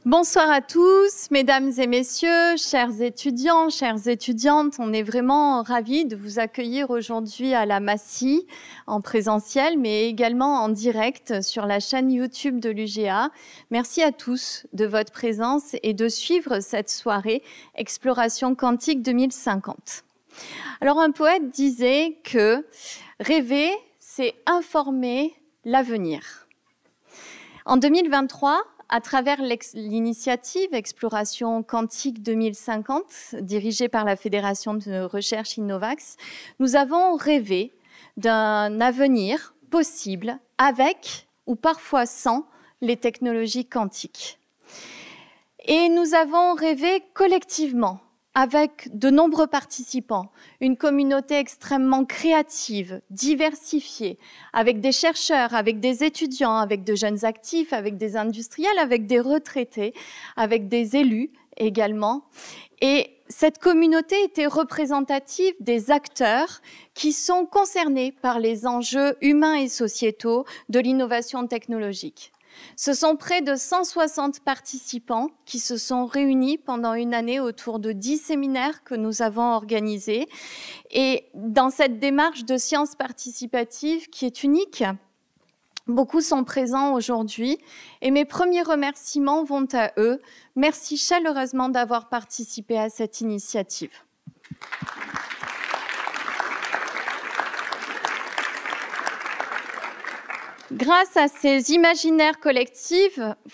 Bonsoir à tous, mesdames et messieurs, chers étudiants, chères étudiantes. On est vraiment ravis de vous accueillir aujourd'hui à la Massy, en présentiel, mais également en direct sur la chaîne YouTube de l'UGA. Merci à tous de votre présence et de suivre cette soirée Exploration quantique 2050. Alors, un poète disait que rêver, c'est informer l'avenir. En 2023, à travers l'initiative Exploration quantique 2050, dirigée par la Fédération de recherche Innovax, nous avons rêvé d'un avenir possible avec ou parfois sans les technologies quantiques. Et nous avons rêvé collectivement avec de nombreux participants, une communauté extrêmement créative, diversifiée, avec des chercheurs, avec des étudiants, avec de jeunes actifs, avec des industriels, avec des retraités, avec des élus également. Et cette communauté était représentative des acteurs qui sont concernés par les enjeux humains et sociétaux de l'innovation technologique. Ce sont près de 160 participants qui se sont réunis pendant une année autour de 10 séminaires que nous avons organisés. Et dans cette démarche de sciences participatives qui est unique, beaucoup sont présents aujourd'hui et mes premiers remerciements vont à eux. Merci chaleureusement d'avoir participé à cette initiative. Grâce à ces imaginaires collectifs,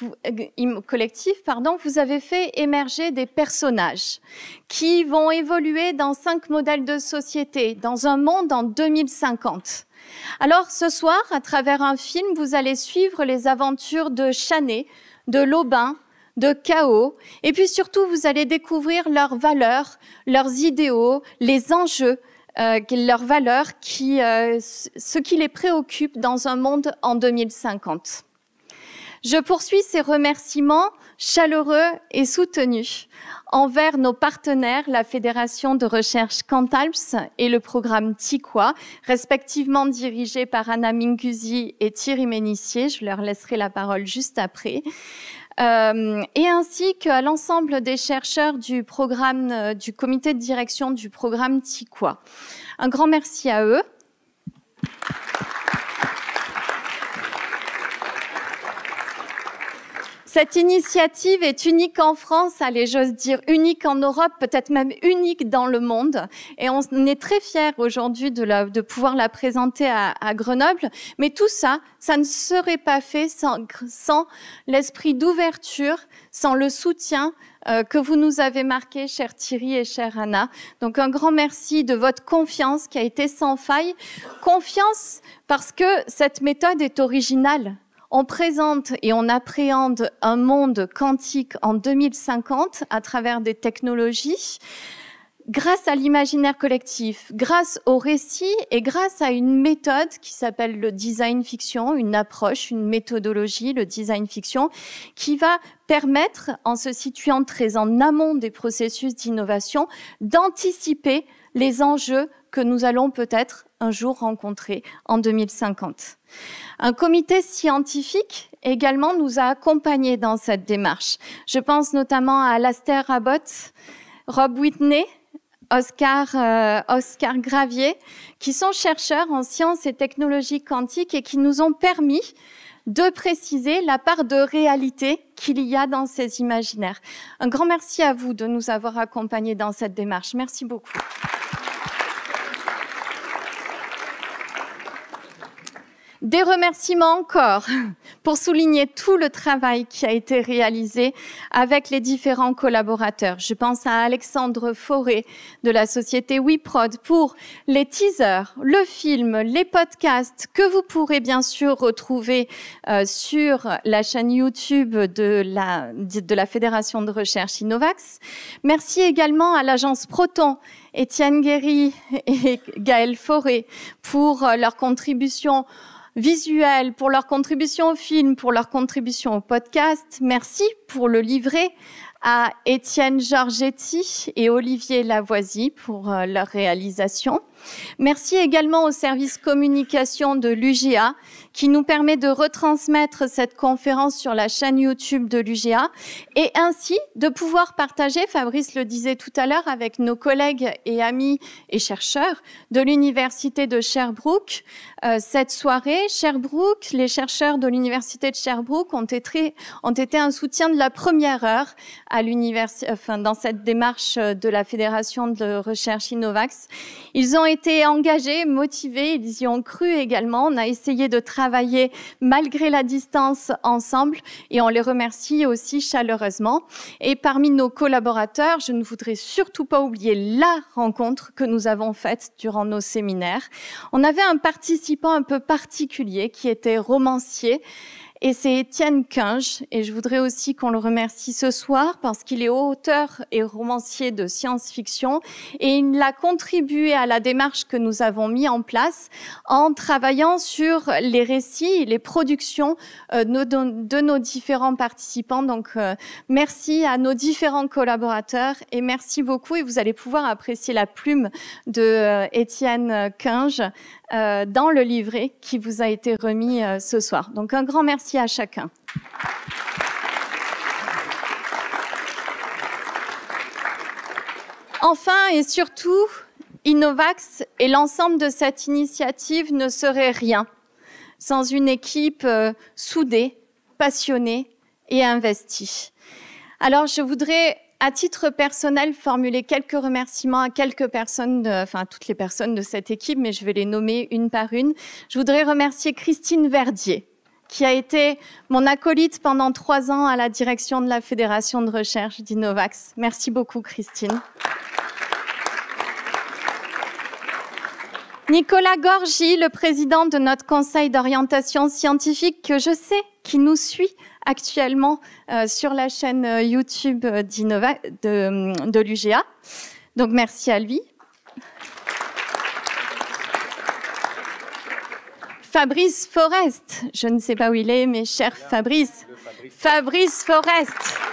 vous avez fait émerger des personnages qui vont évoluer dans 5 modèles de société, dans un monde en 2050. Alors ce soir, à travers un film, vous allez suivre les aventures de Chanet, de Lobin, de Chaos, et puis surtout vous allez découvrir leurs valeurs, leurs idéaux, les enjeux, leurs valeurs, ce qui les préoccupe dans un monde en 2050. Je poursuis ces remerciements chaleureux et soutenus envers nos partenaires, la Fédération de recherche Cantalps et le programme TIQUA, respectivement dirigés par Anna Minguzi et Thierry Ménissier. Je leur laisserai la parole juste après. Et ainsi qu'à l'ensemble des chercheurs du programme, du comité de direction du programme TIQUA. Un grand merci à eux. Cette initiative est unique en France, allez, j'ose dire unique en Europe, peut-être même unique dans le monde. Et on est très fiers aujourd'hui de pouvoir la présenter à Grenoble. Mais tout ça, ça ne serait pas fait sans l'esprit d'ouverture, sans le soutien que vous nous avez marqué, cher Thierry et chère Anna. Donc un grand merci de votre confiance qui a été sans faille. Confiance parce que cette méthode est originale. On présente et on appréhende un monde quantique en 2050 à travers des technologies grâce à l'imaginaire collectif, grâce au récit et grâce à une méthode qui s'appelle le design fiction, une approche, une méthodologie, le design fiction, qui va permettre, en se situant très en amont des processus d'innovation, d'anticiper les enjeux que nous allons peut-être un jour rencontrer en 2050. Un comité scientifique également nous a accompagnés dans cette démarche. Je pense notamment à Alastair Abbott, Rob Whitney, Oscar Gravier, qui sont chercheurs en sciences et technologies quantiques et qui nous ont permis de préciser la part de réalité qu'il y a dans ces imaginaires. Un grand merci à vous de nous avoir accompagnés dans cette démarche. Merci beaucoup. Des remerciements encore pour souligner tout le travail qui a été réalisé avec les différents collaborateurs. Je pense à Alexandre Fauré de la société WeProd pour les teasers, le film, les podcasts que vous pourrez bien sûr retrouver sur la chaîne YouTube de la Fédération de recherche Innovax. Merci également à l'agence Proton, Étienne Guéry et Gaël Fauré pour leur contribution visuels, pour leur contribution au film, pour leur contribution au podcast. Merci pour le livret à Étienne Giorgetti et Olivier Lavoisy pour leur réalisation. Merci également au service communication de l'UGA qui nous permet de retransmettre cette conférence sur la chaîne YouTube de l'UGA et ainsi de pouvoir partager, Fabrice le disait tout à l'heure, avec nos collègues et amis et chercheurs de l'Université de Sherbrooke. Cette soirée, Sherbrooke, les chercheurs de l'Université de Sherbrooke ont été un soutien de la première heure à dans cette démarche de la Fédération de recherche Innovax. Ils ont été engagés, motivés, ils y ont cru également. On a essayé de travailler malgré la distance ensemble et on les remercie aussi chaleureusement. Et parmi nos collaborateurs, je ne voudrais surtout pas oublier la rencontre que nous avons faite durant nos séminaires. On avait un participant un peu particulier qui était romancier. Et c'est Étienne Quinge, et je voudrais aussi qu'on le remercie ce soir parce qu'il est auteur et romancier de science-fiction et il a contribué à la démarche que nous avons mis en place en travaillant sur les récits et les productions de nos différents participants. Donc, merci à nos différents collaborateurs et merci beaucoup et vous allez pouvoir apprécier la plume de Étienne Quinge dans le livret qui vous a été remis ce soir. Donc, un grand merci à chacun. Enfin et surtout, Innovax et l'ensemble de cette initiative ne seraient rien sans une équipe soudée, passionnée et investie. Alors, je voudrais à titre personnel, formuler quelques remerciements à quelques personnes, à toutes les personnes de cette équipe, mais je vais les nommer une par une. Je voudrais remercier Christine Verdier, qui a été mon acolyte pendant 3 ans à la direction de la Fédération de recherche d'Innovax. Merci beaucoup, Christine. Nicolas Gorgy, le président de notre conseil d'orientation scientifique, que je sais qui nous suit actuellement sur la chaîne YouTube de l'UGA. Donc, merci à lui. Fabrice Forest, je ne sais pas où il est, mais cher Fabrice. Fabrice Forest.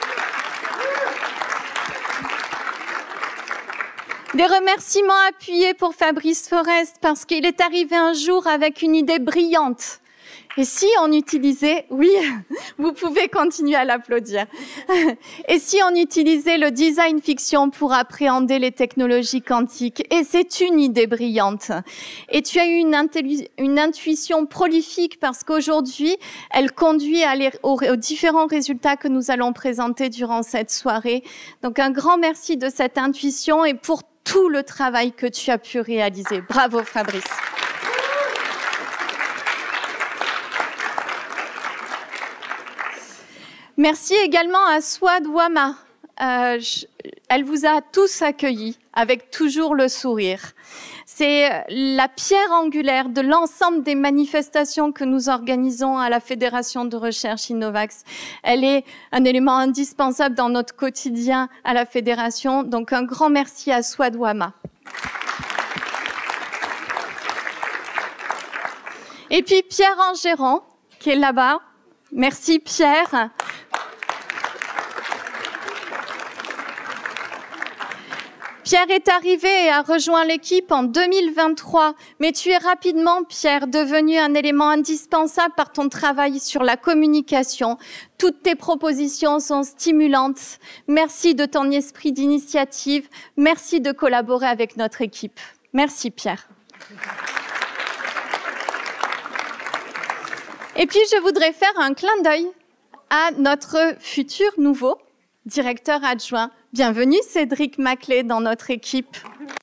Des remerciements appuyés pour Fabrice Forest parce qu'il est arrivé un jour avec une idée brillante. Et si on utilisait, oui, vous pouvez continuer à l'applaudir. Et si on utilisait le design fiction pour appréhender les technologies quantiques? Et c'est une idée brillante. Et tu as eu une intuition prolifique parce qu'aujourd'hui, elle conduit aux différents résultats que nous allons présenter durant cette soirée. Donc un grand merci de cette intuition et pour tout le travail que tu as pu réaliser. Bravo Fabrice. Merci également à Swad Wama. Elle vous a tous accueillis avec toujours le sourire. C'est la pierre angulaire de l'ensemble des manifestations que nous organisons à la Fédération de recherche Innovax. Elle est un élément indispensable dans notre quotidien à la Fédération. Donc un grand merci à Swad Wama. Et puis Pierre Angéron, qui est là-bas. Merci Pierre. Pierre est arrivé et a rejoint l'équipe en 2023, mais tu es rapidement, Pierre, devenu un élément indispensable par ton travail sur la communication. Toutes tes propositions sont stimulantes. Merci de ton esprit d'initiative. Merci de collaborer avec notre équipe. Merci, Pierre. Et puis, je voudrais faire un clin d'œil à notre futur nouveau directeur adjoint. Bienvenue Cédric Maclay dans notre équipe.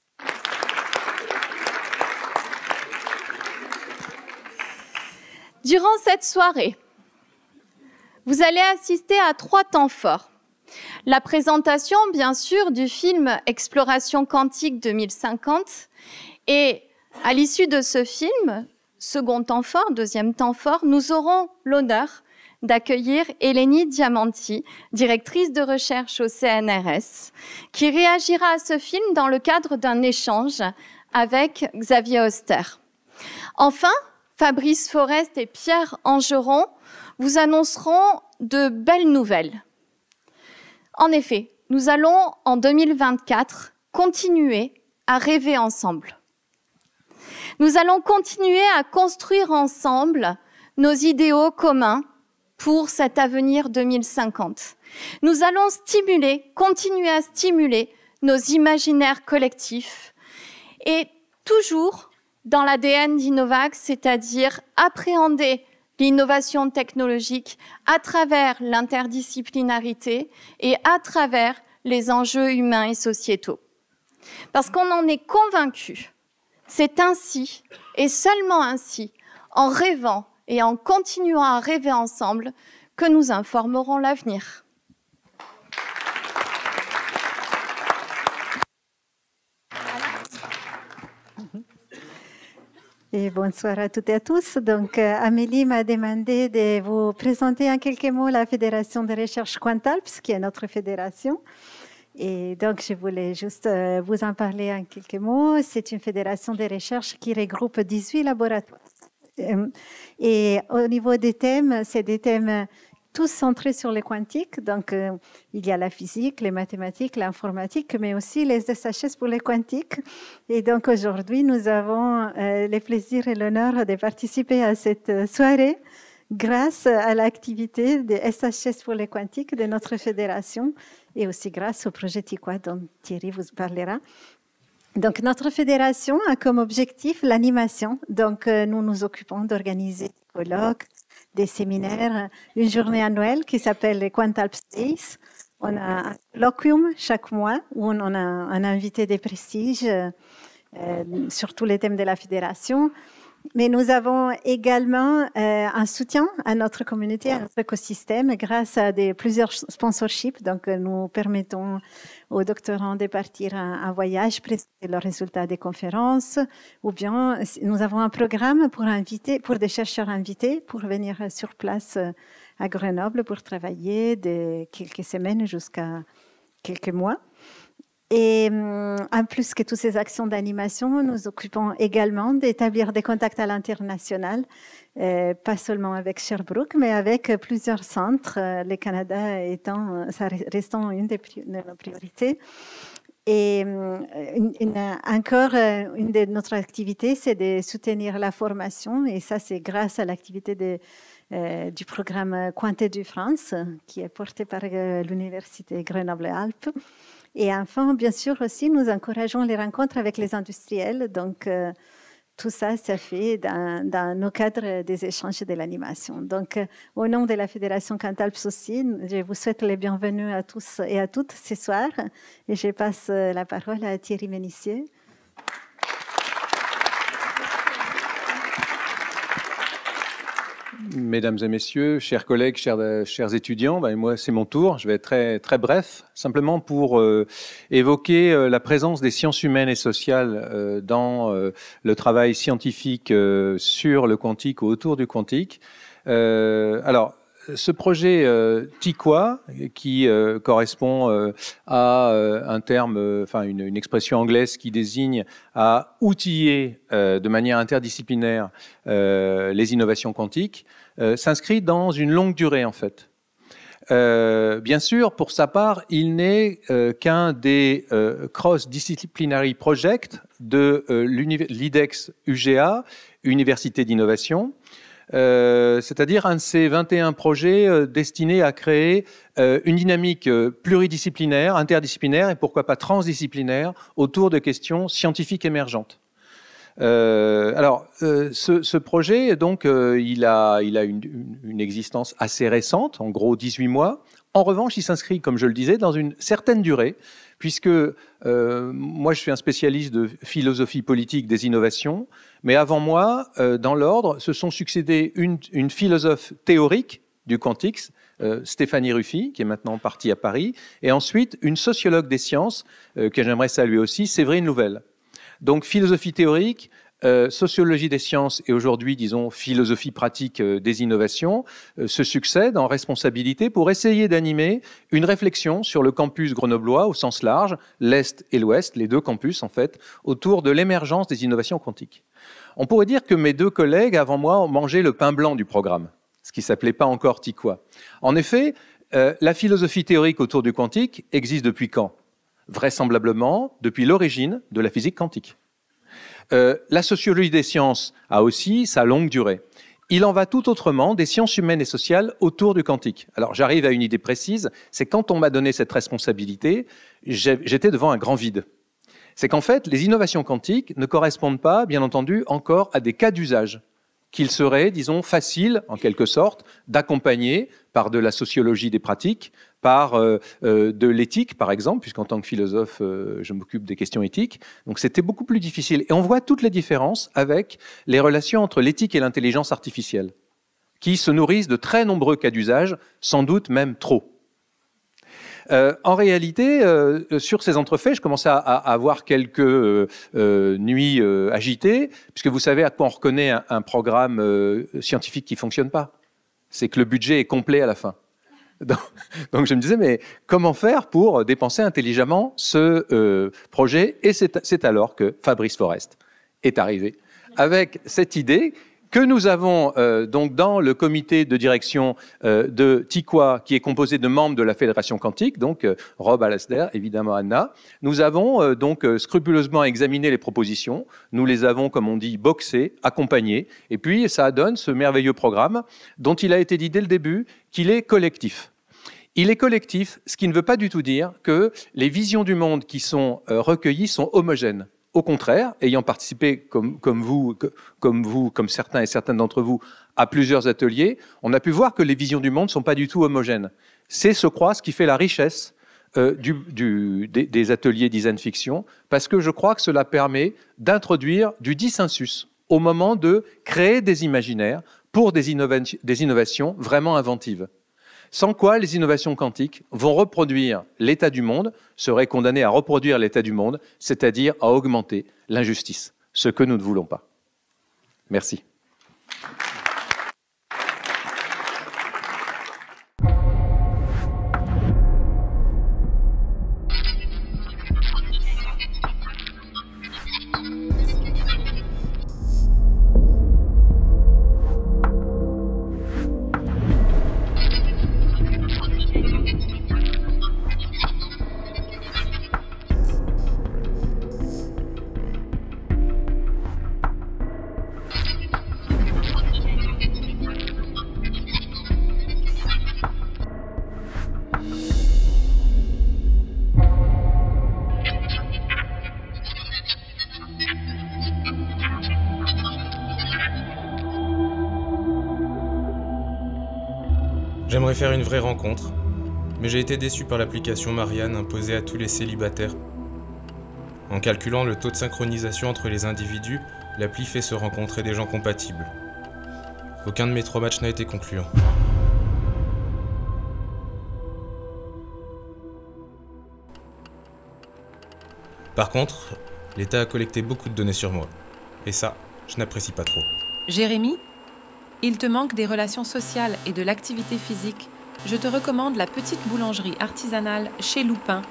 Durant cette soirée, vous allez assister à 3 temps forts. La présentation, bien sûr, du film Exploration quantique 2050 et à l'issue de ce film, second temps fort, deuxième temps fort, nous aurons l'honneur d'accueillir Eleni Diamanti, directrice de recherche au CNRS, qui réagira à ce film dans le cadre d'un échange avec Xavier Oster. Enfin, Fabrice Forest et Pierre Angeron vous annonceront de belles nouvelles. En effet, nous allons en 2024 continuer à rêver ensemble. Nous allons continuer à construire ensemble nos idéaux communs pour cet avenir 2050. Nous allons continuer à stimuler nos imaginaires collectifs et toujours dans l'ADN d'Innovax, c'est-à-dire appréhender l'innovation technologique à travers l'interdisciplinarité et à travers les enjeux humains et sociétaux. Parce qu'on en est convaincu, c'est ainsi et seulement ainsi, en rêvant et en continuant à rêver ensemble, que nous informerons l'avenir. Et bonsoir à toutes et à tous. Donc, Amélie m'a demandé de vous présenter en quelques mots la Fédération de recherche Quantalps, qui est notre fédération. Et donc, je voulais juste vous en parler en quelques mots. C'est une fédération de recherche qui regroupe 18 laboratoires. Et au niveau des thèmes, c'est des thèmes tous centrés sur le quantique. Donc, il y a la physique, les mathématiques, l'informatique, mais aussi les SHS pour les quantiques. Et donc, aujourd'hui, nous avons le plaisir et l'honneur de participer à cette soirée grâce à l'activité des SHS pour les quantiques de notre fédération et aussi grâce au projet TIQUA dont Thierry vous parlera. Donc, notre fédération a comme objectif l'animation. Donc, nous nous occupons d'organiser des colloques, des séminaires, une journée annuelle qui s'appelle les Quantalps Days. On a un colloquium chaque mois où on a un invité de prestige sur tous les thèmes de la fédération. Mais nous avons également un soutien à notre communauté, à notre écosystème, grâce à plusieurs sponsorships. Donc, nous permettons aux doctorants de partir en voyage, présenter leurs résultats des conférences, ou bien nous avons un programme pour des chercheurs invités pour venir sur place à Grenoble pour travailler de quelques semaines jusqu'à quelques mois. Et en plus que toutes ces actions d'animation, nous occupons également d'établir des contacts à l'international, pas seulement avec Sherbrooke, mais avec plusieurs centres, le Canada restant une de nos priorités. Et encore, une de notre activité, c'est de soutenir la formation, et ça, c'est grâce à l'activité du programme Quanté du France, qui est porté par l'Université Grenoble-Alpes. Et enfin, bien sûr aussi, nous encourageons les rencontres avec les industriels. Donc, tout ça, ça fait dans nos cadres des échanges de l'animation. Donc, au nom de la Fédération Quantalps aussi, je vous souhaite les bienvenus à tous et à toutes ce soir. Et je passe la parole à Thierry Ménissier. Mesdames et messieurs, chers collègues, chers étudiants, moi c'est mon tour. Je vais être très, très bref, simplement pour évoquer la présence des sciences humaines et sociales dans le travail scientifique sur le quantique ou autour du quantique. Alors, ce projet TIQUA, qui correspond à un terme, enfin une expression anglaise qui désigne à outiller de manière interdisciplinaire les innovations quantiques, s'inscrit dans une longue durée en fait. Bien sûr, pour sa part, il n'est qu'un des cross-disciplinary projects de l'IDEX UGA, Université d'innovation, c'est-à-dire un de ces 21 projets destinés à créer une dynamique pluridisciplinaire, interdisciplinaire et pourquoi pas transdisciplinaire autour de questions scientifiques émergentes. Ce projet, donc, il a une existence assez récente, en gros 18 mois. En revanche, il s'inscrit, comme je le disais, dans une certaine durée, puisque moi, je suis un spécialiste de philosophie politique des innovations, mais avant moi, dans l'ordre, se sont succédés une philosophe théorique du quantique, Stéphanie Ruffy, qui est maintenant partie à Paris, et ensuite une sociologue des sciences, que j'aimerais saluer aussi, Séverine Louvel. Donc, philosophie théorique, sociologie des sciences et aujourd'hui, disons, philosophie pratique des innovations se succèdent en responsabilité pour essayer d'animer une réflexion sur le campus grenoblois au sens large, l'Est et l'Ouest, les deux campus en fait, autour de l'émergence des innovations quantiques. On pourrait dire que mes deux collègues avant moi ont mangé le pain blanc du programme, ce qui ne s'appelait pas encore TIQUA. En effet, La philosophie théorique autour du quantique existe depuis quand? Vraisemblablement depuis l'origine de la physique quantique. La sociologie des sciences a aussi sa longue durée. Il en va tout autrement des sciences humaines et sociales autour du quantique. Alors j'arrive à une idée précise, c'est quand on m'a donné cette responsabilité, j'étais devant un grand vide. C'est qu'en fait, les innovations quantiques ne correspondent pas, bien entendu, encore à des cas d'usage qu'il serait, disons, facile, en quelque sorte, d'accompagner par de la sociologie des pratiques, par de l'éthique, par exemple, puisqu'en tant que philosophe, je m'occupe des questions éthiques. Donc c'était beaucoup plus difficile. Et on voit toutes les différences avec les relations entre l'éthique et l'intelligence artificielle, qui se nourrissent de très nombreux cas d'usage, sans doute même trop. En réalité, sur ces entrefaits, je commençais à avoir quelques nuits agitées, puisque vous savez à quoi on reconnaît un programme scientifique qui ne fonctionne pas. C'est que le budget est complet à la fin. Donc je me disais, mais comment faire pour dépenser intelligemment ce projet? Et c'est alors que Fabrice Forest est arrivé avec cette idée que nous avons donc dans le comité de direction de TIQUA, qui est composé de membres de la Fédération quantique, donc Rob Alasdair, évidemment Anna. Nous avons donc scrupuleusement examiné les propositions, nous les avons, comme on dit, boxées, accompagnées, et puis ça donne ce merveilleux programme dont il a été dit dès le début qu'il est collectif. Il est collectif, ce qui ne veut pas du tout dire que les visions du monde qui sont recueillies sont homogènes. Au contraire, ayant participé, comme certains et certaines d'entre vous, à plusieurs ateliers, on a pu voir que les visions du monde ne sont pas du tout homogènes. C'est, je crois, ce qui fait la richesse des ateliers design fiction, parce que je crois que cela permet d'introduire du dissensus au moment de créer des imaginaires pour des innovations vraiment inventives. Sans quoi les innovations quantiques vont reproduire l'état du monde, seraient condamnées à reproduire l'état du monde, c'est-à-dire à augmenter l'injustice, ce que nous ne voulons pas. Merci. J'aimerais faire une vraie rencontre, mais j'ai été déçu par l'application Marianne imposée à tous les célibataires. En calculant le taux de synchronisation entre les individus, l'appli fait se rencontrer des gens compatibles. Aucun de mes 3 matchs n'a été concluant. Par contre, l'État a collecté beaucoup de données sur moi. Et ça, je n'apprécie pas trop. Jérémy, il te manque des relations sociales et de l'activité physique. Je te recommande la petite boulangerie artisanale chez Loupin.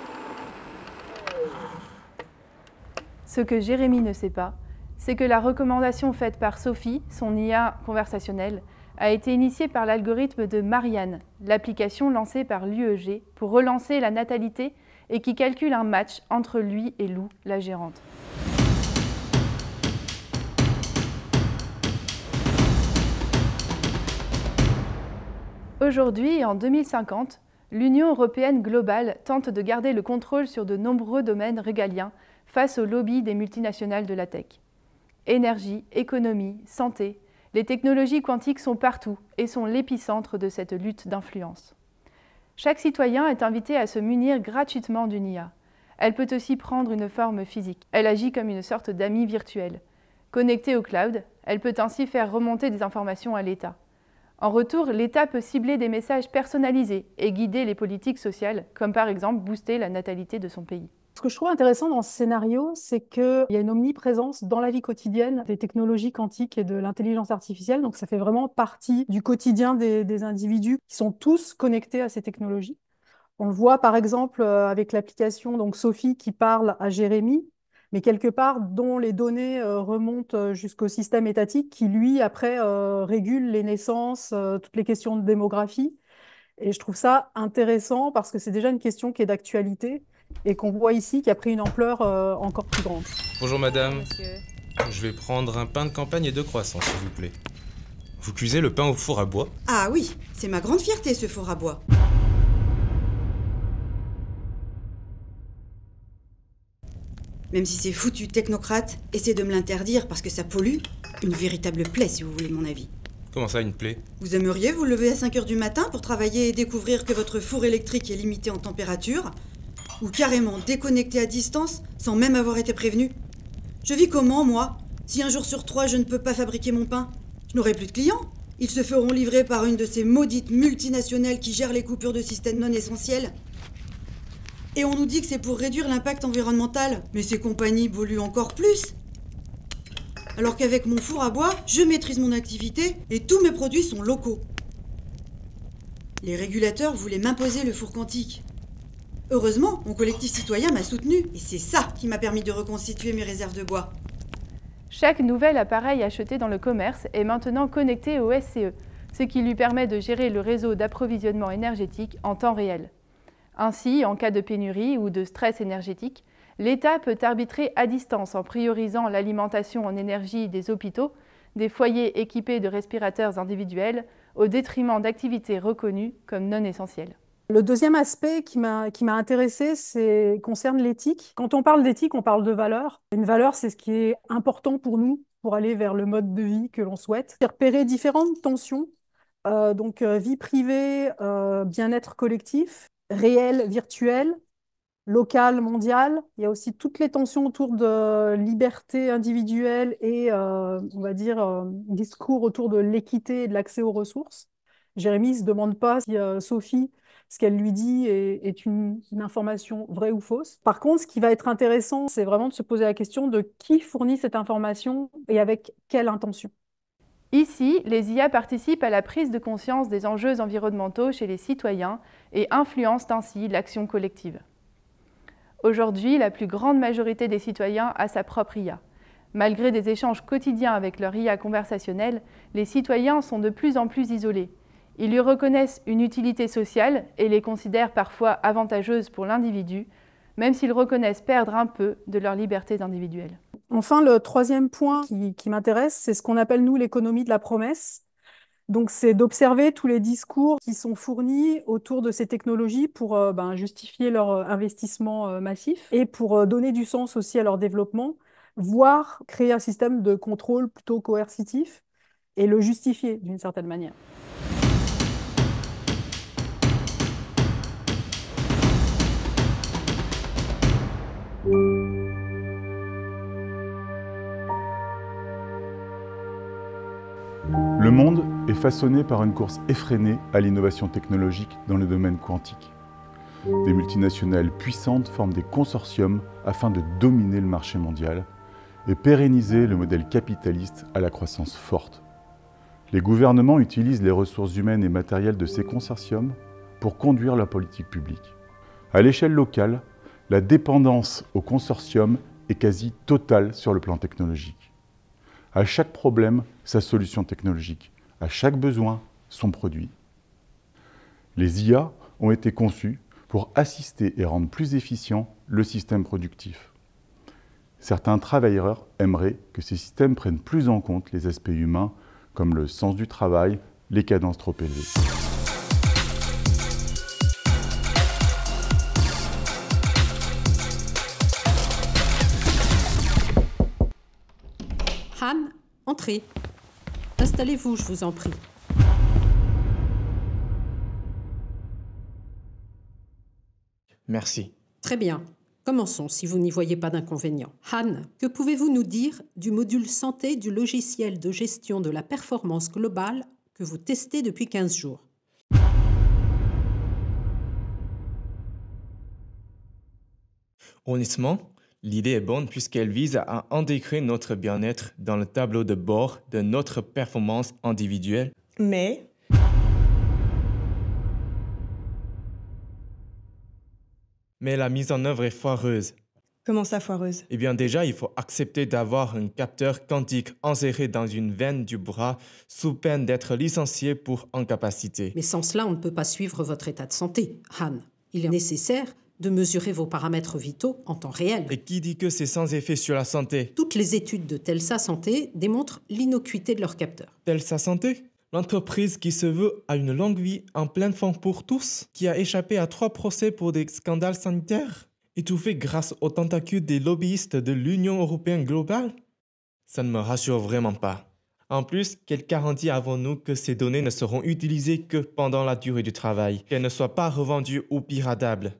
Ce que Jérémy ne sait pas, c'est que la recommandation faite par Sophie, son IA conversationnelle, a été initiée par l'algorithme de Marianne, l'application lancée par l'UEG pour relancer la natalité et qui calcule un match entre lui et Lou, la gérante. Aujourd'hui, en 2050, l'Union européenne globale tente de garder le contrôle sur de nombreux domaines régaliens face au lobby des multinationales de la tech. Énergie, économie, santé, les technologies quantiques sont partout et sont l'épicentre de cette lutte d'influence. Chaque citoyen est invité à se munir gratuitement d'une IA. Elle peut aussi prendre une forme physique. Elle agit comme une sorte d'ami virtuel. Connectée au cloud, elle peut ainsi faire remonter des informations à l'État. En retour, l'État peut cibler des messages personnalisés et guider les politiques sociales, comme par exemple booster la natalité de son pays. Ce que je trouve intéressant dans ce scénario, c'est qu'il y a une omniprésence dans la vie quotidienne des technologies quantiques et de l'intelligence artificielle. Donc ça fait vraiment partie du quotidien des individus qui sont tous connectés à ces technologies. On le voit par exemple avec l'application donc Sophie qui parle à Jérémy, mais quelque part dont les données remontent jusqu'au système étatique qui, lui, après, régule les naissances, toutes les questions de démographie. Et je trouve ça intéressant parce que c'est déjà une question qui est d'actualité et qu'on voit ici qui a pris une ampleur encore plus grande. Bonjour madame. Monsieur. Je vais prendre un pain de campagne et 2 croissants, s'il vous plaît. Vous cuisez le pain au four à bois? Ah oui, c'est ma grande fierté, ce four à bois. Même si c'est foutu technocrate, essayez de me l'interdire parce que ça pollue. Une véritable plaie, si vous voulez mon avis. Comment ça, une plaie? Vous aimeriez vous lever à 5 h du matin pour travailler et découvrir que votre four électrique est limité en température? Ou carrément déconnecté à distance sans même avoir été prévenu? Je vis comment, moi? Si un jour sur 3 je ne peux pas fabriquer mon pain, je n'aurai plus de clients. Ils se feront livrer par une de ces maudites multinationales qui gèrent les coupures de systèmes non essentiels. Et on nous dit que c'est pour réduire l'impact environnemental. Mais ces compagnies polluent encore plus. Alors qu'avec mon four à bois, je maîtrise mon activité et tous mes produits sont locaux. Les régulateurs voulaient m'imposer le four quantique. Heureusement, mon collectif citoyen m'a soutenu et c'est ça qui m'a permis de reconstituer mes réserves de bois. Chaque nouvel appareil acheté dans le commerce est maintenant connecté au SCE, ce qui lui permet de gérer le réseau d'approvisionnement énergétique en temps réel. Ainsi, en cas de pénurie ou de stress énergétique, l'État peut arbitrer à distance en priorisant l'alimentation en énergie des hôpitaux, des foyers équipés de respirateurs individuels, au détriment d'activités reconnues comme non essentielles. Le deuxième aspect qui m'a intéressé, concerne l'éthique. Quand on parle d'éthique, on parle de valeurs. Une valeur, c'est ce qui est important pour nous, pour aller vers le mode de vie que l'on souhaite. Repérer différentes tensions, vie privée, bien-être collectif, réel, virtuel, local, mondial. Il y a aussi toutes les tensions autour de liberté individuelle et, discours autour de l'équité et de l'accès aux ressources. Jérémy ne se demande pas si Sophie, ce qu'elle lui dit est une information vraie ou fausse. Par contre, ce qui va être intéressant, c'est vraiment de se poser la question de qui fournit cette information et avec quelle intention. Ici, les IA participent à la prise de conscience des enjeux environnementaux chez les citoyens et influencent ainsi l'action collective. Aujourd'hui, la plus grande majorité des citoyens a sa propre IA. Malgré des échanges quotidiens avec leur IA conversationnelle, les citoyens sont de plus en plus isolés. Ils lui reconnaissent une utilité sociale et les considèrent parfois avantageuses pour l'individu, même s'ils reconnaissent perdre un peu de leur liberté individuelle. Enfin, le troisième point qui m'intéresse, c'est ce qu'on appelle, nous, l'économie de la promesse. Donc, c'est d'observer tous les discours qui sont fournis autour de ces technologies pour justifier leur investissement massif et pour donner du sens aussi à leur développement, voire créer un système de contrôle plutôt coercitif et le justifier d'une certaine manière. Le monde est façonné par une course effrénée à l'innovation technologique dans le domaine quantique. Des multinationales puissantes forment des consortiums afin de dominer le marché mondial et pérenniser le modèle capitaliste à la croissance forte. Les gouvernements utilisent les ressources humaines et matérielles de ces consortiums pour conduire leur politique publique. À l'échelle locale, la dépendance aux consortiums est quasi totale sur le plan technologique. À chaque problème, sa solution technologique. À chaque besoin, son produit. Les IA ont été conçues pour assister et rendre plus efficient le système productif. Certains travailleurs aimeraient que ces systèmes prennent plus en compte les aspects humains, comme le sens du travail, les cadences trop élevées. Han, entrez. Installez-vous, je vous en prie. Merci. Très bien. Commençons, si vous n'y voyez pas d'inconvénient. Han, que pouvez-vous nous dire du module santé du logiciel de gestion de la performance globale que vous testez depuis 15 jours? Honnêtement, l'idée est bonne puisqu'elle vise à intégrer notre bien-être dans le tableau de bord de notre performance individuelle. Mais la mise en œuvre est foireuse. Comment ça, foireuse? Eh bien déjà, il faut accepter d'avoir un capteur quantique inséré dans une veine du bras sous peine d'être licencié pour incapacité. Mais sans cela, on ne peut pas suivre votre état de santé, Han. Il est nécessaire de mesurer vos paramètres vitaux en temps réel. Et qui dit que c'est sans effet sur la santé? Toutes les études de Telsa Santé démontrent l'innocuité de leur capteur. Telsa Santé? L'entreprise qui se veut à une longue vie en pleine forme pour tous, qui a échappé à 3 procès pour des scandales sanitaires, et tout fait grâce aux tentacules des lobbyistes de l'Union européenne globale? Ça ne me rassure vraiment pas. En plus, quelle garantie avons-nous que ces données ne seront utilisées que pendant la durée du travail, qu'elles ne soient pas revendues ou piratables?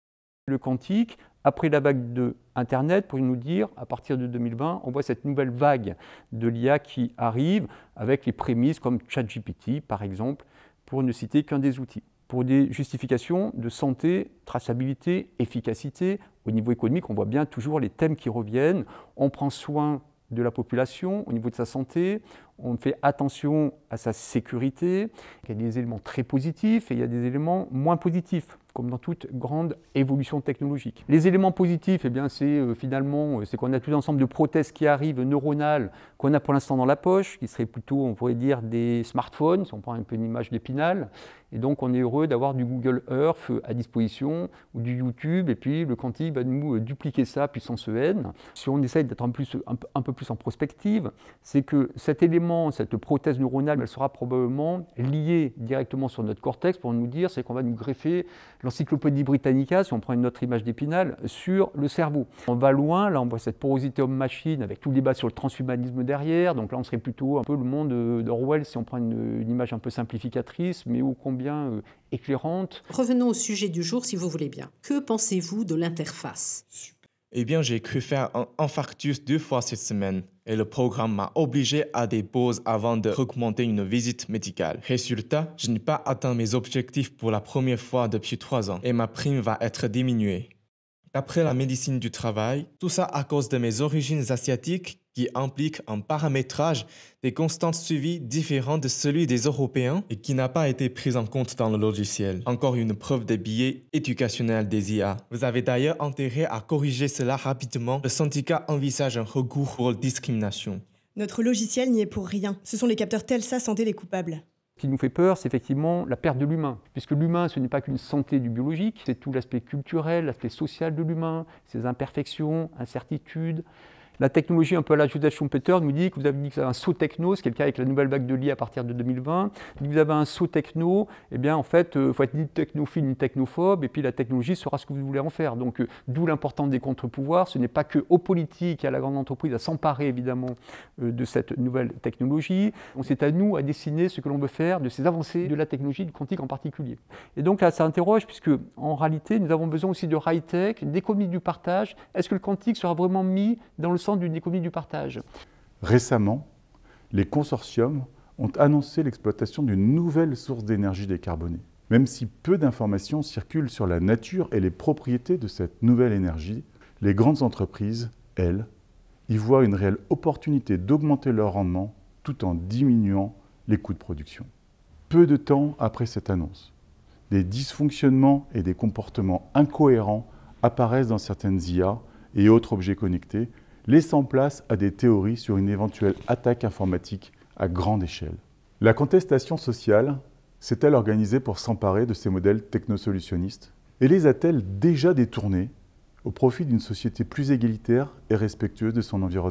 Le quantique, après la vague de Internet, pour nous dire, à partir de 2020, on voit cette nouvelle vague de l'IA qui arrive avec les prémices comme ChatGPT, par exemple, pour ne citer qu'un des outils. Pour des justifications de santé, traçabilité, efficacité, au niveau économique, on voit bien toujours les thèmes qui reviennent. On prend soin de la population au niveau de sa santé, on fait attention à sa sécurité. Il y a des éléments très positifs et il y a des éléments moins positifs, comme dans toute grande évolution technologique. Les éléments positifs, eh bien, c'est qu'on a tout un ensemble de prothèses qui arrivent neuronales qu'on a pour l'instant dans la poche, qui seraient plutôt, on pourrait dire, des smartphones, si on prend un peu une image d'Épinal. Et donc, on est heureux d'avoir du Google Earth à disposition ou du YouTube. Et puis, le quantique va nous dupliquer ça puissance n. Si on essaye d'être un peu plus en prospective, c'est que cet élément, cette prothèse neuronale, elle sera probablement liée directement sur notre cortex pour nous dire, c'est qu'on va nous greffer l'encyclopédie Britannica, si on prend une autre image d'Épinal, sur le cerveau. On va loin, là on voit cette porosité homme-machine avec tout le débat sur le transhumanisme derrière, donc là on serait plutôt un peu le monde d'Orwell si on prend une image un peu simplificatrice, mais ô combien éclairante. Revenons au sujet du jour si vous voulez bien. Que pensez-vous de l'interface ? Eh bien, j'ai cru faire un infarctus 2 fois cette semaine et le programme m'a obligé à des pauses avant de recommander une visite médicale. Résultat, je n'ai pas atteint mes objectifs pour la première fois depuis 3 ans et ma prime va être diminuée. D'après la médecine du travail, tout ça à cause de mes origines asiatiques qui impliquent un paramétrage des constantes suivies différent de celui des Européens et qui n'a pas été pris en compte dans le logiciel. Encore une preuve des biais éducationnels des IA. Vous avez d'ailleurs intérêt à corriger cela rapidement. Le syndicat envisage un recours pour discrimination. Notre logiciel n'y est pour rien. Ce sont les capteurs Telsa Santé les coupables. Ce qui nous fait peur, c'est effectivement la perte de l'humain. Puisque l'humain, ce n'est pas qu'une santé du biologique, c'est tout l'aspect culturel, l'aspect social de l'humain, ses imperfections, incertitudes. La technologie, un peu à la Joseph Schumpeter, nous dit que vous avez dit que vous avez un saut techno, ce qui est le cas avec la nouvelle vague de l'IA à partir de 2020. Si vous avez un saut techno, eh bien en fait, il faut être ni technophile ni technophobe, et puis la technologie sera ce que vous voulez en faire. Donc d'où l'importance des contre-pouvoirs. Ce n'est pas qu'aux politiques et à la grande entreprise à s'emparer évidemment de cette nouvelle technologie. Donc c'est à nous à dessiner ce que l'on veut faire de ces avancées de la technologie, du quantique en particulier. Et donc là, ça interroge, puisque en réalité, nous avons besoin aussi de high-tech, d'économie du partage. Est-ce que le quantique sera vraiment mis dans le d'une économie du partage? Récemment, les consortiums ont annoncé l'exploitation d'une nouvelle source d'énergie décarbonée. Même si peu d'informations circulent sur la nature et les propriétés de cette nouvelle énergie, les grandes entreprises, elles, y voient une réelle opportunité d'augmenter leur rendement tout en diminuant les coûts de production. Peu de temps après cette annonce, des dysfonctionnements et des comportements incohérents apparaissent dans certaines IA et autres objets connectés, laissant place à des théories sur une éventuelle attaque informatique à grande échelle. La contestation sociale s'est-elle organisée pour s'emparer de ces modèles technosolutionnistes et les a-t-elle déjà détournés au profit d'une société plus égalitaire et respectueuse de son environnement ?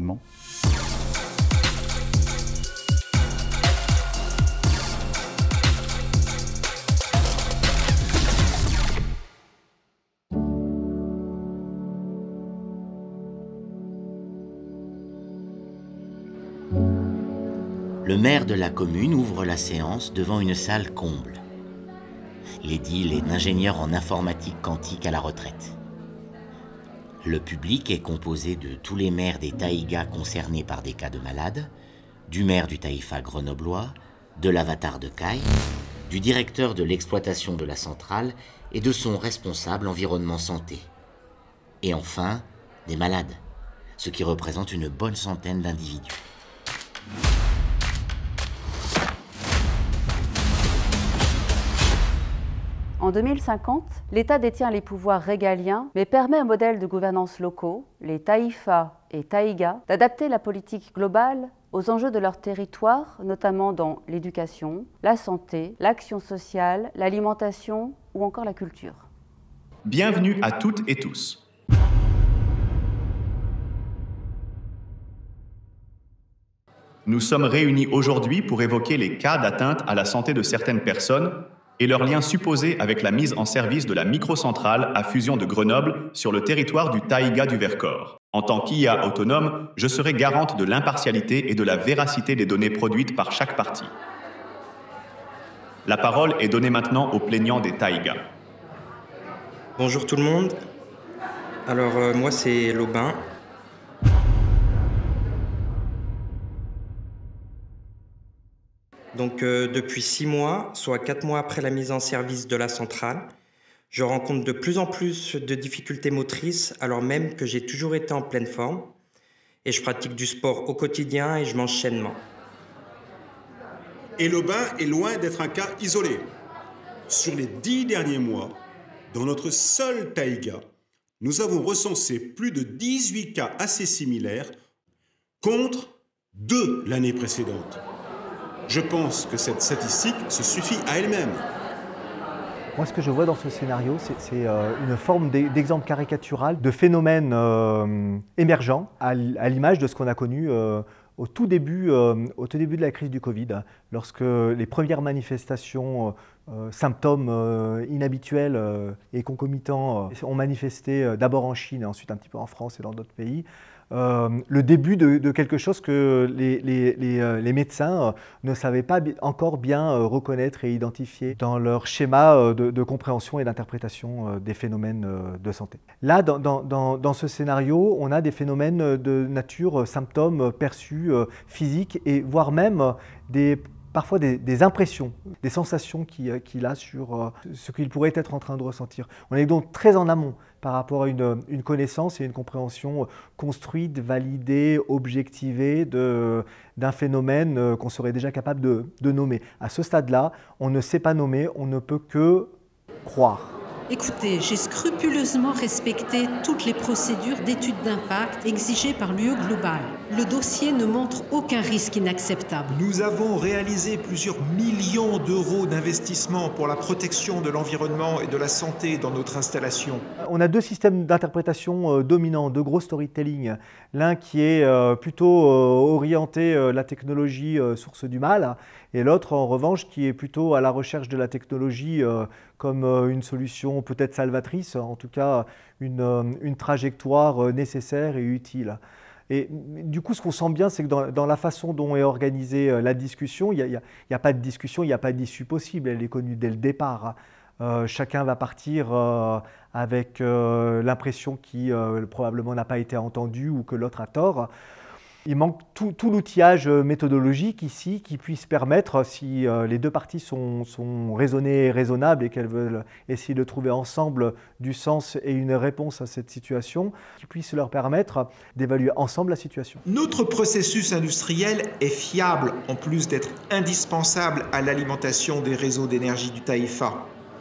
Le maire de la commune ouvre la séance devant une salle comble. L'édile est ingénieur en informatique quantique à la retraite. Le public est composé de tous les maires des taïgas concernés par des cas de malades, du maire du taïfa grenoblois, de l'avatar de Caille, du directeur de l'exploitation de la centrale et de son responsable environnement santé. Et enfin, des malades, ce qui représente une bonne centaine d'individus. En 2050, l'État détient les pouvoirs régaliens, mais permet aux modèles de gouvernance locaux, les taïfas et taïgas, d'adapter la politique globale aux enjeux de leur territoire, notamment dans l'éducation, la santé, l'action sociale, l'alimentation ou encore la culture. Bienvenue à toutes et tous. Nous sommes réunis aujourd'hui pour évoquer les cas d'atteinte à la santé de certaines personnes et leurs liens supposés avec la mise en service de la microcentrale à fusion de Grenoble sur le territoire du taïga du Vercors. En tant qu'IA autonome, je serai garante de l'impartialité et de la véracité des données produites par chaque partie. La parole est donnée maintenant aux plaignants des taïgas. Bonjour tout le monde. Alors moi c'est Lobin. Donc depuis 6 mois, soit 4 mois après la mise en service de la centrale, je rencontre de plus en plus de difficultés motrices alors même que j'ai toujours été en pleine forme et je pratique du sport au quotidien et je mange sainement. Et Lobin est loin d'être un cas isolé. Sur les 10 derniers mois, dans notre seul taïga, nous avons recensé plus de 18 cas assez similaires contre 2 l'année précédente. Je pense que cette statistique se suffit à elle-même. Moi, ce que je vois dans ce scénario, c'est une forme d'exemple caricatural de phénomènes émergents, à l'image de ce qu'on a connu au tout début de la crise du Covid, lorsque les premières manifestations, symptômes inhabituels et concomitants ont manifesté d'abord en Chine et ensuite un petit peu en France et dans d'autres pays. Le début de quelque chose que les médecins ne savaient pas encore bien reconnaître et identifier dans leur schéma de compréhension et d'interprétation des phénomènes de santé. Là, dans ce scénario, on a des phénomènes de nature symptômes perçus, physiques et voire même parfois des impressions, des sensations qu'il a sur ce qu'il pourrait être en train de ressentir. On est donc très en amont par rapport à une connaissance et une compréhension construite, validée, objectivée d'un phénomène qu'on serait déjà capable de nommer. À ce stade-là, on ne sait pas nommer, on ne peut que croire. Écoutez, j'ai scrupuleusement respecté toutes les procédures d'études d'impact exigées par l'UE Global. Le dossier ne montre aucun risque inacceptable. Nous avons réalisé plusieurs millions d'euros d'investissement pour la protection de l'environnement et de la santé dans notre installation. On a 2 systèmes d'interprétation dominants, 2 gros storytelling. L'un qui est plutôt orienté la technologie source du mal, et l'autre en revanche qui est plutôt à la recherche de la technologie comme une solution peut-être salvatrice, en tout cas une trajectoire nécessaire et utile. Et du coup, ce qu'on sent bien, c'est que dans la façon dont est organisée la discussion, il n'y a pas de discussion, il n'y a pas d'issue possible, elle est connue dès le départ. Chacun va partir avec l'impression qui probablement n'a pas été entendue ou que l'autre a tort. Il manque tout l'outillage méthodologique ici qui puisse permettre, si les 2 parties sont raisonnées et raisonnables et qu'elles veulent essayer de trouver ensemble du sens et une réponse à cette situation, qui puisse leur permettre d'évaluer ensemble la situation. Notre processus industriel est fiable en plus d'être indispensable à l'alimentation des réseaux d'énergie du taïfa.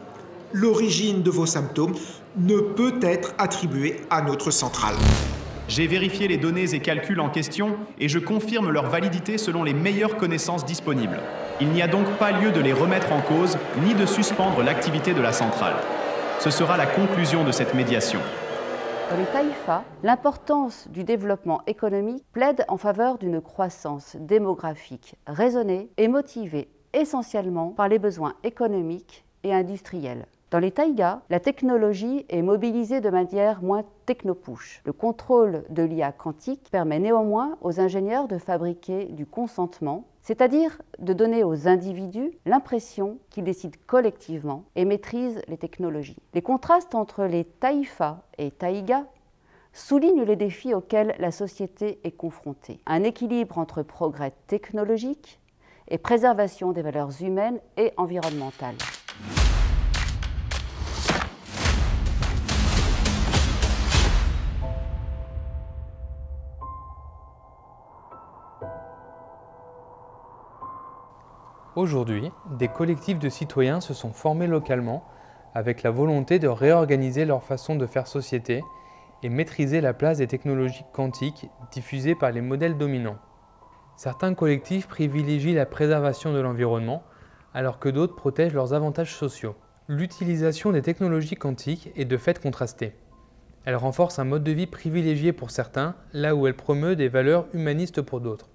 L'origine de vos symptômes ne peut être attribuée à notre centrale. J'ai vérifié les données et calculs en question et je confirme leur validité selon les meilleures connaissances disponibles. Il n'y a donc pas lieu de les remettre en cause ni de suspendre l'activité de la centrale. Ce sera la conclusion de cette médiation. Dans les taïfas, l'importance du développement économique plaide en faveur d'une croissance démographique raisonnée et motivée essentiellement par les besoins économiques et industriels. Dans les taïgas, la technologie est mobilisée de manière moins techno-push. Le contrôle de l'IA quantique permet néanmoins aux ingénieurs de fabriquer du consentement, c'est-à-dire de donner aux individus l'impression qu'ils décident collectivement et maîtrisent les technologies. Les contrastes entre les taïfas et taïgas soulignent les défis auxquels la société est confrontée. Un équilibre entre progrès technologique et préservation des valeurs humaines et environnementales. Aujourd'hui, des collectifs de citoyens se sont formés localement avec la volonté de réorganiser leur façon de faire société et maîtriser la place des technologies quantiques diffusées par les modèles dominants. Certains collectifs privilégient la préservation de l'environnement, alors que d'autres protègent leurs avantages sociaux. L'utilisation des technologies quantiques est de fait contrastée. Elle renforce un mode de vie privilégié pour certains, là où elle promeut des valeurs humanistes pour d'autres.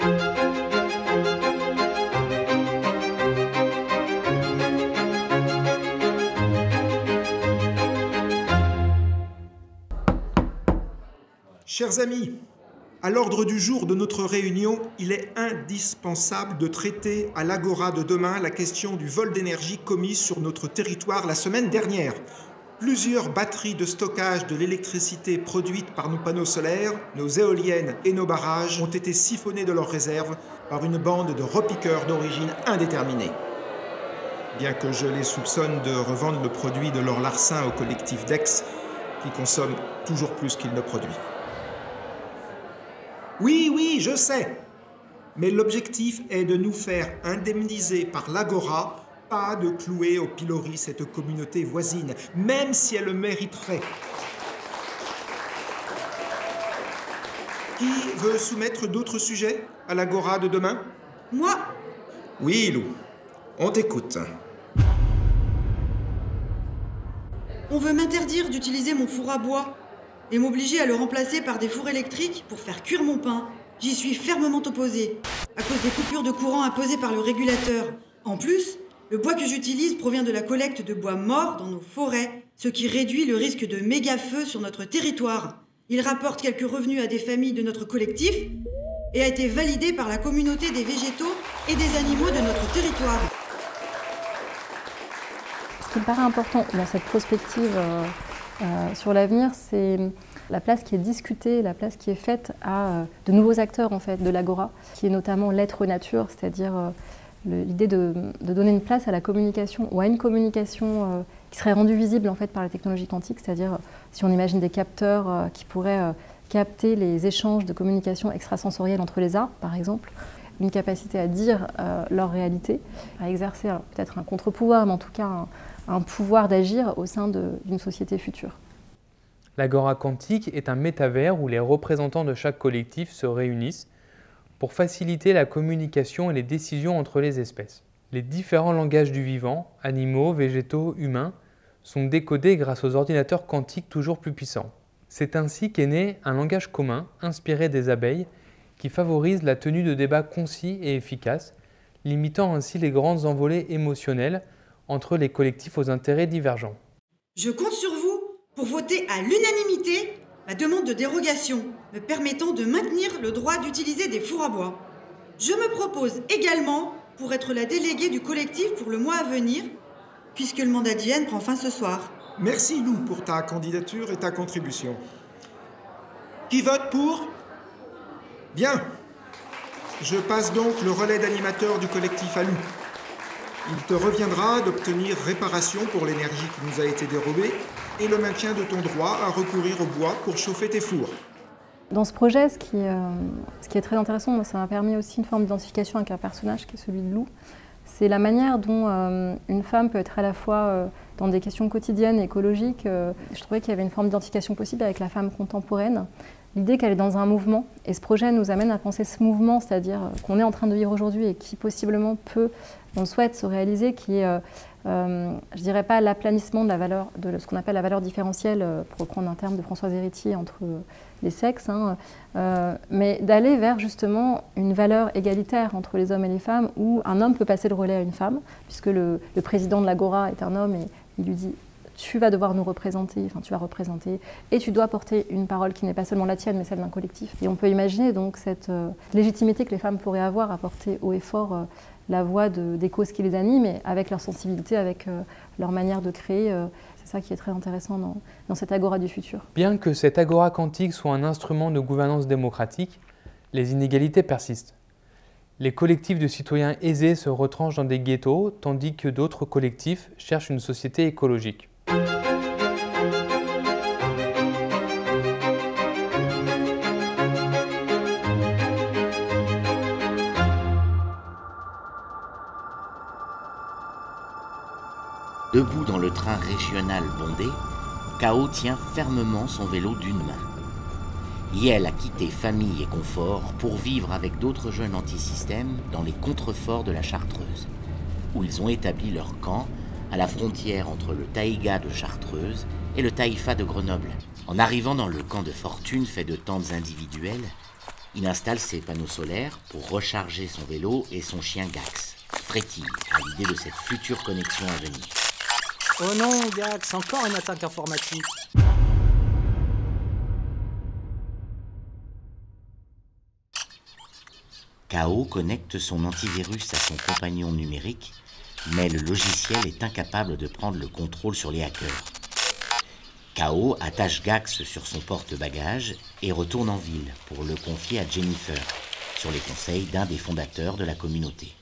Chers amis, à l'ordre du jour de notre réunion, il est indispensable de traiter à l'Agora de demain la question du vol d'énergie commis sur notre territoire la semaine dernière. Plusieurs batteries de stockage de l'électricité produite par nos panneaux solaires, nos éoliennes et nos barrages ont été siphonnées de leurs réserves par une bande de repiqueurs d'origine indéterminée. Bien que je les soupçonne de revendre le produit de leur larcin au collectif DEX, qui consomme toujours plus qu'il ne produit. Oui, je sais. Mais l'objectif est de nous faire indemniser par l'Agora, pas de clouer au pilori cette communauté voisine, même si elle le mériterait. Qui veut soumettre d'autres sujets à l'Agora de demain? Moi? Oui, Lou. On t'écoute. On veut m'interdire d'utiliser mon four à bois et m'obliger à le remplacer par des fours électriques pour faire cuire mon pain. J'y suis fermement opposée, à cause des coupures de courant imposées par le régulateur. En plus, le bois que j'utilise provient de la collecte de bois morts dans nos forêts, ce qui réduit le risque de méga-feux sur notre territoire. Il rapporte quelques revenus à des familles de notre collectif et a été validé par la communauté des végétaux et des animaux de notre territoire. Ce qui me paraît important dans cette prospective sur l'avenir, c'est la place qui est discutée, la place qui est faite à de nouveaux acteurs en fait, de l'Agora, qui est notamment l'être nature, c'est-à-dire l'idée de donner une place à la communication ou à une communication qui serait rendue visible en fait, par la technologie quantique, c'est-à-dire si on imagine des capteurs qui pourraient capter les échanges de communication extrasensorielle entre les arbres, par exemple, une capacité à dire leur réalité, à exercer peut-être un contre-pouvoir, mais en tout cas un pouvoir d'agir au sein d'une société future. L'Agora quantique est un métavers où les représentants de chaque collectif se réunissent pour faciliter la communication et les décisions entre les espèces. Les différents langages du vivant, animaux, végétaux, humains, sont décodés grâce aux ordinateurs quantiques toujours plus puissants. C'est ainsi qu'est né un langage commun, inspiré des abeilles, qui favorise la tenue de débats concis et efficaces, limitant ainsi les grandes envolées émotionnelles entre les collectifs aux intérêts divergents. Je compte sur vous pour voter à l'unanimité la demande de dérogation me permettant de maintenir le droit d'utiliser des fours à bois. Je me propose également pour être la déléguée du collectif pour le mois à venir, puisque le mandat d'hygiène prend fin ce soir. Merci Lou pour ta candidature et ta contribution. Qui vote pour? Bien. Je passe donc le relais d'animateur du collectif à Lou. Il te reviendra d'obtenir réparation pour l'énergie qui nous a été dérobée et le maintien de ton droit à recourir au bois pour chauffer tes fours. Dans ce projet, ce qui est très intéressant, ça m'a permis aussi une forme d'identification avec un personnage qui est celui de Lou. C'est la manière dont une femme peut être à la fois dans des questions quotidiennes et écologiques. Je trouvais qu'il y avait une forme d'identification possible avec la femme contemporaine. L'idée qu'elle est dans un mouvement, et ce projet nous amène à penser ce mouvement, c'est-à-dire qu'on est en train de vivre aujourd'hui et qui possiblement peut, on souhaite se réaliser, qui est, je dirais pas l'aplanissement de la valeur, de ce qu'on appelle la valeur différentielle, pour reprendre un terme de Françoise Héritier, entre les sexes, hein, mais d'aller vers justement une valeur égalitaire entre les hommes et les femmes, où un homme peut passer le relais à une femme, puisque le président de l'Agora est un homme et il lui dit tu vas devoir nous représenter, enfin tu vas représenter, et tu dois porter une parole qui n'est pas seulement la tienne, mais celle d'un collectif. Et on peut imaginer donc cette légitimité que les femmes pourraient avoir à porter haut et fort la voix des causes qui les animent, et avec leur sensibilité, avec leur manière de créer. C'est ça qui est très intéressant dans cette agora du futur. Bien que cette agora quantique soit un instrument de gouvernance démocratique, les inégalités persistent. Les collectifs de citoyens aisés se retranchent dans des ghettos, tandis que d'autres collectifs cherchent une société écologique. Debout dans le train régional bondé, Kao tient fermement son vélo d'une main. Yael a quitté famille et confort pour vivre avec d'autres jeunes antisystèmes dans les contreforts de la Chartreuse, où ils ont établi leur camp à la frontière entre le taïga de Chartreuse et le taïfa de Grenoble. En arrivant dans le camp de fortune fait de tentes individuelles, il installe ses panneaux solaires pour recharger son vélo et son chien Gax, frétille à l'idée de cette future connexion à venir. Oh non, Gax, encore une attaque informatique. Kao connecte son antivirus à son compagnon numérique, mais le logiciel est incapable de prendre le contrôle sur les hackers. Kao attache Gax sur son porte-bagages et retourne en ville pour le confier à Jennifer, sur les conseils d'un des fondateurs de la communauté.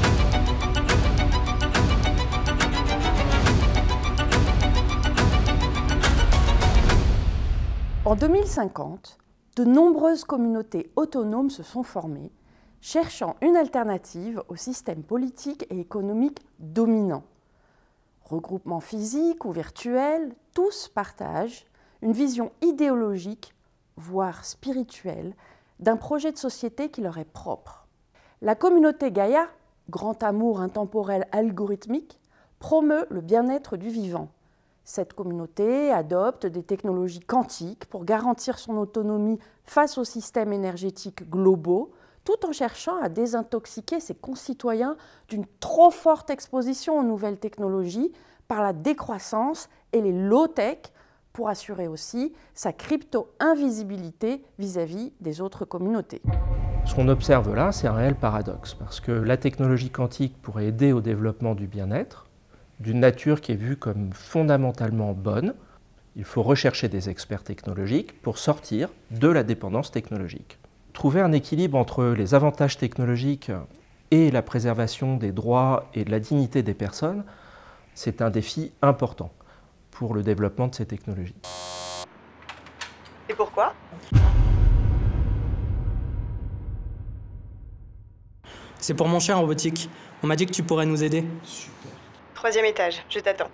En 2050, de nombreuses communautés autonomes se sont formées, cherchant une alternative au système politique et économique dominant. Regroupements physiques ou virtuels, tous partagent une vision idéologique, voire spirituelle, d'un projet de société qui leur est propre. La communauté Gaïa, grand amour intemporel algorithmique, promeut le bien-être du vivant. Cette communauté adopte des technologies quantiques pour garantir son autonomie face aux systèmes énergétiques globaux, tout en cherchant à désintoxiquer ses concitoyens d'une trop forte exposition aux nouvelles technologies par la décroissance et les low-tech, pour assurer aussi sa crypto-invisibilité vis-à-vis des autres communautés. Ce qu'on observe là, c'est un réel paradoxe, parce que la technologie quantique pourrait aider au développement du bien-être, d'une nature qui est vue comme fondamentalement bonne. Il faut rechercher des experts technologiques pour sortir de la dépendance technologique. Trouver un équilibre entre les avantages technologiques et la préservation des droits et de la dignité des personnes, c'est un défi important pour le développement de ces technologies. Et pourquoi? C'est pour mon chien en robotique. On m'a dit que tu pourrais nous aider. Super. 3e étage, je t'attends.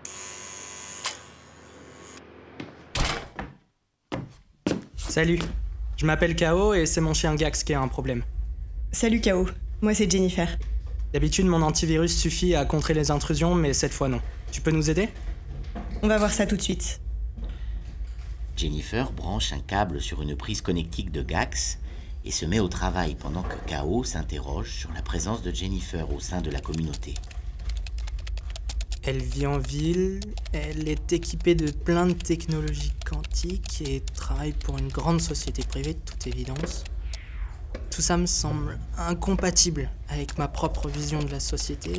Salut, je m'appelle Kao et c'est mon chien Gax qui a un problème. Salut Kao, moi c'est Jennifer. D'habitude, mon antivirus suffit à contrer les intrusions, mais cette fois non. Tu peux nous aider? On va voir ça tout de suite. Jennifer branche un câble sur une prise connectique de Gax et se met au travail pendant que Kao s'interroge sur la présence de Jennifer au sein de la communauté. Elle vit en ville, elle est équipée de plein de technologies quantiques et travaille pour une grande société privée, de toute évidence. Tout ça me semble incompatible avec ma propre vision de la société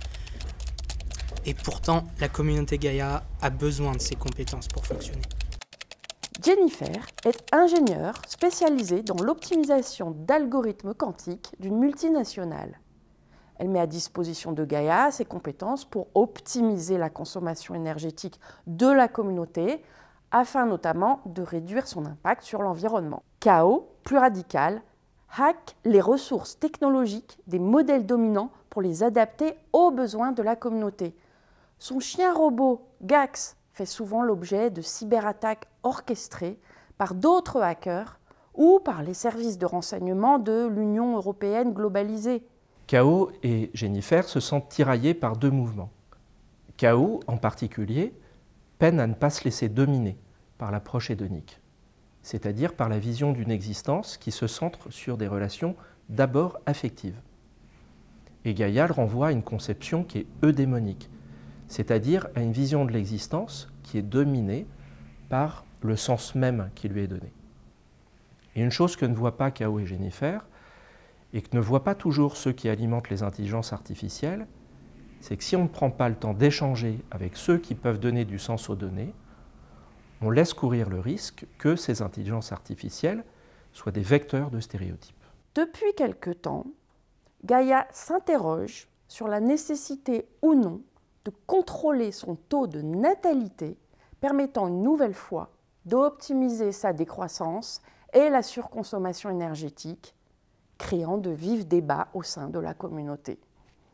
et pourtant, la communauté Gaïa a besoin de ses compétences pour fonctionner. Jennifer est ingénieure spécialisée dans l'optimisation d'algorithmes quantiques d'une multinationale. Elle met à disposition de Gaïa ses compétences pour optimiser la consommation énergétique de la communauté, afin notamment de réduire son impact sur l'environnement. Kao, plus radical, hack les ressources technologiques des modèles dominants pour les adapter aux besoins de la communauté. Son chien robot, Gax, fait souvent l'objet de cyberattaques orchestrées par d'autres hackers ou par les services de renseignement de l'Union européenne globalisée. Kao et Jennifer se sentent tiraillés par deux mouvements. Kao, en particulier, peine à ne pas se laisser dominer par l'approche hédonique, c'est-à-dire par la vision d'une existence qui se centre sur des relations d'abord affectives. Et Gaïa le renvoie à une conception qui est eudémonique, c'est-à-dire à une vision de l'existence qui est dominée par le sens même qui lui est donné. Et une chose que ne voient pas Kao et Jennifer, et que ne voient pas toujours ceux qui alimentent les intelligences artificielles, c'est que si on ne prend pas le temps d'échanger avec ceux qui peuvent donner du sens aux données, on laisse courir le risque que ces intelligences artificielles soient des vecteurs de stéréotypes. Depuis quelque temps, Gaïa s'interroge sur la nécessité ou non de contrôler son taux de natalité, permettant une nouvelle fois d'optimiser sa décroissance et la surconsommation énergétique, créant de vifs débats au sein de la communauté.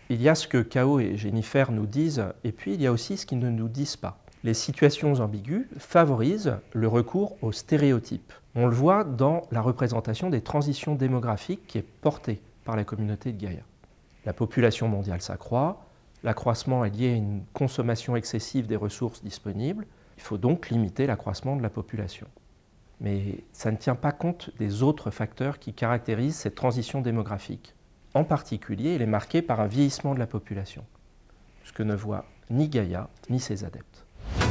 Il y a ce que Cao et Jennifer nous disent, et puis il y a aussi ce qu'ils ne nous disent pas. Les situations ambiguës favorisent le recours aux stéréotypes. On le voit dans la représentation des transitions démographiques qui est portée par la communauté de Gaïa. La population mondiale s'accroît, l'accroissement est lié à une consommation excessive des ressources disponibles, il faut donc limiter l'accroissement de la population. Mais ça ne tient pas compte des autres facteurs qui caractérisent cette transition démographique. En particulier, elle est marquée par un vieillissement de la population, ce que ne voit ni Gaïa ni ses adeptes.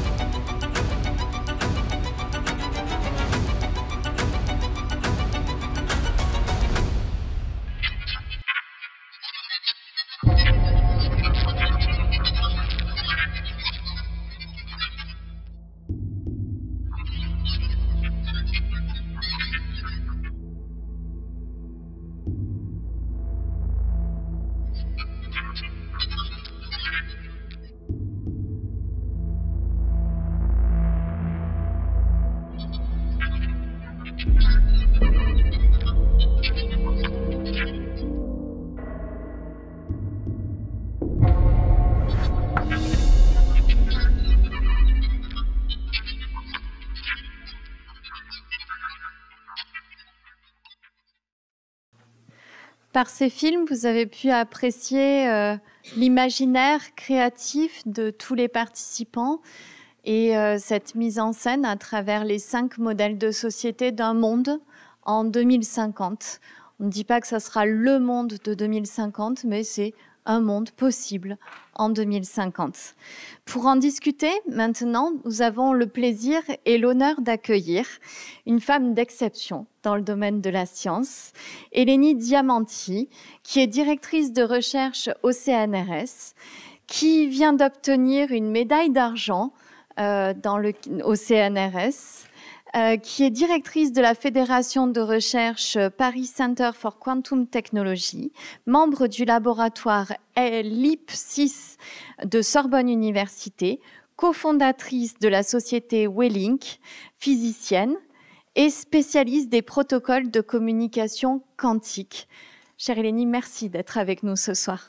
Par ces films, vous avez pu apprécier l'imaginaire créatif de tous les participants et cette mise en scène à travers les 5 modèles de société d'un monde en 2050. On ne dit pas que ça sera le monde de 2050, mais c'est un monde possible en 2050. Pour en discuter, maintenant, nous avons le plaisir et l'honneur d'accueillir une femme d'exception dans le domaine de la science, Eleni Diamanti, qui est directrice de recherche au CNRS, qui vient d'obtenir une médaille d'argent au CNRS, qui est directrice de la Fédération de recherche Paris Center for Quantum Technology, membre du laboratoire LIP6 de Sorbonne Université, cofondatrice de la société WeLink, physicienne et spécialiste des protocoles de communication quantique. Chère Eleni, merci d'être avec nous ce soir.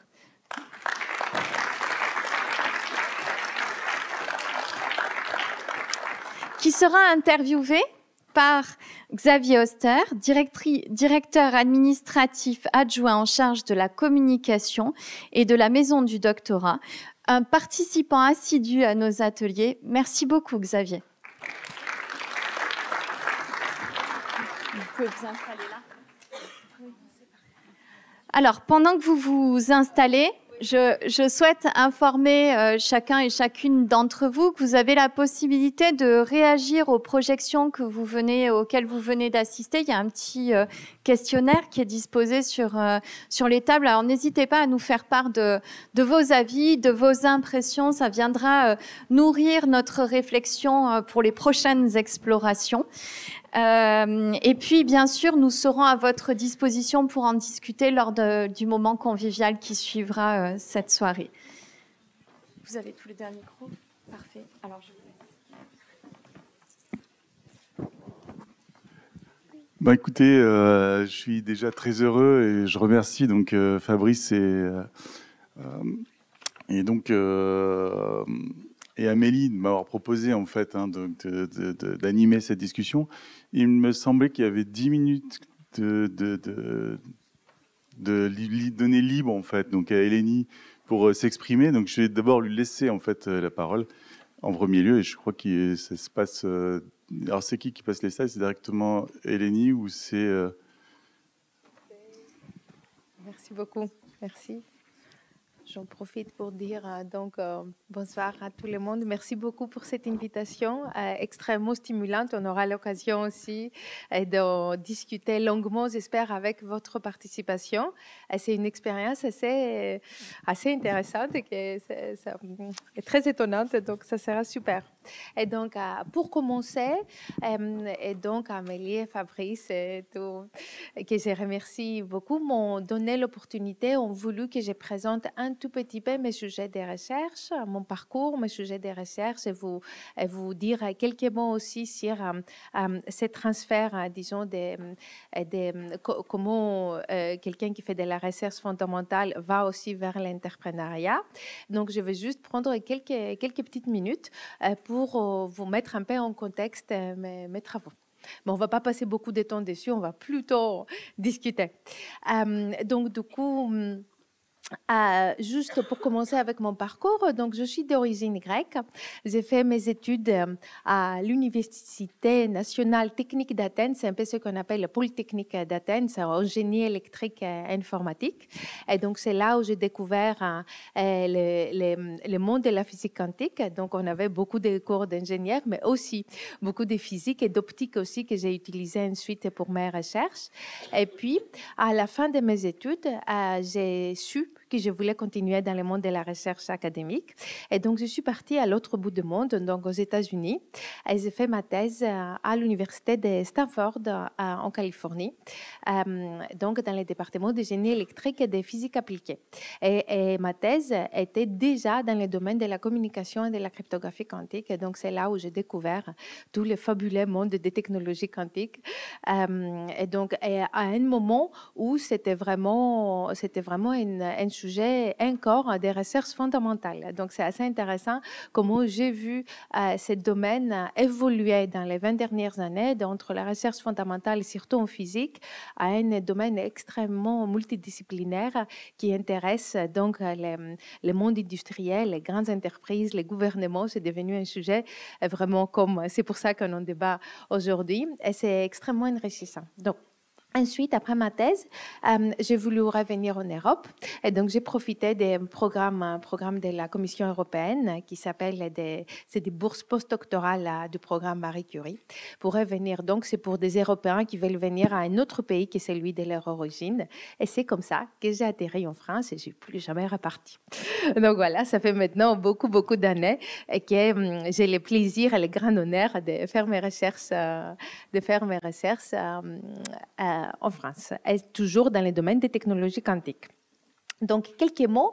Qui sera interviewé par Xavier Oster, directeur administratif adjoint en charge de la communication et de la maison du doctorat, un participant assidu à nos ateliers. Merci beaucoup, Xavier. Vous pouvez vous installer là. Alors, pendant que vous vous installez, je souhaite informer chacun et chacune d'entre vous que vous avez la possibilité de réagir aux projections auxquelles vous venez d'assister. Il y a un petit questionnaire qui est disposé sur les tables. Alors, n'hésitez pas à nous faire part de vos avis, de vos impressions. Ça viendra nourrir notre réflexion pour les prochaines explorations. Et puis, bien sûr, nous serons à votre disposition pour en discuter lors du moment convivial qui suivra cette soirée. Vous avez tous les deux un micro ? Parfait. Alors, je vous laisse. Écoutez, je suis déjà très heureux et je remercie donc Fabrice et Amélie de m'avoir proposé en fait d'animer cette discussion. Il me semblait qu'il y avait 10 minutes de données libres en fait, donc à Eleni pour s'exprimer. Donc je vais d'abord lui laisser en fait la parole en premier lieu, et je crois que ça se passe. Alors c'est qui passe les slides? C'est directement Eleni ou c'est Merci beaucoup. Merci. J'en profite pour dire bonsoir à tout le monde. Merci beaucoup pour cette invitation extrêmement stimulante. On aura l'occasion aussi de discuter longuement, j'espère, avec votre participation. C'est une expérience assez intéressante et très étonnante, donc ça sera super. Et donc, pour commencer, et donc Amélie et Fabrice, et tout, que je remercie beaucoup, m'ont donné l'opportunité, ont voulu que je présente un tout petit peu mes sujets de recherche, mon parcours, mes sujets de recherche, et vous dire quelques mots aussi sur ces transferts, disons, comment quelqu'un qui fait de la recherche fondamentale va aussi vers l'entrepreneuriat. Donc, je vais juste prendre quelques petites minutes pour vous mettre un peu en contexte mes travaux. Mais on ne va pas passer beaucoup de temps dessus, on va plutôt discuter. Donc, du coup, juste pour commencer avec mon parcours, donc je suis d'origine grecque. J'ai fait mes études à l'Université nationale technique d'Athènes, c'est un peu ce qu'on appelle le Polytechnique d'Athènes, c'est en génie électrique et informatique. Et donc c'est là où j'ai découvert le monde de la physique quantique. Donc on avait beaucoup de cours d'ingénieur, mais aussi beaucoup de physique et d'optique aussi que j'ai utilisé ensuite pour mes recherches. Et puis à la fin de mes études, j'ai su que je voulais continuer dans le monde de la recherche académique. Et donc, je suis partie à l'autre bout du monde, donc aux États-Unis. Et j'ai fait ma thèse à l'université de Stanford, en Californie, donc dans le département de génie électrique et de physique appliquée. Et ma thèse était déjà dans le domaine de la communication et de la cryptographie quantique. Et donc, c'est là où j'ai découvert tout le fabuleux monde des technologies quantiques. Et donc, à un moment où c'était vraiment un sujet encore des recherches fondamentales. Donc, c'est assez intéressant comment j'ai vu ce domaine évoluer dans les 20 dernières années entre la recherche fondamentale, surtout en physique, à un domaine extrêmement multidisciplinaire qui intéresse donc le monde industriel, les grandes entreprises, les gouvernements. C'est devenu un sujet vraiment c'est pour ça qu'on en débat aujourd'hui et c'est extrêmement enrichissant. Donc, ensuite, après ma thèse, j'ai voulu revenir en Europe et donc j'ai profité d'un programme de la Commission européenne qui s'appelle c'est des bourses postdoctorales du programme Marie Curie pour revenir. Donc, c'est pour des Européens qui veulent venir à un autre pays que celui de leur origine. Et c'est comme ça que j'ai atterri en France et je ne suis plus jamais repartie. Donc voilà, ça fait maintenant beaucoup d'années et que j'ai le plaisir et le grand honneur de faire mes recherches, en France, et toujours dans le domaine des technologies quantiques. Donc, quelques mots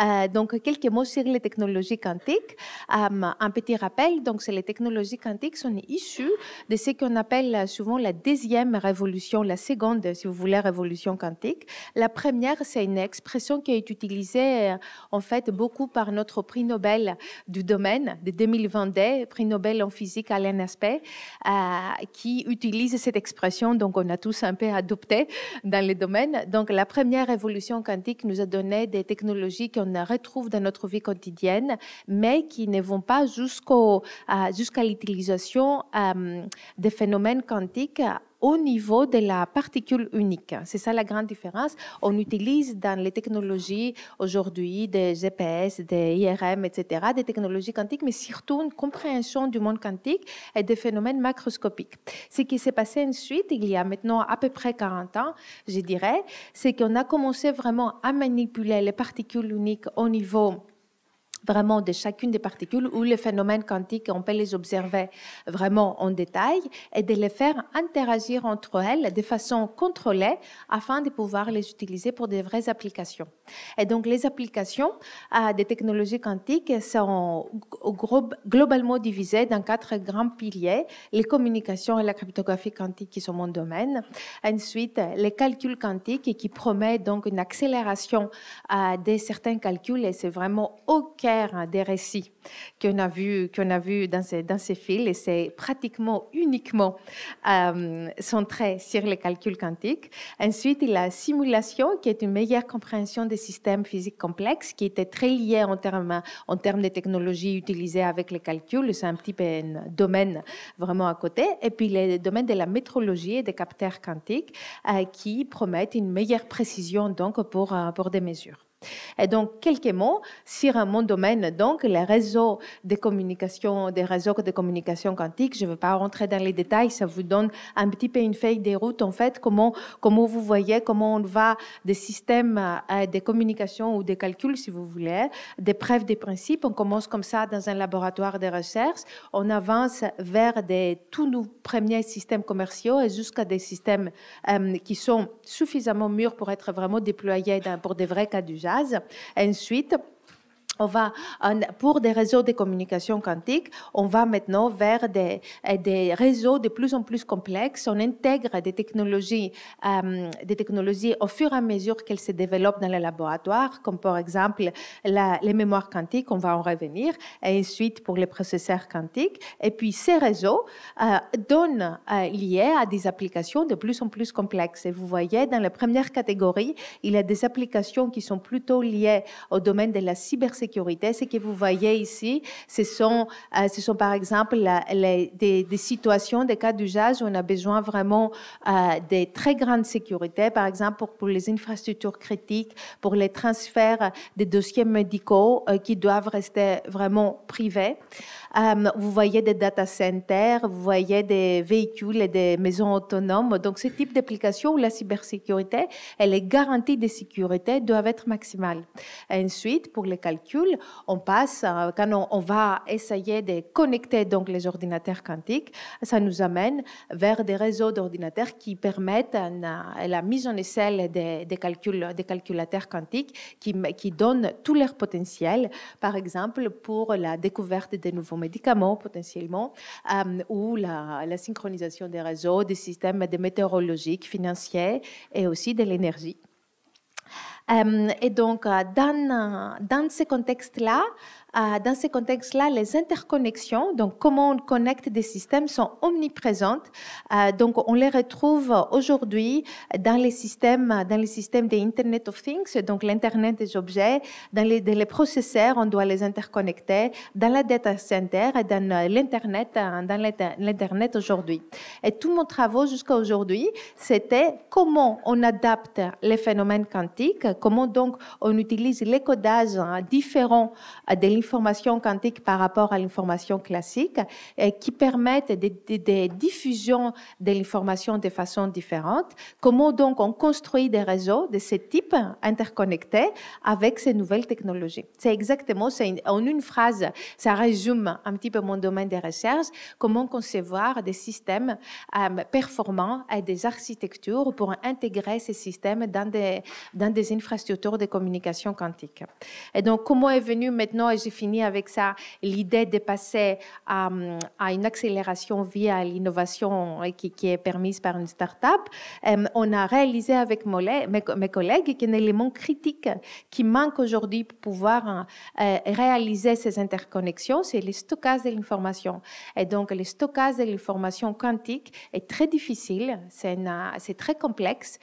sur les technologies quantiques. Un petit rappel, donc, les technologies quantiques sont issues de ce qu'on appelle souvent la deuxième révolution, la seconde, si vous voulez, révolution quantique. La première, c'est une expression qui est utilisée, en fait, beaucoup par notre prix Nobel du domaine de 2022, prix Nobel en physique Alain Aspect, qui utilise cette expression, donc on a tous un peu adopté dans le domaine. Donc, la première révolution quantique nous a donné des technologies qu'on retrouve dans notre vie quotidienne, mais qui ne vont pas jusqu'à l'utilisation des phénomènes quantiques au niveau de la particule unique. C'est ça la grande différence. On utilise dans les technologies aujourd'hui des GPS, des IRM, etc., des technologies quantiques, mais surtout une compréhension du monde quantique et des phénomènes macroscopiques. Ce qui s'est passé ensuite, il y a maintenant à peu près 40 ans, je dirais, c'est qu'on a commencé vraiment à manipuler les particules uniques au niveau vraiment de chacune des particules où les phénomènes quantiques, on peut les observer vraiment en détail et de les faire interagir entre elles de façon contrôlée afin de pouvoir les utiliser pour de vraies applications. Et donc, les applications des technologies quantiques sont globalement divisées dans 4 grands piliers. Les communications et la cryptographie quantique qui sont mon domaine. Ensuite, les calculs quantiques qui promettent donc une accélération de certains calculs et c'est vraiment au cœur des récits qu'on a vu dans ces fils et c'est pratiquement uniquement centré sur les calculs quantiques. Ensuite, il y a la simulation qui est une meilleure compréhension des systèmes physiques complexes qui était très liée en termes de technologies utilisées avec les calculs. C'est un petit peu un domaine vraiment à côté. Et puis, le domaine de la métrologie et des capteurs quantiques qui promettent une meilleure précision donc pour des mesures. Et donc, quelques mots sur mon domaine, donc les réseaux de communication, des réseaux de communication quantique. Je ne vais pas rentrer dans les détails, ça vous donne un petit peu une feuille de route, en fait, comment vous voyez, comment on va des systèmes de communication ou de calcul, si vous voulez, des preuves des principes. On commence comme ça dans un laboratoire de recherche, on avance vers des tout nouveaux premiers systèmes commerciaux et jusqu'à des systèmes qui sont suffisamment mûrs pour être vraiment déployés pour des vrais cas d'usage. Ensuite, on va, pour des réseaux de communication quantique, on va maintenant vers des réseaux de plus en plus complexes. On intègre des technologies au fur et à mesure qu'elles se développent dans le laboratoire, comme par exemple les mémoires quantiques, on va en revenir, et ensuite pour les processeurs quantiques. Et puis ces réseaux donnent liés à des applications de plus en plus complexes. Et vous voyez, dans la première catégorie, il y a des applications qui sont plutôt liées au domaine de la cybersécurité. Ce que vous voyez ici, ce sont par exemple des situations, des cas d'usage où on a besoin vraiment de très grande sécurité, par exemple pour les infrastructures critiques, pour les transferts des dossiers médicaux qui doivent rester vraiment privés. Vous voyez des data centers, vous voyez des véhicules et des maisons autonomes. Donc, ce type d'application où la cybersécurité et les garanties de sécurité doivent être maximales. Et ensuite, pour les calculs, on passe, quand on va essayer de connecter donc les ordinateurs quantiques, ça nous amène vers des réseaux d'ordinateurs qui permettent la mise en échelle des calculateurs quantiques qui donnent tout leur potentiel, par exemple pour la découverte de nouveaux médicaments potentiellement, ou la synchronisation des réseaux, des systèmes de météorologiques, financiers et aussi de l'énergie. Et donc, dans ce contexte-là, les interconnexions, donc comment on connecte des systèmes, sont omniprésentes. Donc, on les retrouve aujourd'hui dans les systèmes des Internet of Things, donc l'Internet des objets, dans les processeurs, on doit les interconnecter, dans la data center et dans l'Internet aujourd'hui. Et tous mon travaux jusqu'à aujourd'hui, c'était comment on adapte les phénomènes quantiques, comment donc on utilise les codages différents de l'information quantique par rapport à l'information classique qui permettent des diffusions de l'information de façon différente. Comment donc on construit des réseaux de ce type interconnectés avec ces nouvelles technologies. C'est exactement, en une phrase, ça résume un petit peu mon domaine de recherche, comment concevoir des systèmes performants et des architectures pour intégrer ces systèmes dans des infrastructures de communication quantique. Et donc, comment est venue maintenant, et j'ai fini avec ça, l'idée de passer à une accélération via l'innovation qui est permise par une start-up. On a réalisé avec mes collègues qu'un élément critique qui manque aujourd'hui pour pouvoir réaliser ces interconnexions, c'est le stockage de l'information. Et donc, le stockage de l'information quantique est très difficile, c'est très complexe.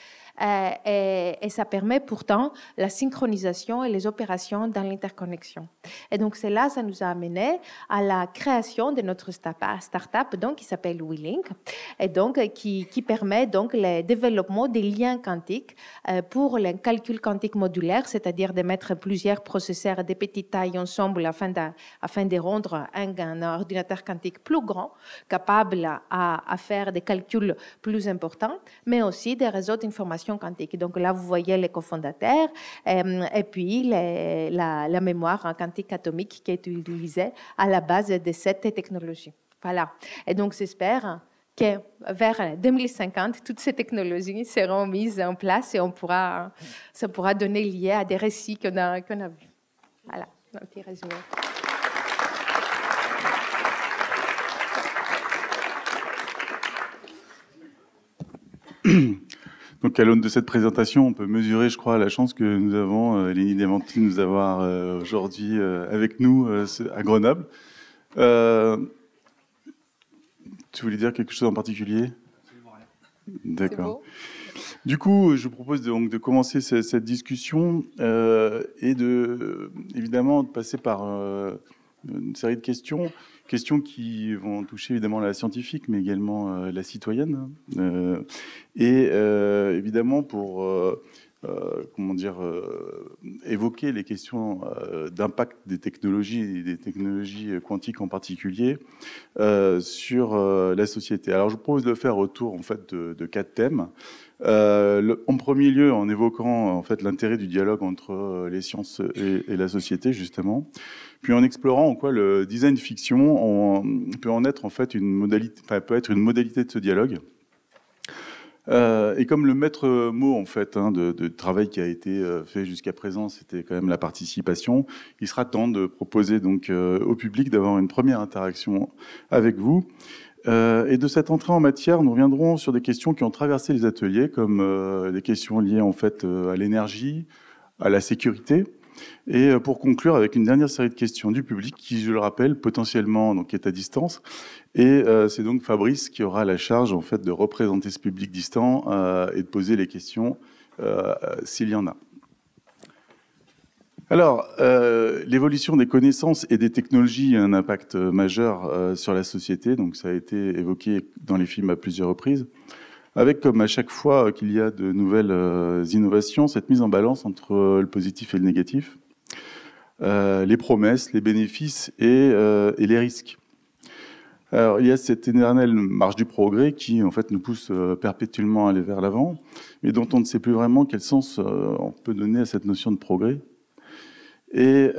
Et ça permet pourtant la synchronisation et les opérations dans l'interconnexion. Et donc, cela, ça nous a amené à la création de notre start-up donc, qui s'appelle WeLink, et donc qui permet donc le développement des liens quantiques pour le calcul quantique modulaire, c'est-à-dire de mettre plusieurs processeurs de petite taille ensemble afin de rendre un ordinateur quantique plus grand, capable à faire des calculs plus importants, mais aussi des réseaux d'information quantique. Donc là, vous voyez les cofondateurs et puis la mémoire quantique atomique qui est utilisée à la base de cette technologie. Voilà. Et donc, j'espère que vers 2050, toutes ces technologies seront mises en place et ça pourra donner lieu à des récits qu'on a vus. Voilà, un petit résumé. Donc, à l'aune de cette présentation, on peut mesurer, je crois, la chance que nous avons, Eleni Diamanti, de nous avoir aujourd'hui avec nous à Grenoble. Tu voulais dire quelque chose en particulier ? D'accord. Du coup, je vous propose donc de commencer cette discussion et évidemment de passer par une série de questions qui vont toucher évidemment la scientifique, mais également la citoyenne. Et évidemment, pour comment dire, évoquer les questions d'impact des technologies, et des technologies quantiques en particulier, sur la société. Alors, je vous propose de faire autour en fait de 4 thèmes. En premier lieu, en évoquant en fait l'intérêt du dialogue entre les sciences et la société, justement, puis en explorant en quoi le design fiction peut en être en fait une modalité, peut être une modalité de ce dialogue. Et comme le maître mot en fait de travail qui a été fait jusqu'à présent, c'était quand même la participation, il sera temps de proposer donc au public d'avoir une première interaction avec vous. Et de cette entrée en matière, nous reviendrons sur des questions qui ont traversé les ateliers, comme des questions liées en fait à l'énergie, à la sécurité. Et pour conclure avec une dernière série de questions du public qui, je le rappelle, potentiellement donc, est à distance. Et c'est donc Fabrice qui aura la charge en fait, de représenter ce public distant et de poser les questions s'il y en a. Alors, l'évolution des connaissances et des technologies a un impact majeur sur la société. Donc ça a été évoqué dans les films à plusieurs reprises. Avec, comme à chaque fois qu'il y a de nouvelles innovations, cette mise en balance entre le positif et le négatif, les promesses, les bénéfices et les risques. Alors, il y a cette éternelle marche du progrès qui, en fait, nous pousse perpétuellement à aller vers l'avant, mais dont on ne sait plus vraiment quel sens on peut donner à cette notion de progrès. Et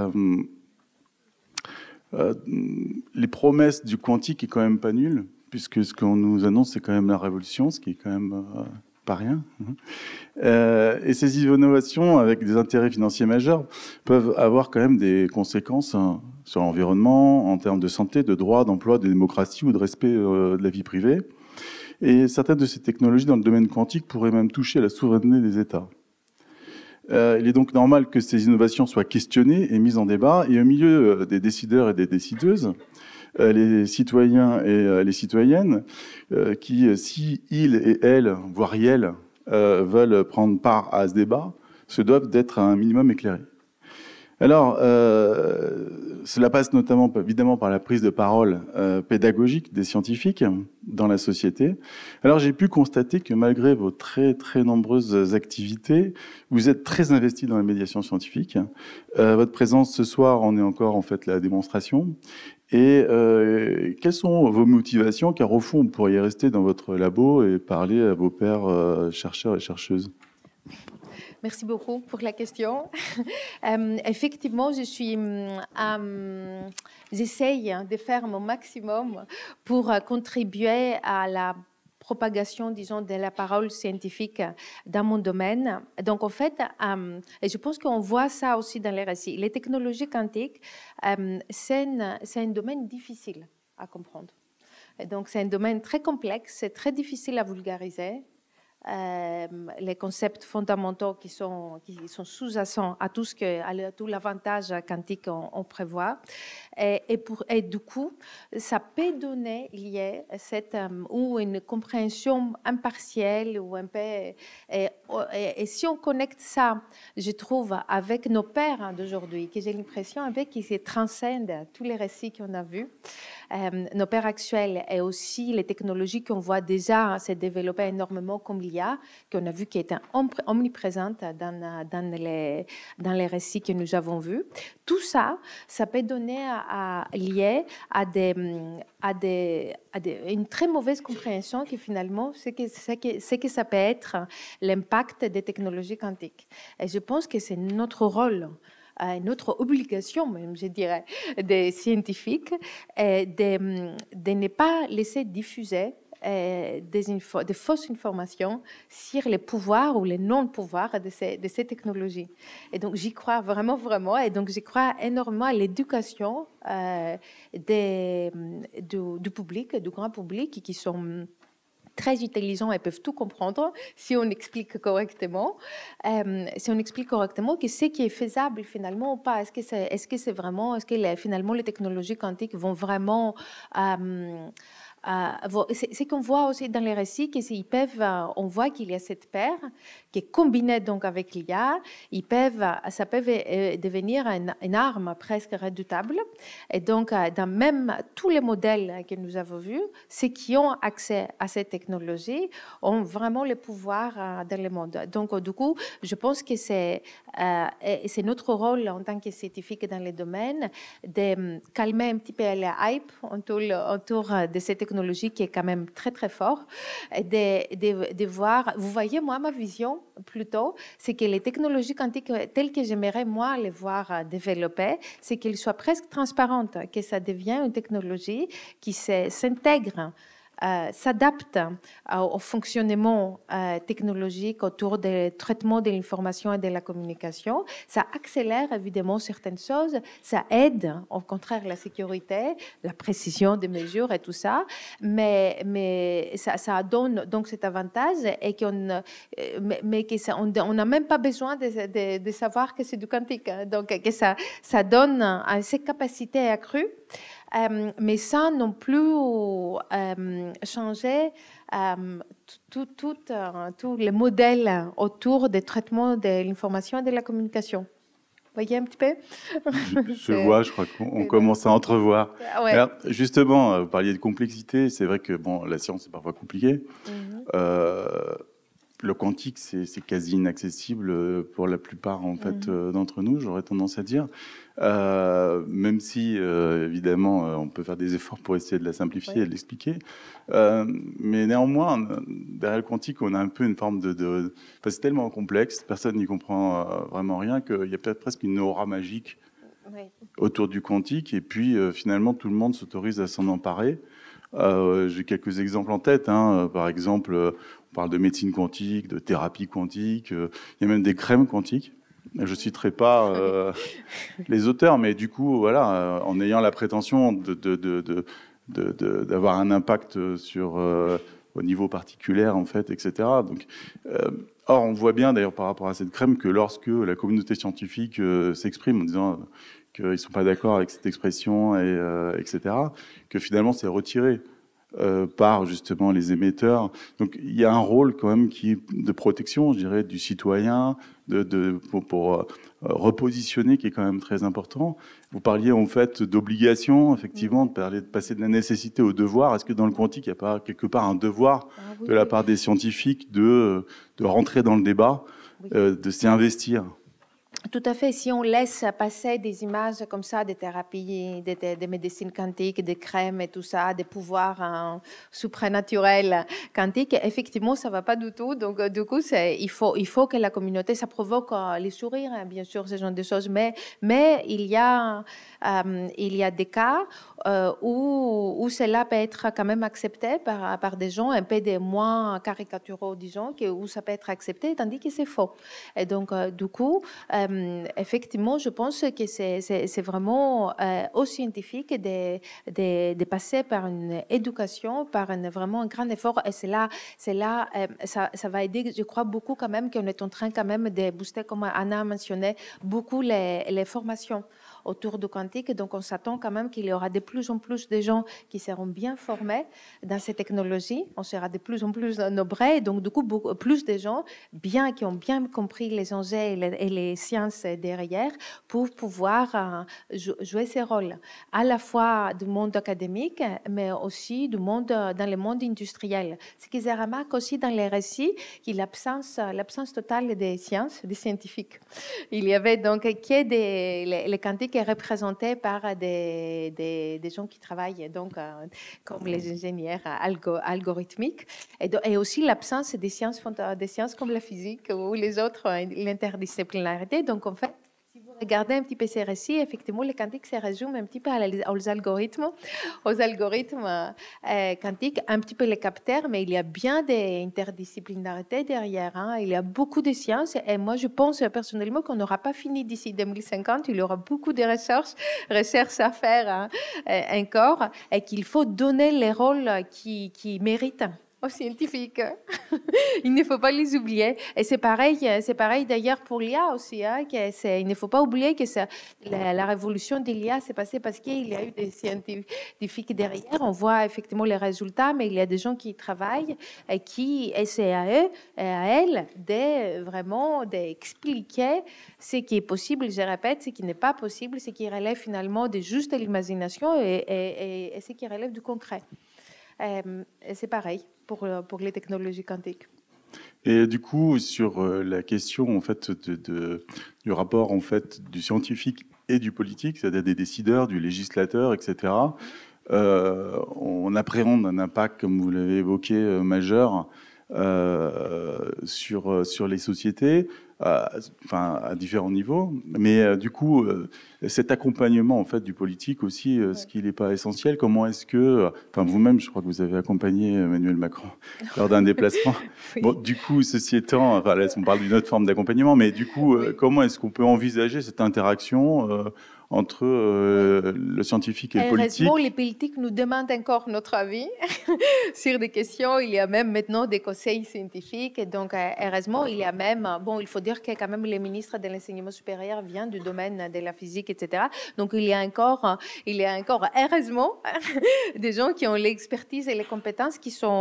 les promesses du quantique est quand même pas nul, puisque ce qu'on nous annonce, c'est quand même la révolution, ce qui est quand même pas rien. Et ces innovations, avec des intérêts financiers majeurs, peuvent avoir quand même des conséquences sur l'environnement, en termes de santé, de droit, d'emploi, de démocratie ou de respect de la vie privée. Et certaines de ces technologies dans le domaine quantique pourraient même toucher à la souveraineté des États. Il est donc normal que ces innovations soient questionnées et mises en débat, et au milieu des décideurs et des décideuses, les citoyens et les citoyennes, qui, si ils et elles, voire elles, veulent prendre part à ce débat, se doivent d'être un minimum éclairés. Alors, cela passe notamment, évidemment, par la prise de parole pédagogique des scientifiques dans la société. Alors, j'ai pu constater que malgré vos très, très nombreuses activités, vous êtes très investis dans la médiation scientifique. Votre présence ce soir en est encore, en fait, la démonstration. Et quelles sont vos motivations? Car au fond, vous pourriez rester dans votre labo et parler à vos pairs chercheurs et chercheuses. Merci beaucoup pour la question. Effectivement, j'essaye de faire mon maximum pour contribuer à la propagation, disons, de la parole scientifique dans mon domaine. Donc, en fait, et je pense qu'on voit ça aussi dans les récits. Les technologies quantiques, c'est un domaine difficile à comprendre. Et donc, c'est un domaine très complexe, c'est très difficile à vulgariser. Les concepts fondamentaux qui sont sous-jacents à tout l'avantage quantique qu'on prévoit. Et du coup, ça peut donner lié ou une compréhension impartielle ou un peu. Et si on connecte ça, je trouve, avec nos pairs d'aujourd'hui, que j'ai l'impression qu'ils se transcendent tous les récits qu'on a vus, nos pairs actuels et aussi les technologies qu'on voit déjà se développer énormément comme l'IA, qu'on a vu qui est omniprésente dans les récits que nous avons vus. Tout ça, ça peut donner lié à une très mauvaise compréhension que finalement, c'est que ça peut être l'impact des technologies quantiques. Et je pense que c'est notre rôle, notre obligation même, je dirais, des scientifiques, de ne pas laisser diffuser des fausses informations sur les pouvoirs ou les non-pouvoirs de ces technologies. Et donc, j'y crois vraiment, vraiment. Et donc, j'y crois énormément à l'éducation du public, du grand public, qui sont très intelligents et peuvent tout comprendre si on explique correctement. Si on explique correctement que ce qui est faisable finalement ou pas, est-ce que finalement les technologies quantiques vont vraiment ce qu'on voit aussi dans les récits, on voit qu'il y a cette paire qui est combinée donc avec l'IA. Ça peut devenir une arme presque redoutable. Et donc, dans même tous les modèles que nous avons vus, ceux qui ont accès à cette technologie ont vraiment le pouvoir dans le monde. Donc, du coup, je pense que c'est notre rôle en tant que scientifique dans le domaine de calmer un petit peu la hype autour de cette technologie qui est quand même très, très fort. De voir, vous voyez, moi, ma vision, plutôt, c'est que les technologies quantiques telles que j'aimerais, moi, les voir développer, c'est qu'elles soient presque transparentes, que ça devienne une technologie qui s'intègre, s'adapte au fonctionnement technologique autour du traitement de l'information et de la communication. Ça accélère évidemment certaines choses, ça aide au contraire la sécurité, la précision des mesures et tout ça, mais ça donne donc cet avantage et on n'a même pas besoin de savoir que c'est du quantique. Donc que ça donne cette capacité accrue. Mais sans non plus changer tous les modèles autour des traitements de l'information et de la communication. Vous voyez un petit peu? Je vois, je crois qu'on commence à entrevoir. Ouais. Alors, justement, vous parliez de complexité. C'est vrai que la science est parfois compliquée. Le quantique, c'est quasi inaccessible pour la plupart en fait, d'entre nous, j'aurais tendance à dire. Même si, évidemment, on peut faire des efforts pour essayer de la simplifier et de l'expliquer. Mais néanmoins, derrière le quantique, on a un peu une forme c'est tellement complexe, personne n'y comprend vraiment rien, qu'il y a peut-être presque une aura magique autour du quantique. Et puis, finalement, tout le monde s'autorise à s'en emparer. J'ai quelques exemples en tête. Par exemple, on parle de médecine quantique, de thérapie quantique. Il y a même des crèmes quantiques. Je ne citerai pas les auteurs, mais du coup, voilà, en ayant la prétention d'avoir un impact sur, au niveau particulier, en fait, etc. Donc, or, on voit bien, d'ailleurs, par rapport à cette crème, que lorsque la communauté scientifique s'exprime en disant qu'ils ne sont pas d'accord avec cette expression, etc., que finalement, c'est retiré par justement les émetteurs. Donc il y a un rôle quand même qui est de protection, je dirais, du citoyen, pour repositionner, qui est quand même très important. Vous parliez en fait d'obligation, effectivement, de passer de la nécessité au devoir. Est-ce que dans le quantique, il n'y a pas quelque part un devoir de la part des scientifiques de rentrer dans le débat, de s'y investir? Tout à fait. Si on laisse passer des images comme ça, des thérapies, des médecines quantiques, des crèmes et tout ça, des pouvoirs supranaturels quantiques, effectivement, ça ne va pas du tout. Donc, du coup, il faut que la communauté, ça provoque les sourires, hein, bien sûr, ce genre de choses. Mais il y a des cas où cela peut être quand même accepté par des gens un peu moins caricaturaux, disons, où ça peut être accepté, tandis que c'est faux. Et donc, du coup, effectivement, je pense que c'est vraiment aux scientifiques de passer par une éducation, par vraiment un grand effort. Et ça va aider, je crois, beaucoup quand même, qu'on est en train quand même de booster, comme Anna a mentionné, beaucoup les formations autour du quantique. Donc, on s'attend quand même qu'il y aura de plus en plus de gens qui seront bien formés dans ces technologies. On sera de plus en plus nombreux. Donc, du coup, plus de gens qui ont bien compris les enjeux et les sciences derrière pour pouvoir jouer ces rôles, à la fois du monde académique, mais aussi dans le monde industriel. Ce qu'ils remarquent aussi dans les récits, c'est l'absence totale des sciences, des scientifiques. Il y avait donc les quantiques est représenté par des gens qui travaillent donc, comme les ingénieurs algorithmiques et aussi l'absence des sciences comme la physique ou les autres, l'interdisciplinarité. Donc en fait, si vous regardez un petit peu ces récits, effectivement, les quantiques se résument un petit peu aux algorithmes quantiques, un petit peu les capteurs, mais il y a bien des interdisciplinarités derrière. Hein. Il y a beaucoup de sciences et moi, je pense personnellement qu'on n'aura pas fini d'ici 2050. Il y aura beaucoup de recherches à faire encore et qu'il faut donner les rôles qui méritent aux scientifiques. Il ne faut pas les oublier. Et c'est pareil d'ailleurs pour l'IA aussi. Hein, il ne faut pas oublier que la révolution de l'IA s'est passée parce qu'il y a eu des scientifiques derrière. On voit effectivement les résultats, mais il y a des gens qui y travaillent et c'est à eux et à elles vraiment d'expliquer ce qui est possible, je répète, ce qui n'est pas possible, ce qui relève finalement de juste l'imagination et ce qui relève du concret. Et c'est pareil pour les technologies quantiques. Et du coup, sur la question en fait du rapport en fait du scientifique et du politique, c'est-à-dire des décideurs, du législateur, etc. On appréhende un impact, comme vous l'avez évoqué, majeur sur les sociétés, à différents niveaux. Mais du coup, cet accompagnement en fait du politique aussi, ce qui n'est pas essentiel. Comment est-ce que, vous-même, je crois que vous avez accompagné Emmanuel Macron lors d'un déplacement. Oui. Bon, du coup, ceci étant, là, on parle d'une autre forme d'accompagnement, mais du coup, comment est-ce qu'on peut envisager cette interaction entre le scientifique et le politique? Heureusement, les politiques nous demandent encore notre avis sur des questions. Il y a même maintenant des conseils scientifiques. Et donc, heureusement, il y a même... Bon, il faut dire que quand même le ministre de l'enseignement supérieur vient du domaine de la physique, etc. Donc, il y a encore heureusement, des gens qui ont l'expertise et les compétences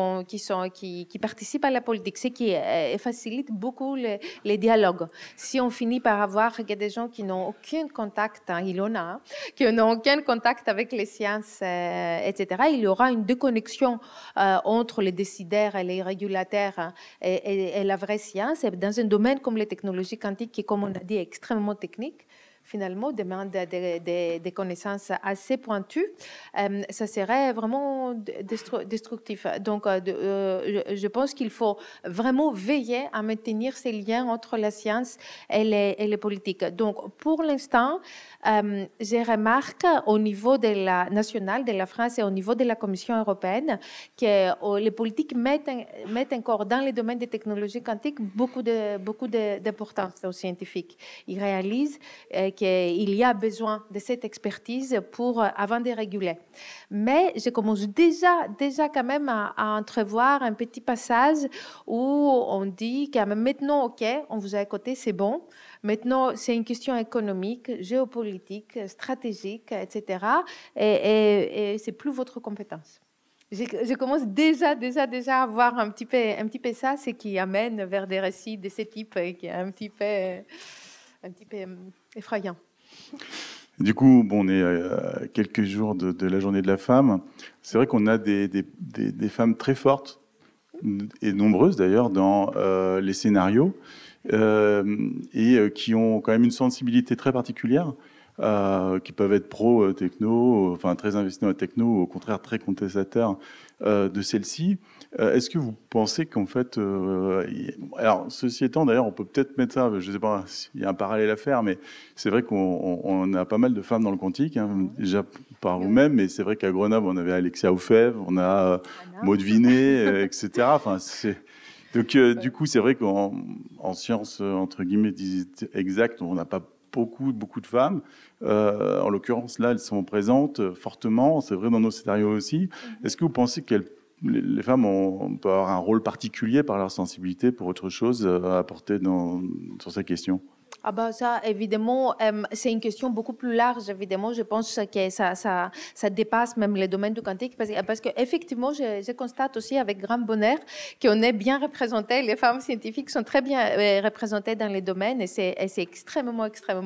qui participent à la politique, ce qui facilite beaucoup les dialogues. Si on finit par avoir des gens qui n'ont aucun contact, qui n'ont aucun contact avec les sciences, etc., il y aura une déconnexion entre les décideurs et les régulateurs et la vraie science. Et dans un domaine comme les technologies quantiques, qui, comme on a dit, est extrêmement technique, finalement, demande des connaissances assez pointues, ça serait vraiment destructif. Donc, je pense qu'il faut vraiment veiller à maintenir ces liens entre la science et les politiques. Donc, pour l'instant, je remarque au niveau national de la France et au niveau de la Commission européenne que les politiques mettent encore dans les domaines des technologies quantiques beaucoup d'importance aux scientifiques. Ils réalisent qu'il y a besoin de cette expertise avant de réguler. Mais je commence déjà quand même à entrevoir un petit passage où on dit quand même maintenant, OK, on vous a écouté, c'est bon. Maintenant, c'est une question économique, géopolitique, stratégique, etc. Et c'est plus votre compétence. Je commence déjà à voir un petit peu ça, ce qui amène vers des récits de ce type qui est un petit peu effrayant. Du coup, on est à quelques jours de la journée de la femme. C'est vrai qu'on a des femmes très fortes, et nombreuses d'ailleurs, dans les scénarios, et qui ont quand même une sensibilité très particulière, qui peuvent être pro-techno, très investis dans la techno, ou au contraire très contestataires de celle-ci. Est-ce que vous pensez qu'en fait... alors, ceci étant, d'ailleurs, on peut peut-être mettre ça, je ne sais pas s'il y a un parallèle à faire, mais c'est vrai qu'on a pas mal de femmes dans le quantique, déjà par vous-même, mais c'est vrai qu'à Grenoble, on avait Alexia Ofev, on a Maud Vinet, etc. Donc, du coup, c'est vrai qu'en sciences, entre guillemets, exactes, on n'a pas beaucoup de femmes. En l'occurrence, là, elles sont présentes fortement. C'est vrai dans nos scénarios aussi. Est-ce que vous pensez que les femmes peuvent avoir un rôle particulier par leur sensibilité pour autre chose à apporter sur ces questions? Ça, évidemment, c'est une question beaucoup plus large, évidemment. Je pense que ça dépasse même les domaines du quantique, parce qu'effectivement, je constate aussi avec grand bonheur qu'on est bien représenté. Les femmes scientifiques sont très bien représentées dans les domaines, et c'est extrêmement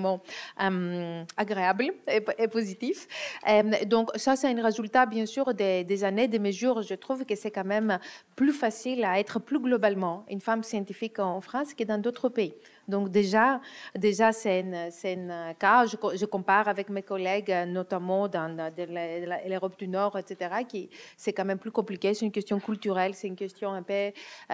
agréable et positif. Donc, ça, c'est un résultat, bien sûr, des années, des mesures. Je trouve que c'est quand même plus facile à être plus globalement une femme scientifique en France que dans d'autres pays. Donc déjà c'est un cas, je compare avec mes collègues, notamment dans l'Europe du Nord, etc., qui c'est quand même plus compliqué, c'est une question culturelle, c'est une question un peu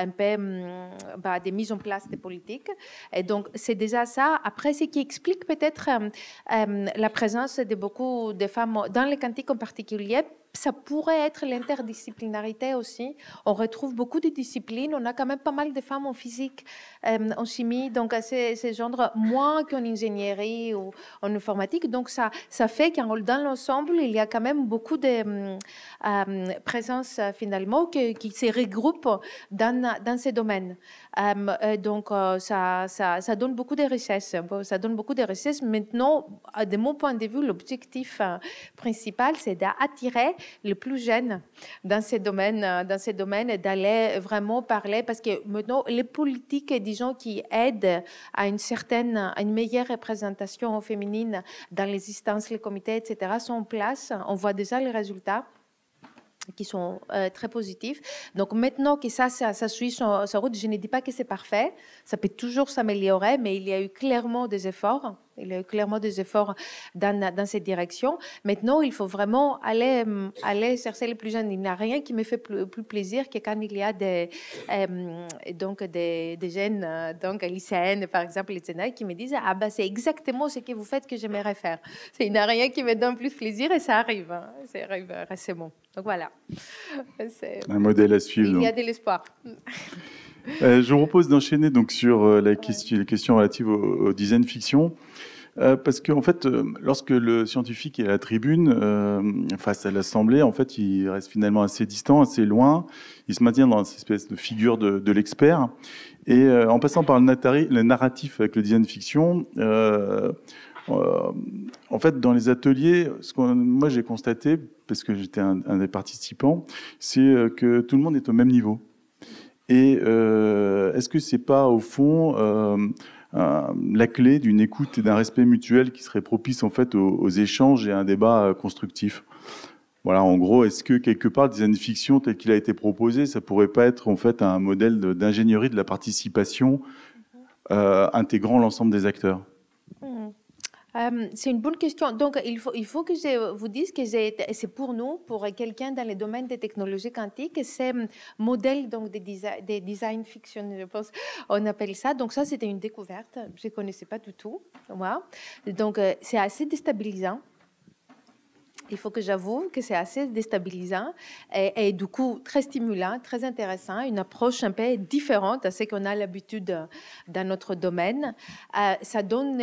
de mise en place des politiques. Et donc c'est déjà ça. Après, ce qui explique peut-être la présence de beaucoup de femmes dans les quantiques en particulier, ça pourrait être l'interdisciplinarité aussi. On retrouve beaucoup de disciplines. On a quand même pas mal de femmes en physique, en chimie, donc c'est genre moins qu'en ingénierie ou en informatique. Donc ça fait qu'en dans l'ensemble, il y a quand même beaucoup de présence finalement qui se regroupent dans ces domaines. Donc ça donne beaucoup de richesses. Ça donne beaucoup de richesses. Maintenant, de mon point de vue, l'objectif principal, c'est d'attirer les plus jeunes dans ces domaines et d'aller vraiment parler, parce que maintenant, les politiques, disons, qui aident à une meilleure représentation féminine dans les instances, les comités, etc., sont en place. On voit déjà les résultats qui sont très positifs. Donc maintenant que ça suit sa route, je ne dis pas que c'est parfait, ça peut toujours s'améliorer, mais il y a eu clairement des efforts. Il y a eu clairement des efforts dans cette direction. Maintenant, il faut vraiment aller chercher les plus jeunes. Il n'y a rien qui me fait plus plaisir que quand il y a des jeunes, donc lycéennes, par exemple, qui me disent « Ah ben, c'est exactement ce que vous faites que j'aimerais faire ». Il n'y a rien qui me donne plus plaisir et ça arrive. Ça arrive récemment. Donc voilà. Un modèle à suivre. Il y a de l'espoir. Je vous propose d'enchaîner donc sur les questions relatives au design fiction. Parce qu'en fait, lorsque le scientifique est à la tribune, face à l'Assemblée, en fait, il reste finalement assez distant, assez loin. Il se maintient dans cette espèce de figure de l'expert. Et en passant par le narratif avec le design fiction, en fait, dans les ateliers, moi j'ai constaté, parce que j'étais un des participants, c'est que tout le monde est au même niveau. Et est-ce que c'est pas, au fond, la clé d'une écoute et d'un respect mutuel qui serait propice en fait aux échanges et à un débat constructif? Voilà, en gros, est-ce que quelque part, le design fiction tel qu'il a été proposé, ça pourrait pas être en fait un modèle d'ingénierie de la participation intégrant l'ensemble des acteurs? C'est une bonne question. Donc, il faut que je vous dise que c'est pour nous, pour quelqu'un dans le domaine des technologies quantiques, c'est modèle donc des design fiction, je pense, on appelle ça. Donc ça, c'était une découverte. Je ne connaissais pas du tout. Moi. Donc, c'est assez déstabilisant. Il faut que j'avoue que c'est assez déstabilisant et du coup très stimulant, très intéressant, une approche un peu différente à ce qu'on a l'habitude dans notre domaine. Ça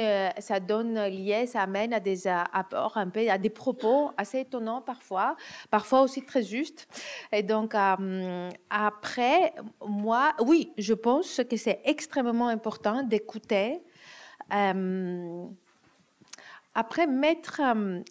amène à des apports un peu, à des propos assez étonnants parfois aussi très justes. Et donc après, moi, oui, je pense que c'est extrêmement important d'écouter. Après, mettre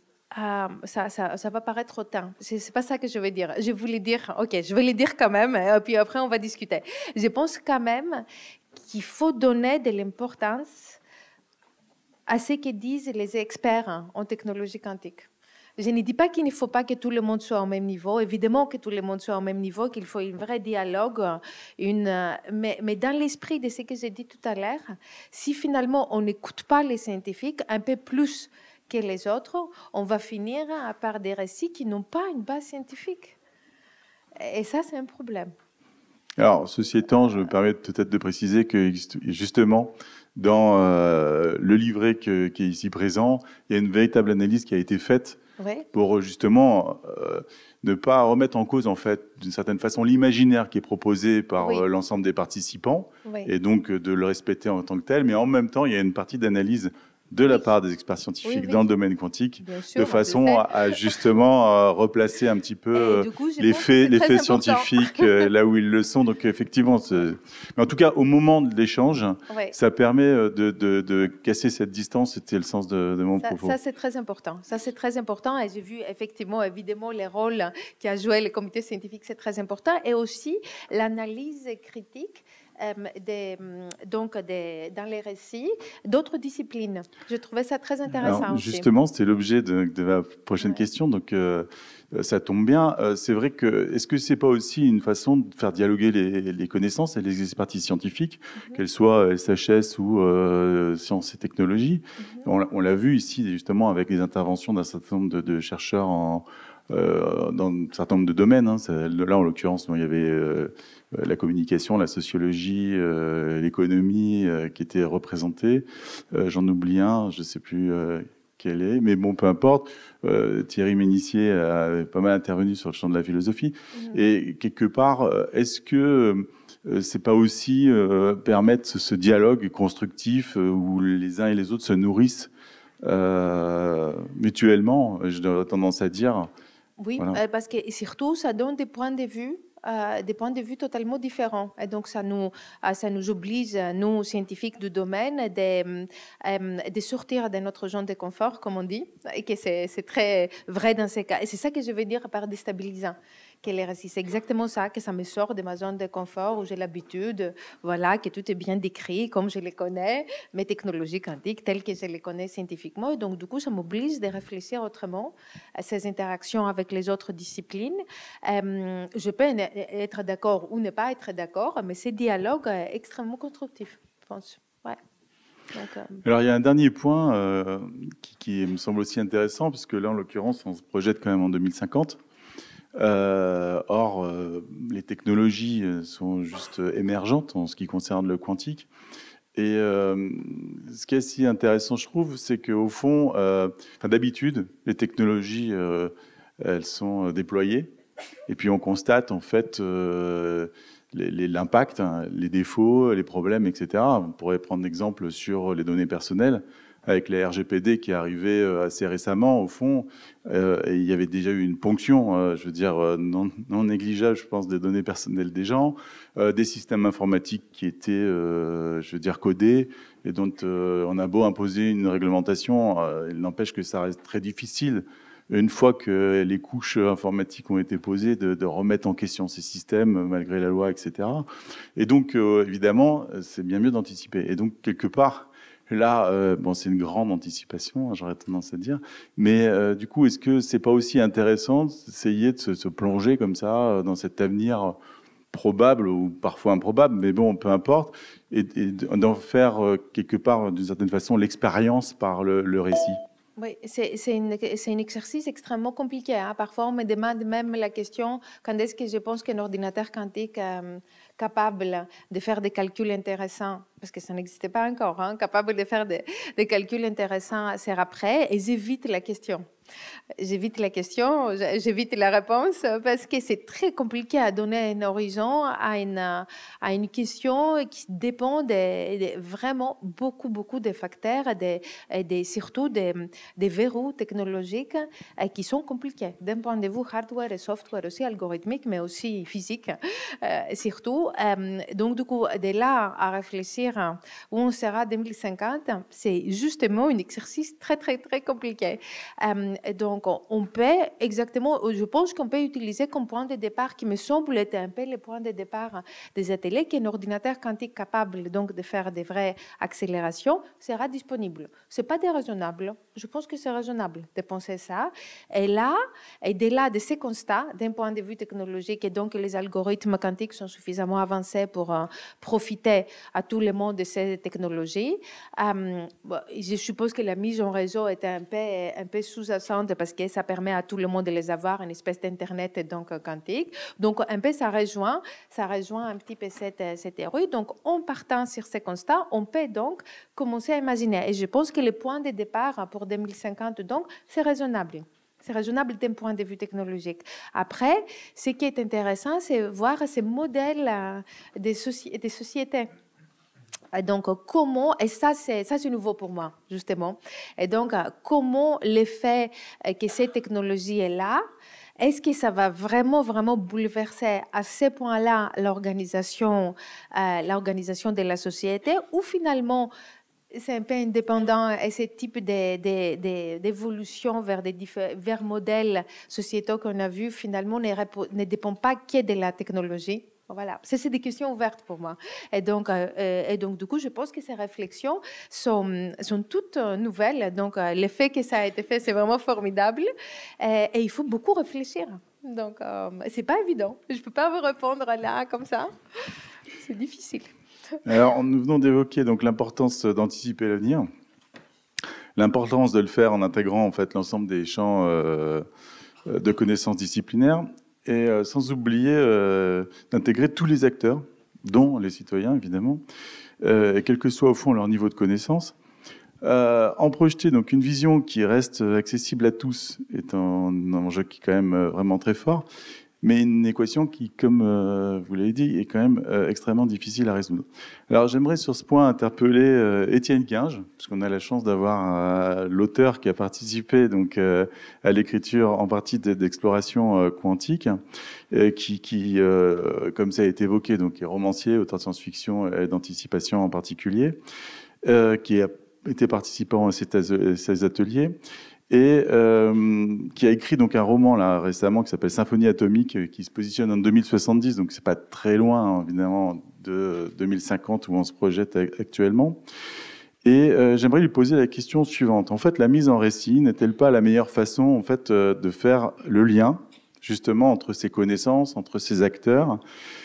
ça va paraître hautain. C'est pas ça que je veux dire. Je voulais dire, ok, je vais le dire quand même, et puis après on va discuter. Je pense quand même qu'il faut donner de l'importance à ce que disent les experts en technologie quantique. Je ne dis pas qu'il ne faut pas que tout le monde soit au même niveau. Évidemment que tout le monde soit au même niveau, qu'il faut un vrai dialogue. Mais dans l'esprit de ce que j'ai dit tout à l'heure, si finalement on n'écoute pas les scientifiques un peu plus que les autres, on va finir par des récits qui n'ont pas une base scientifique. Et ça, c'est un problème. Alors, ceci étant, je me permets peut-être de préciser que justement, dans le livret qui est ici présent, il y a une véritable analyse qui a été faite pour justement ne pas remettre en cause, en fait, d'une certaine façon, l'imaginaire qui est proposé par l'ensemble des participants, et donc de le respecter en tant que tel, mais en même temps, il y a une partie d'analyse de la part des experts scientifiques dans le domaine quantique, de façon à justement replacer un petit peu les faits scientifiques là où ils le sont. Donc effectivement, mais en tout cas, au moment de l'échange, ça permet de casser cette distance. C'était le sens de mon propos. Ça, c'est très important. Ça, c'est très important. Et j'ai vu effectivement, évidemment, les rôles qu'a joué le comité scientifique, c'est très important. Et aussi la-analyse critique dans les récits d'autres disciplines. Je trouvais ça très intéressant. Alors, justement, c'était l'objet de la prochaine question, donc ça tombe bien. C'est vrai que, est-ce que c'est pas aussi une façon de faire dialoguer les connaissances et les expertises scientifiques, qu'elles soient SHS ou sciences et technologies? On l'a vu ici, justement, avec les interventions d'un certain nombre de chercheurs dans un certain nombre de domaines. Là, en l'occurrence, il y avait la communication, la sociologie, l'économie qui étaient représentées. J'en oublie un, je ne sais plus qu'elle est, mais bon, peu importe. Thierry Ménissier a pas mal intervenu sur le champ de la philosophie. Et quelque part, est-ce que c'est pas aussi permettre ce dialogue constructif où les uns et les autres se nourrissent mutuellement, j'aurais tendance à dire. Oui, voilà. Parce que surtout, ça donne des points de vue totalement différents. Et donc, ça nous oblige, nous, scientifiques du domaine, de sortir de notre zone de confort, comme on dit, et que c'est très vrai dans ces cas. Et c'est ça que je veux dire par déstabilisant. C'est exactement ça, que ça me sort de ma zone de confort où j'ai l'habitude, voilà, que tout est bien décrit comme je les connais, mes technologies quantiques telles que je les connais scientifiquement. Et donc, du coup, ça m'oblige de réfléchir autrement à ces interactions avec les autres disciplines. Je peux être d'accord ou ne pas être d'accord, mais c'est dialogue extrêmement constructif, je pense. Ouais. Donc, alors, il y a un dernier point qui me semble aussi intéressant, puisque là, en l'occurrence, on se projette quand même en 2050. Or, les technologies sont juste émergentes en ce qui concerne le quantique. Et ce qui est si intéressant, je trouve, c'est qu'au fond, d'habitude, les technologies, elles sont déployées. Et puis, on constate, en fait, l'impact, hein, les défauts, les problèmes, etc. On pourrait prendre l'exemple sur les données personnelles, avec la RGPD qui est arrivée assez récemment, au fond, et il y avait déjà eu une ponction, je veux dire, non négligeable, je pense, des données personnelles des gens, des systèmes informatiques qui étaient, je veux dire, codés, et dont on a beau imposer une réglementation, il n'empêche que ça reste très difficile, une fois que les couches informatiques ont été posées, de remettre en question ces systèmes, malgré la loi, etc. Et donc, évidemment, c'est bien mieux d'anticiper. Et donc, quelque part, là, bon, c'est une grande anticipation, hein, j'aurais tendance à dire. Mais du coup, est-ce que c'est pas aussi intéressant d'essayer de se plonger comme ça dans cet avenir probable ou parfois improbable, mais bon, peu importe, et d'en faire quelque part, d'une certaine façon, l'expérience par le récit? Oui, c'est un exercice extrêmement compliqué. Hein. Parfois, on me demande même la question, quand est-ce que je pense qu'un ordinateur quantique capable de faire des calculs intéressants, parce que ça n'existait pas encore, hein, capable de faire des calculs intéressants sera prêt, et j'évite la question. J'évite la réponse, parce que c'est très compliqué à donner un horizon à une question qui dépend de vraiment beaucoup de facteurs, surtout des verrous technologiques qui sont compliqués d'un point de vue hardware et software, aussi algorithmique, mais aussi physique, surtout. Donc, du coup, de là à réfléchir où on sera en 2050, c'est justement un exercice très compliqué. Donc, on peut exactement, je pense qu'on peut utiliser comme point de départ, qui me semble être un peu le point de départ des ateliers, qu'un ordinateur quantique capable donc de faire des vraies accélérations sera disponible. C'est pas déraisonnable. Je pense que c'est raisonnable de penser ça. Et là, de ces constats, d'un point de vue technologique, et donc les algorithmes quantiques sont suffisamment avancés pour profiter à tout le monde de ces technologies. Je suppose que la mise en réseau est un peu sous-jacente, parce que ça permet à tout le monde de les avoir, une espèce d'internet donc quantique. Donc un peu ça rejoint un petit peu cette théorie. Donc en partant sur ces constats, on peut donc commencer à imaginer. Et je pense que le point de départ pour 2050 donc c'est raisonnable. C'est raisonnable d'un point de vue technologique. Après, ce qui est intéressant, c'est voir ces modèles des sociétés. Et donc, comment, et ça c'est nouveau pour moi, justement, et donc, comment l'effet que cette technologie est là, est-ce que ça va vraiment bouleverser à ce point-là l'organisation de la société, ou finalement, c'est un peu indépendant, et ce type d'évolution vers modèles sociétaux qu'on a vus, finalement, ne dépend pas que de la technologie. Voilà, c'est des questions ouvertes pour moi. Et donc, du coup, je pense que ces réflexions sont toutes nouvelles. Donc, l'effet que ça a été fait, c'est vraiment formidable. Et il faut beaucoup réfléchir. Donc, c'est pas évident. Je peux pas vous répondre là, comme ça. C'est difficile. Alors, nous venons d'évoquer donc l'importance d'anticiper l'avenir, l'importance de le faire en intégrant en fait l'ensemble des champs de connaissances disciplinaires, et sans oublier d'intégrer tous les acteurs, dont les citoyens évidemment, et quel que soit au fond leur niveau de connaissance. En projeter donc une vision qui reste accessible à tous est un enjeu qui est quand même vraiment très fort, mais une équation qui, comme vous l'avez dit, est quand même extrêmement difficile à résoudre. Alors j'aimerais sur ce point interpeller Étienne Guinge, puisqu'on a la chance d'avoir l'auteur qui a participé donc à l'écriture en partie d'Exploration quantique, qui comme ça a été évoqué, donc est romancier, auteur de science-fiction et d'anticipation en particulier, qui a été participant à ces ateliers et qui a écrit donc un roman là récemment qui s'appelle Symphonie atomique, qui se positionne en 2070, donc c'est pas très loin évidemment de 2050 où on se projette actuellement. Et j'aimerais lui poser la question suivante. En fait, la mise en récit n'est-elle pas la meilleure façon en fait de faire le lien justement entre ces connaissances, entre ces acteurs,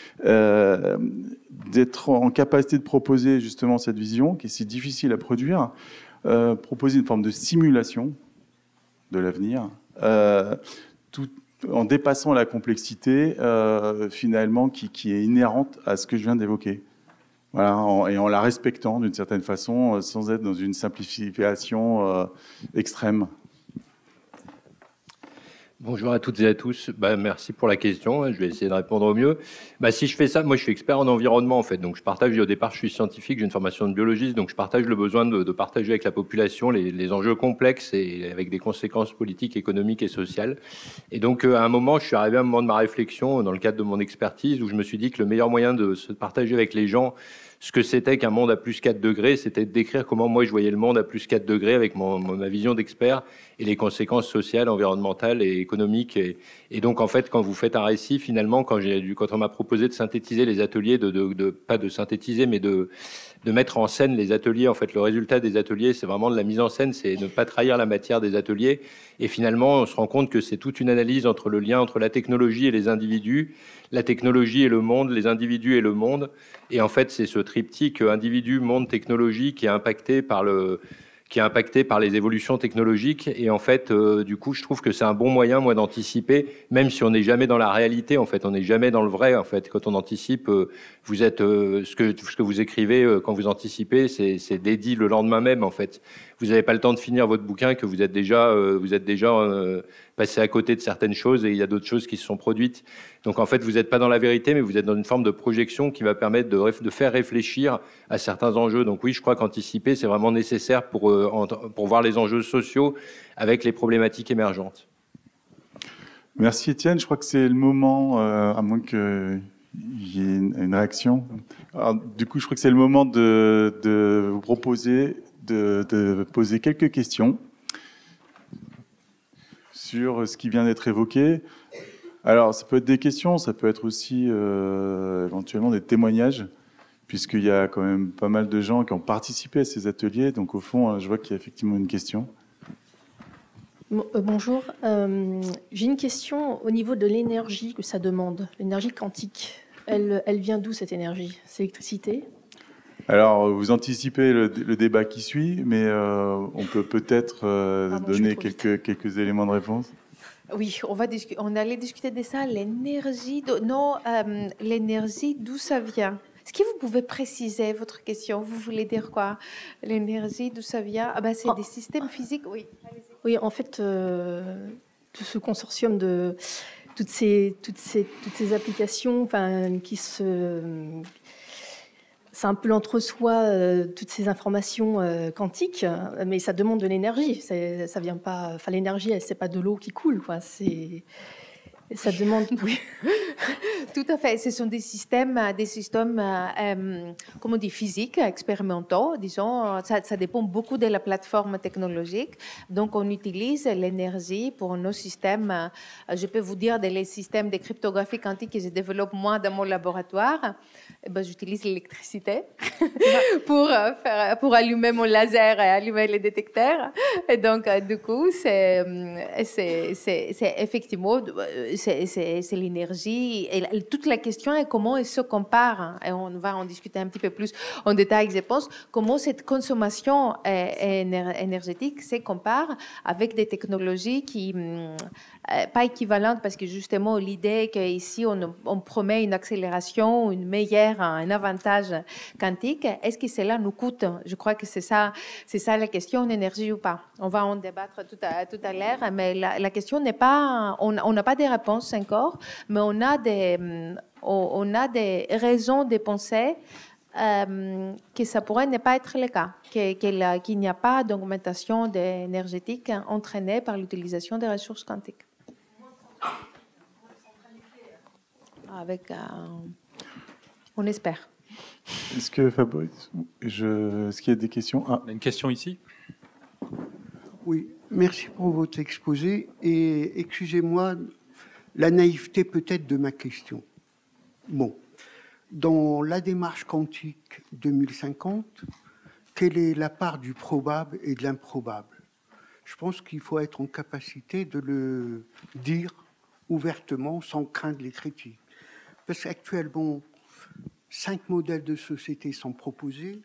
d'être en capacité de proposer justement cette vision qui est si difficile à produire, proposer une forme de simulation de l'avenir, tout en dépassant la complexité finalement qui est inhérente à ce que je viens d'évoquer. Voilà, et en la respectant d'une certaine façon, sans être dans une simplification extrême. Bonjour à toutes et à tous. Merci pour la question. Je vais essayer de répondre au mieux. Si je fais ça, moi je suis expert en environnement en fait. Donc je partage, au départ je suis scientifique, j'ai une formation de biologiste, donc je partage le besoin de partager avec la population les enjeux complexes et avec des conséquences politiques, économiques et sociales. Et donc à un moment, je suis arrivé à un moment de ma réflexion dans le cadre de mon expertise où je me suis dit que le meilleur moyen de se partager avec les gens ce que c'était qu'un monde à plus 4 degrés, c'était de décrire comment moi je voyais le monde à plus 4 degrés avec ma vision d'expert et les conséquences sociales, environnementales et économiques. Et donc en fait, quand vous faites un récit, finalement, quand on m'a proposé de synthétiser les ateliers, pas de synthétiser, mais de mettre en scène les ateliers, en fait, le résultat des ateliers, c'est vraiment de la mise en scène, c'est ne pas trahir la matière des ateliers. Et finalement, on se rend compte que c'est toute une analyse entre le lien entre la technologie et les individus, la technologie et le monde, les individus et le monde. Et en fait, c'est ce triptyque individu, monde, technologie qui est impacté par les évolutions technologiques. Et en fait, du coup, je trouve que c'est un bon moyen, moi, d'anticiper, même si on n'est jamais dans la réalité, en fait, on n'est jamais dans le vrai, en fait. Quand on anticipe, vous êtes, ce que vous écrivez quand vous anticipez, c'est dédié le lendemain même, en fait. Vous n'avez pas le temps de finir votre bouquin, que vous êtes déjà passé à côté de certaines choses et il y a d'autres choses qui se sont produites. Donc en fait, vous n'êtes pas dans la vérité, mais vous êtes dans une forme de projection qui va permettre de faire réfléchir à certains enjeux. Donc oui, je crois qu'anticiper, c'est vraiment nécessaire pour voir les enjeux sociaux avec les problématiques émergentes. Merci Étienne. Je crois que c'est le moment, à moins qu'il y ait une réaction. Alors, du coup, je crois que c'est le moment de vous proposer de poser quelques questions sur ce qui vient d'être évoqué. Alors, ça peut être des questions, ça peut être aussi éventuellement des témoignages, puisqu'il y a quand même pas mal de gens qui ont participé à ces ateliers. Donc, au fond, je vois qu'il y a effectivement une question. Bonjour. J'ai une question au niveau de l'énergie que ça demande, l'énergie quantique. Elle vient d'où, cette énergie? C'est l'électricité? Alors, vous anticipez le débat qui suit, mais on peut peut-être donner quelques éléments de réponse. Oui, on allait discuter de ça, l'énergie, l'énergie, d'où ça vient? Est-ce que vous pouvez préciser votre question? Vous voulez dire quoi? L'énergie, d'où ça vient? C'est des systèmes physiques, oui. Oui, en fait, tout ce consortium de toutes ces applications, c'est un peu l'entre-soi, toutes ces informations quantiques, mais ça demande de l'énergie. Ça vient pas. L'énergie, c'est pas de l'eau qui coule, quoi. Ça demande. Oui. Tout à fait. Ce sont des systèmes comment on dit, physiques, expérimentaux. Disons, ça dépend beaucoup de la plateforme technologique. Donc, on utilise l'énergie pour nos systèmes. Je peux vous dire, les systèmes de cryptographie quantique que je développe moi dans mon laboratoire, j'utilise l'électricité pour allumer mon laser et allumer les détecteurs. Et donc, du coup, c'est effectivement c'est l'énergie et toute la question est comment ils se comparent, et on va en discuter un petit peu plus en détail, je pense, comment cette consommation énergétique se compare avec des technologies qui pas équivalentes, parce que justement l'idée qu'ici on promet une accélération, un avantage quantique, est-ce que cela nous coûte? Je crois que c'est ça la question, en énergie ou pas. On va en débattre tout à l'heure, mais la question n'est pas, on n'a pas de réponses encore, mais on a des raisons de penser que ça pourrait ne pas être le cas, qu'il n'y a pas d'augmentation énergétique entraînée par l'utilisation des ressources quantiques. On espère. Est-ce que Fabrice, est-ce qu'il y a des questions? On a une question ici. Oui, merci pour votre exposé et excusez-moi la naïveté peut-être de ma question. Bon, dans la démarche quantique 2050, quelle est la part du probable et de l'improbable? Je pense qu'il faut être en capacité de le dire ouvertement sans craindre les critiques. Parce qu'actuellement, 5 modèles de société sont proposés.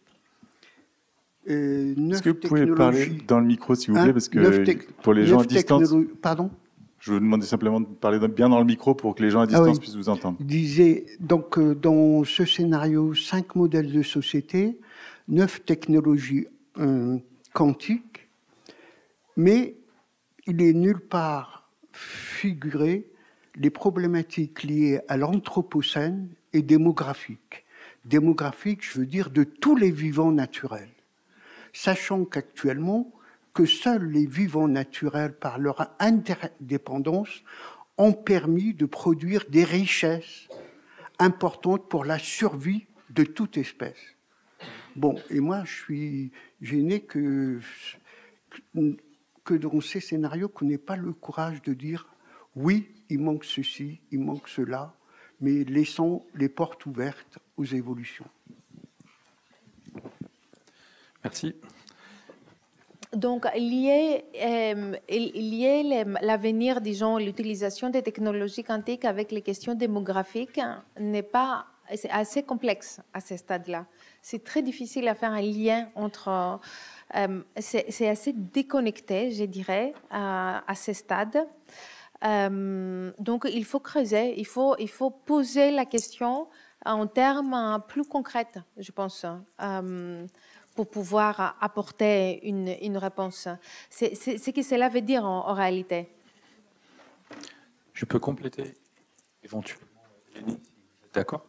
9 Est-ce que vous pouvez parler dans le micro, s'il vous plaît, parce que pour les gens à distance... Pardon? Je vous demandais simplement de parler bien dans le micro pour que les gens à distance puissent vous entendre. Je disais, donc, dans ce scénario, 5 modèles de société, 9 technologies quantiques, mais il n'est nulle part figuré les problématiques liées à l'anthropocène et démographiques. Démographiques, je veux dire, de tous les vivants naturels. Sachant qu'actuellement, que seuls les vivants naturels, par leur interdépendance, ont permis de produire des richesses importantes pour la survie de toute espèce. Bon, et moi, je suis gêné que dans ces scénarios, qu'on n'ait pas le courage de dire « oui, il manque ceci, il manque cela », mais laissons les portes ouvertes aux évolutions. Merci. Donc, lier l'avenir, disons, l'utilisation des technologies quantiques avec les questions démographiques c'est assez complexe à ce stade-là. C'est très difficile à faire un lien entre... c'est assez déconnecté, je dirais, à ce stade. Donc, il faut creuser, il faut poser la question en termes plus concrets, je pense, pour pouvoir apporter une réponse. C'est ce que cela veut dire en réalité. Je peux compléter éventuellement. D'accord.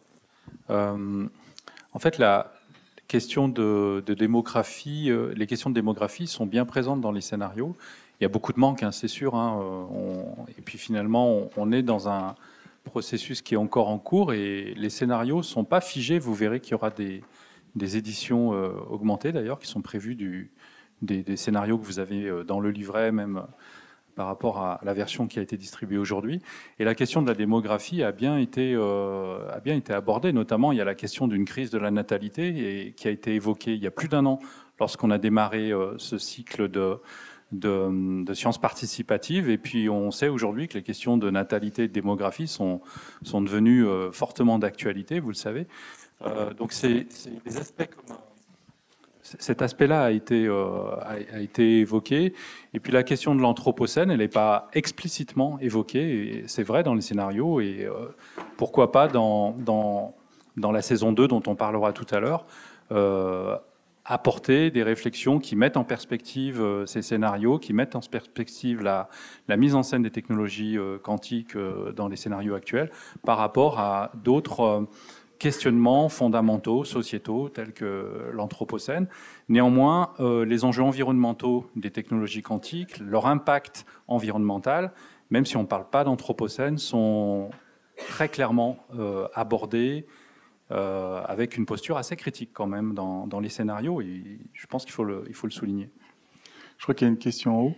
En fait, la question de démographie, les questions de démographie sont bien présentes dans les scénarios. Il y a beaucoup de manques, hein, c'est sûr. Et puis finalement, on est dans un processus qui est encore en cours et les scénarios ne sont pas figés. Vous verrez qu'il y aura des éditions augmentées d'ailleurs qui sont prévues des scénarios que vous avez dans le livret, même par rapport à la version qui a été distribuée aujourd'hui. Et la question de la démographie a bien été abordée. Notamment, il y a la question d'une crise de la natalité qui a été évoquée il y a plus d'1 an lorsqu'on a démarré ce cycle de sciences participatives. Et puis, on sait aujourd'hui que les questions de natalité et de démographie sont devenues fortement d'actualité, vous le savez. Donc, c'est des aspects comme... Cet aspect-là a été évoqué. Et puis la question de l'anthropocène, elle n'est pas explicitement évoquée. Et c'est vrai dans les scénarios. Et pourquoi pas dans la saison 2, dont on parlera tout à l'heure, apporter des réflexions qui mettent en perspective ces scénarios, qui mettent en perspective la mise en scène des technologies quantiques dans les scénarios actuels par rapport à d'autres... questionnements fondamentaux, sociétaux, tels que l'anthropocène. Néanmoins, les enjeux environnementaux des technologies quantiques, leur impact environnemental, même si on ne parle pas d'anthropocène, sont très clairement abordés avec une posture assez critique quand même dans les scénarios. Et je pense qu'il faut le souligner. Je crois qu'il y a une question en haut.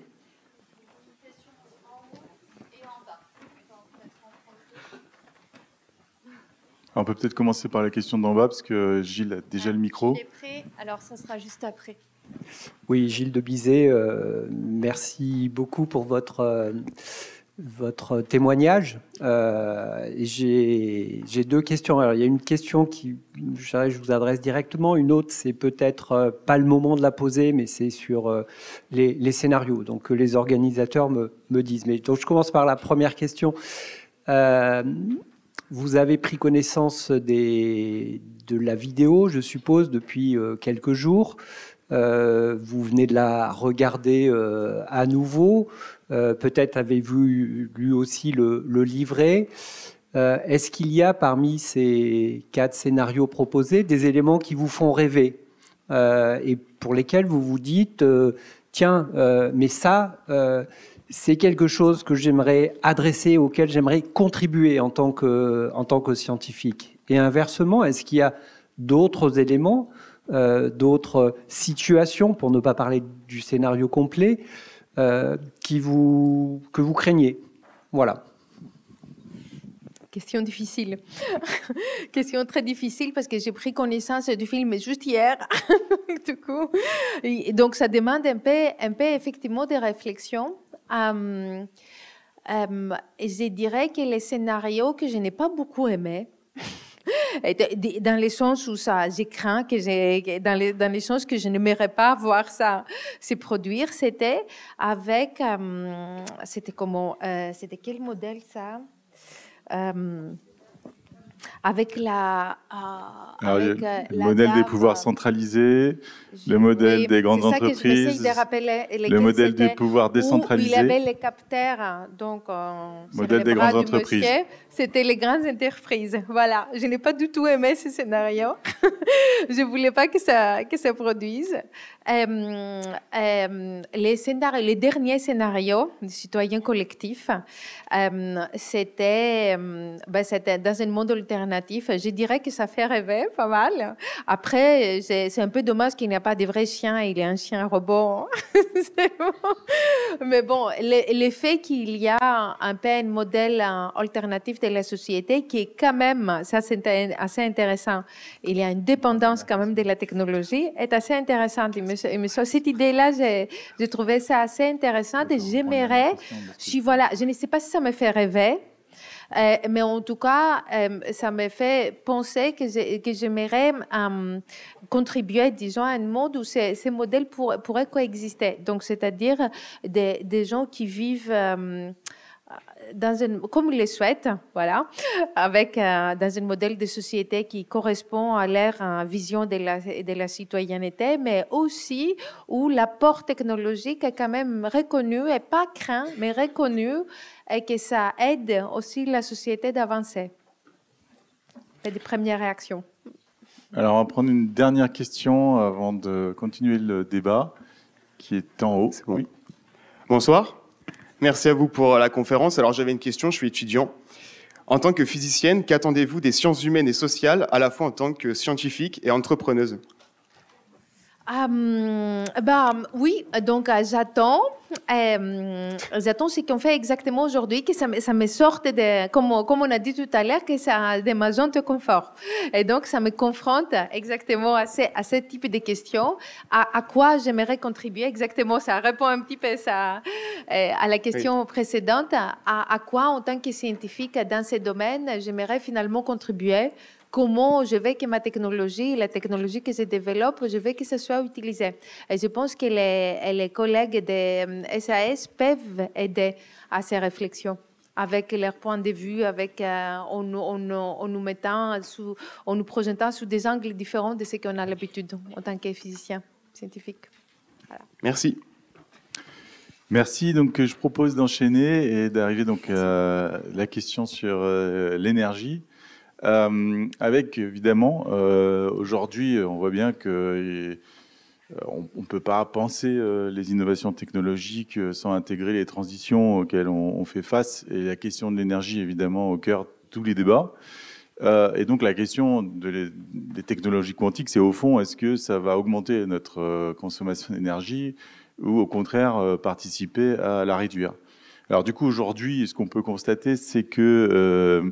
On peut peut-être commencer par la question d'en bas, parce que Gilles a déjà le micro. Gilles est prêt, alors ça sera juste après. Oui, Gilles de Bizet, merci beaucoup pour votre votre témoignage. J'ai deux questions. Alors, il y a une question qui, je vous adresse directement. Une autre, c'est peut-être pas le moment de la poser, mais c'est sur les scénarios, donc que les organisateurs me disent. Mais donc, je commence par la première question. Vous avez pris connaissance de la vidéo, je suppose, depuis quelques jours. Vous venez de la regarder à nouveau. Peut-être avez-vous lu aussi le livret. Est-ce qu'il y a parmi ces 4 scénarios proposés des éléments qui vous font rêver et pour lesquels vous vous dites tiens, mais ça, c'est quelque chose que j'aimerais adresser, auquel j'aimerais contribuer en tant que scientifique. Et inversement, est-ce qu'il y a d'autres éléments, d'autres situations, pour ne pas parler du scénario complet, que vous craignez? Voilà. Question difficile. Question très difficile parce que j'ai pris connaissance du film juste hier. Du coup. Et donc, ça demande un peu effectivement des réflexions. Je dirais que les scénarios que je n'ai pas beaucoup aimés, dans le sens où j'ai craint que dans les sens que je n'aimerais pas voir ça se produire, c'était avec c'était quel modèle ça? Avec le modèle des pouvoirs centralisés, le modèle des grandes entreprises, le modèle du pouvoir décentralisé. Il avait les capteurs, donc modèle des grandes entreprises. C'était les grandes entreprises. Voilà, je n'ai pas du tout aimé ce scénario. Je ne voulais pas que ça produise. Les derniers scénarios du citoyen collectif, c'était dans un monde alternatif. Je dirais que ça fait rêver pas mal. Après, c'est un peu dommage qu'il n'y a pas de vrais chiens, il est un chien robot. Bon. Mais bon, le fait qu'il y a un peu un modèle alternatif de la société qui est quand même, ça c'est assez intéressant, il y a une dépendance quand même de la technologie, est assez intéressante. Cette idée-là, j'ai trouvé ça assez intéressante et j'aimerais, je ne sais pas si ça me fait rêver, mais en tout cas, ça me fait penser que j'aimerais contribuer, disons, à un monde où ces modèles pourraient coexister. Donc, c'est-à-dire des gens qui vivent comme ils le souhaitent, voilà, dans un modèle de société qui correspond à leur vision de la citoyenneté, mais aussi où l'apport technologique est quand même reconnu, et pas craint, mais reconnu, et que ça aide aussi la société d'avancer. C'est des premières réactions. Alors, on va prendre une dernière question avant de continuer le débat, qui est en haut. Bon. Oui. Bonsoir. Merci à vous pour la conférence. Alors, j'avais une question, je suis étudiant. En tant que physicienne, qu'attendez-vous des sciences humaines et sociales, à la fois en tant que scientifique et entrepreneuse? Oui, donc j'attends ce qu'on fait exactement aujourd'hui, que ça me sorte comme on a dit tout à l'heure, que ça de ma zone de confort. Et donc, ça me confronte exactement à ce type de questions, à quoi j'aimerais contribuer exactement. Ça répond un petit peu à la question précédente, à quoi, en tant que scientifique dans ce domaine, j'aimerais finalement contribuer. Comment je veux que ma technologie, la technologie que je développe, je veux que ça soit utilisé. Et je pense que les collègues de SAS peuvent aider à ces réflexions avec leur point de vue, en nous projetant sous des angles différents de ce qu'on a l'habitude en tant que physicien scientifique. Voilà. Merci. Merci. Donc, je propose d'enchaîner et d'arriver donc à la question sur l'énergie. Avec évidemment, aujourd'hui, on voit bien que on ne peut pas penser les innovations technologiques sans intégrer les transitions auxquelles on fait face. Et la question de l'énergie, évidemment, au cœur de tous les débats. Et donc, la question des technologies quantiques, c'est au fond, est-ce que ça va augmenter notre consommation d'énergie ou au contraire participer à la réduire? Alors, du coup, aujourd'hui, ce qu'on peut constater, c'est que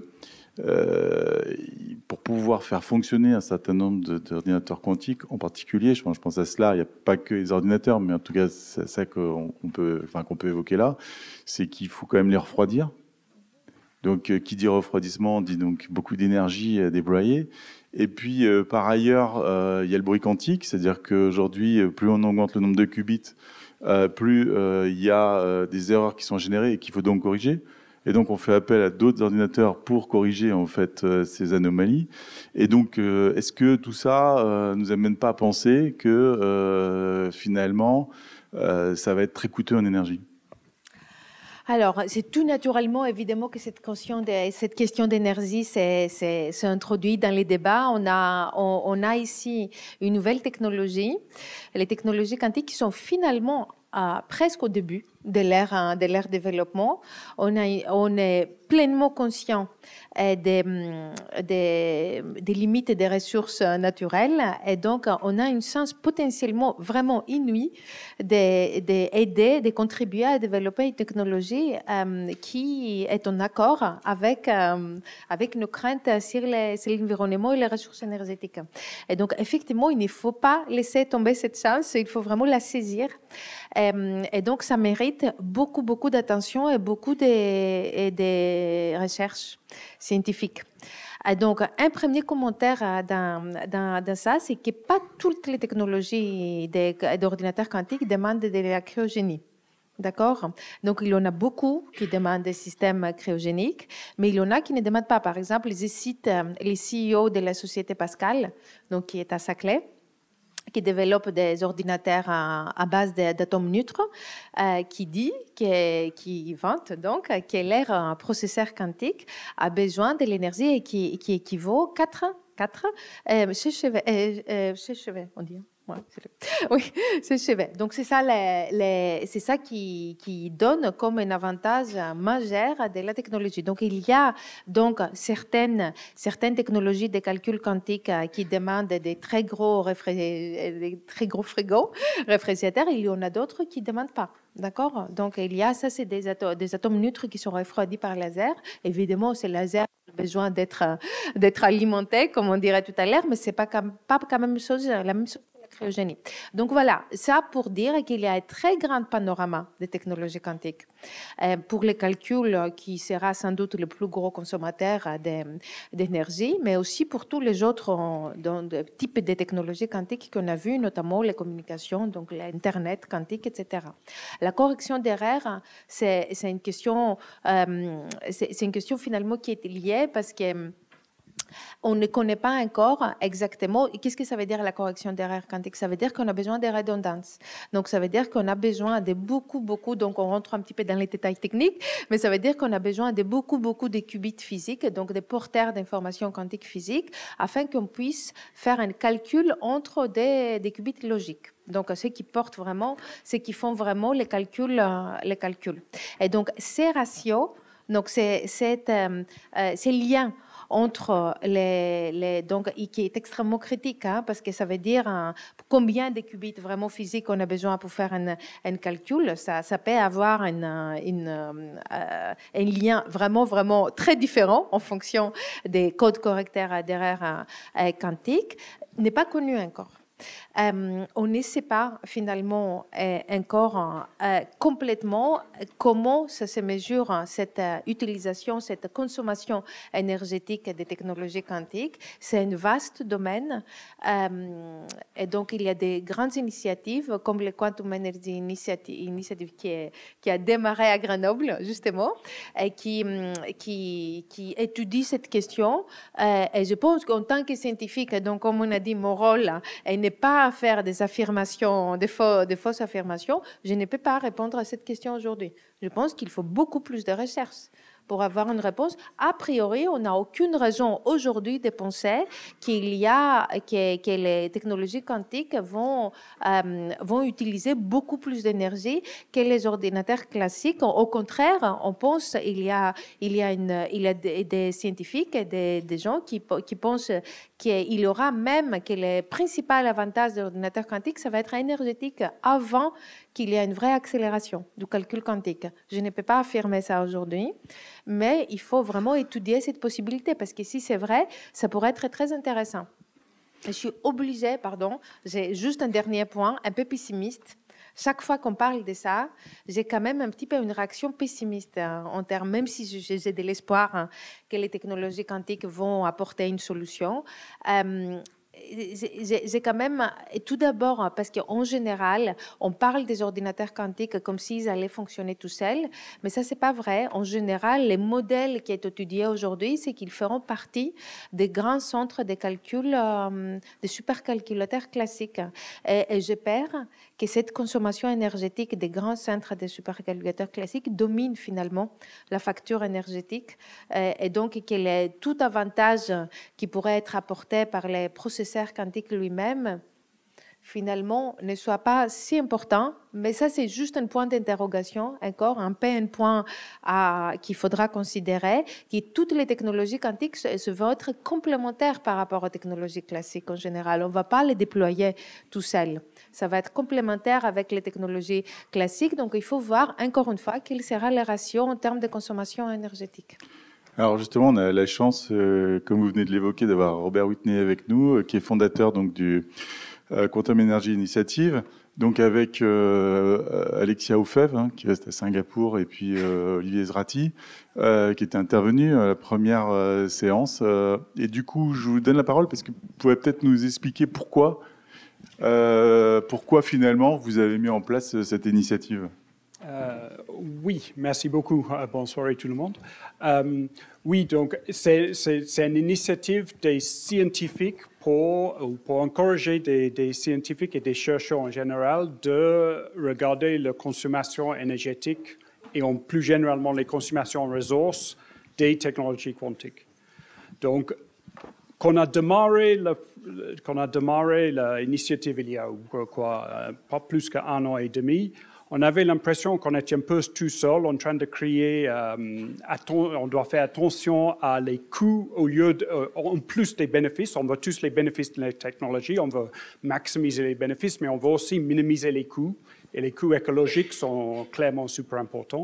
pour pouvoir faire fonctionner un certain nombre d'ordinateurs quantiques, en particulier, je pense à cela, il n'y a pas que les ordinateurs, mais en tout cas, c'est ça qu'on peut évoquer là, c'est qu'il faut quand même les refroidir. Donc, qui dit refroidissement dit donc beaucoup d'énergie à déployer. Et puis, par ailleurs, il y a le bruit quantique, c'est-à-dire qu'aujourd'hui, plus on augmente le nombre de qubits, plus il y a des erreurs qui sont générées et qu'il faut donc corriger. Et donc, on fait appel à d'autres ordinateurs pour corriger en fait ces anomalies. Et donc, est-ce que tout ça nous amène pas à penser que finalement, ça va être très coûteux en énergie? Alors, c'est tout naturellement, évidemment, que cette question d'énergie s'est introduite dans les débats. On a ici une nouvelle technologie, les technologies quantiques qui sont finalement presque au début de leur développement. On est pleinement conscient des limites des ressources naturelles et donc on a une chance potentiellement vraiment inouïe d'aider, de contribuer à développer une technologie qui est en accord avec nos craintes sur l'environnement et les ressources énergétiques. Et donc effectivement, il ne faut pas laisser tomber cette chance, il faut vraiment la saisir. Et donc ça mérite beaucoup d'attention et beaucoup de recherches scientifiques. Donc, un premier commentaire dans ça, c'est que pas toutes les technologies d'ordinateurs quantiques demandent de la cryogénie. D'accord? Donc, il y en a beaucoup qui demandent des systèmes cryogéniques, mais il y en a qui ne demandent pas. Par exemple, je cite les CEO de la société Pascal, donc, qui est à Saclay, qui développe des ordinateurs à base d'atomes neutres, qui vante donc que leur processeur quantique a besoin de l'énergie qui équivaut 4 CHV, on dit. Oui, CHV. Donc c'est ça, c'est ça qui donne comme un avantage majeur de la technologie. Donc il y a donc certaines technologies de calcul quantique qui demandent des très gros frigos réfrigérateurs. Il y en a d'autres qui ne demandent pas. D'accord? Donc il y a ça, c'est des atomes neutres qui sont refroidis par laser. Évidemment, ce laser a besoin d'être alimenté, comme on dirait tout à l'heure, mais c'est pas la même chose. Cryogénie. Donc voilà, ça pour dire qu'il y a un très grand panorama de technologies quantiques. Pour les calculs, qui sera sans doute le plus gros consommateur d'énergie, mais aussi pour tous les autres types de technologies quantiques qu'on a vues, notamment les communications, donc l'Internet quantique, etc. La correction d'erreur, c'est une question finalement qui est liée parce que on ne connaît pas encore exactement qu'est-ce que ça veut dire la correction d'erreur quantique. Ça veut dire qu'on a besoin de redondance. Donc, ça veut dire qu'on a besoin de beaucoup, donc on rentre un petit peu dans les détails techniques, mais ça veut dire qu'on a besoin de beaucoup de qubits physiques, donc des porteurs d'informations quantiques physiques, afin qu'on puisse faire un calcul entre des qubits logiques. Donc, ceux qui font vraiment les calculs. Et donc, ces ratios, donc ces liens entre donc, qui est extrêmement critique, parce que ça veut dire combien de qubits vraiment physiques on a besoin pour faire un calcul. Ça peut avoir un lien vraiment très différent en fonction des codes correcteurs d'erreur quantique, n'est pas connu encore. On ne sait pas finalement encore complètement comment ça se mesure, cette utilisation, cette consommation énergétique des technologies quantiques. C'est un vaste domaine et donc il y a des grandes initiatives comme le Quantum Energy Initiative qui a démarré à Grenoble justement et qui étudie cette question et je pense qu'en tant que scientifique, donc comme on a dit, mon rôle n'est pas à faire des affirmations, des fausses affirmations. Je ne peux pas répondre à cette question aujourd'hui. Je pense qu'il faut beaucoup plus de recherche pour avoir une réponse. A priori, on n'a aucune raison aujourd'hui de penser que les technologies quantiques vont utiliser beaucoup plus d'énergie que les ordinateurs classiques. Au contraire, on pense il y a des scientifiques et des gens qui pensent qu'il y aura même que le principal avantage de l'ordinateur quantique, ça va être énergétique avant qu'il y ait une vraie accélération du calcul quantique. Je ne peux pas affirmer ça aujourd'hui. mais il faut vraiment étudier cette possibilité, parce que si c'est vrai, ça pourrait être très intéressant. Je suis obligée, pardon, j'ai juste un dernier point, un peu pessimiste. Chaque fois qu'on parle de ça, j'ai quand même un petit peu une réaction pessimiste en termes, même si j'ai de l'espoir que les technologies quantiques vont apporter une solution. J'ai quand même, et tout d'abord, parce qu'en général, on parle des ordinateurs quantiques comme s'ils allaient fonctionner tout seuls, mais ça, c'est pas vrai. En général, les modèles qui sont étudiés aujourd'hui, c'est qu'ils feront partie des grands centres de calcul, des supercalculateurs classiques. Et j'espère que cette consommation énergétique des grands centres de supercalculateurs classiques domine finalement la facture énergétique, et donc que tout avantage qui pourrait être apporté par les processeurs quantique lui-même, finalement, ne soit pas si important. Mais ça, c'est juste un point d'interrogation, encore un peu un point qu'il faudra considérer, que toutes les technologies quantiques se vont être complémentaires par rapport aux technologies classiques en général. On ne va pas les déployer tout seul. Ça va être complémentaire avec les technologies classiques. Donc, il faut voir, encore une fois, quel sera le ratio en termes de consommation énergétique. Alors justement, on a la chance, comme vous venez de l'évoquer, d'avoir Robert Whitney avec nous, qui est fondateur donc du Quantum Energy Initiative, donc avec Alexia Oufev, qui reste à Singapour, et puis Olivier Zrati, qui était intervenu à la première séance. Et du coup, je vous donne la parole parce que vous pouvez peut-être nous expliquer pourquoi finalement vous avez mis en place cette initiative. Oui, merci beaucoup. Bonsoir à tout le monde. Oui, donc c'est une initiative des scientifiques pour encourager des scientifiques et des chercheurs en général de regarder la consommation énergétique et plus généralement les consommations en ressources des technologies quantiques. Donc, quand on a démarré l'initiative il y a pas plus qu'un an et demi, on avait l'impression qu'on était un peu tout seul en train de créer, on doit faire attention à les coûts au lieu en plus des bénéfices. On veut tous les bénéfices de la technologie, on veut maximiser les bénéfices, mais on veut aussi minimiser les coûts. Et les coûts écologiques sont clairement super importants.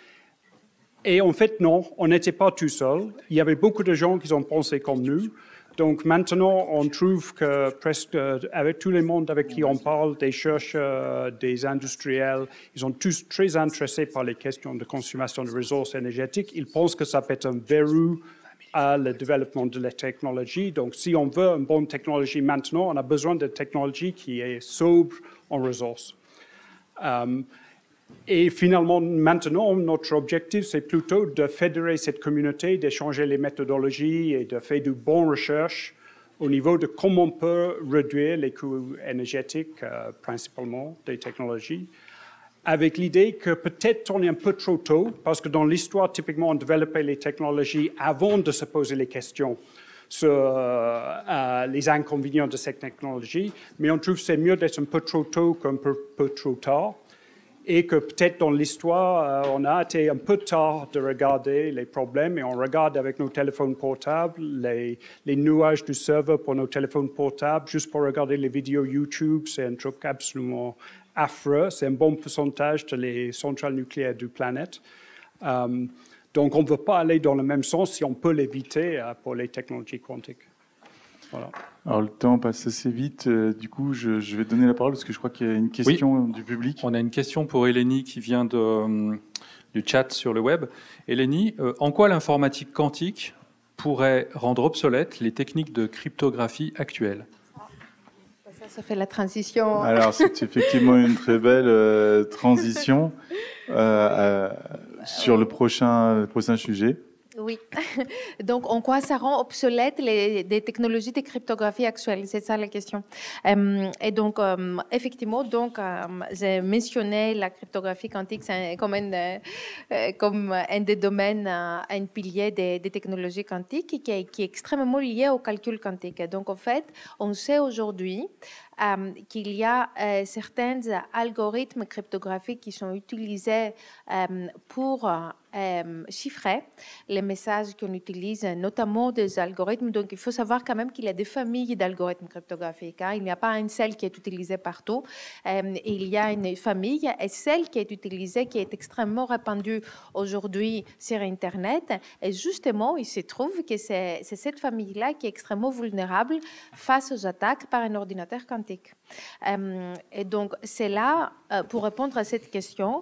Et en fait, non, on n'était pas tout seul. Il y avait beaucoup de gens qui ont pensé comme nous. Donc maintenant, on trouve que presque avec tout le monde avec qui on parle, des chercheurs, des industriels, ils sont tous très intéressés par les questions de consommation de ressources énergétiques. Ils pensent que ça peut être un verrou à le développement de la technologie. Donc si on veut une bonne technologie maintenant, on a besoin de technologie qui est sobre en ressources. Et finalement, maintenant, notre objectif, c'est plutôt de fédérer cette communauté, d'échanger les méthodologies et de faire de bonnes recherches au niveau de comment on peut réduire les coûts énergétiques, principalement des technologies, avec l'idée que peut-être on est un peu trop tôt, parce que dans l'histoire, typiquement, on développait les technologies avant de se poser les questions sur les inconvénients de cette technologie, mais on trouve que c'est mieux d'être un peu trop tôt qu'un peu trop tard. Et que peut-être dans l'histoire, on a été un peu tard de regarder les problèmes et on regarde avec nos téléphones portables, les nuages du serveur pour nos téléphones portables, juste pour regarder les vidéos YouTube, c'est un truc absolument affreux. C'est un bon pourcentage de les centrales nucléaires de la planète. Donc on ne veut pas aller dans le même sens si on peut l'éviter pour les technologies quantiques. Voilà. Alors, le temps passe assez vite. Du coup, je vais donner la parole parce que je crois qu'il y a une question du public. On a une question pour Eleni qui vient du chat sur le web. Eleni, en quoi l'informatique quantique pourrait rendre obsolètes les techniques de cryptographie actuelles ? Ça fait la transition. Alors, c'est effectivement une très belle transition sur le prochain sujet. Oui. Donc, en quoi ça rend obsolètes des technologies de cryptographie actuelles? C'est ça la question. Et donc, effectivement, j'ai mentionné la cryptographie quantique comme un des domaines, un pilier des technologies quantiques qui est extrêmement lié au calcul quantique. Donc, en fait, on sait aujourd'hui qu'il y a certains algorithmes cryptographiques qui sont utilisés pour chiffrer les messages qu'on utilise, notamment des algorithmes. Donc, il faut savoir quand même qu'il y a des familles d'algorithmes cryptographiques. Hein. Il n'y a pas une seule qui est utilisée partout. Il y a une famille, et celle qui est utilisée, qui est extrêmement répandue aujourd'hui sur Internet. Et justement, il se trouve que c'est cette famille-là qui est extrêmement vulnérable face aux attaques par un ordinateur quantique. Et donc, c'est là, pour répondre à cette question,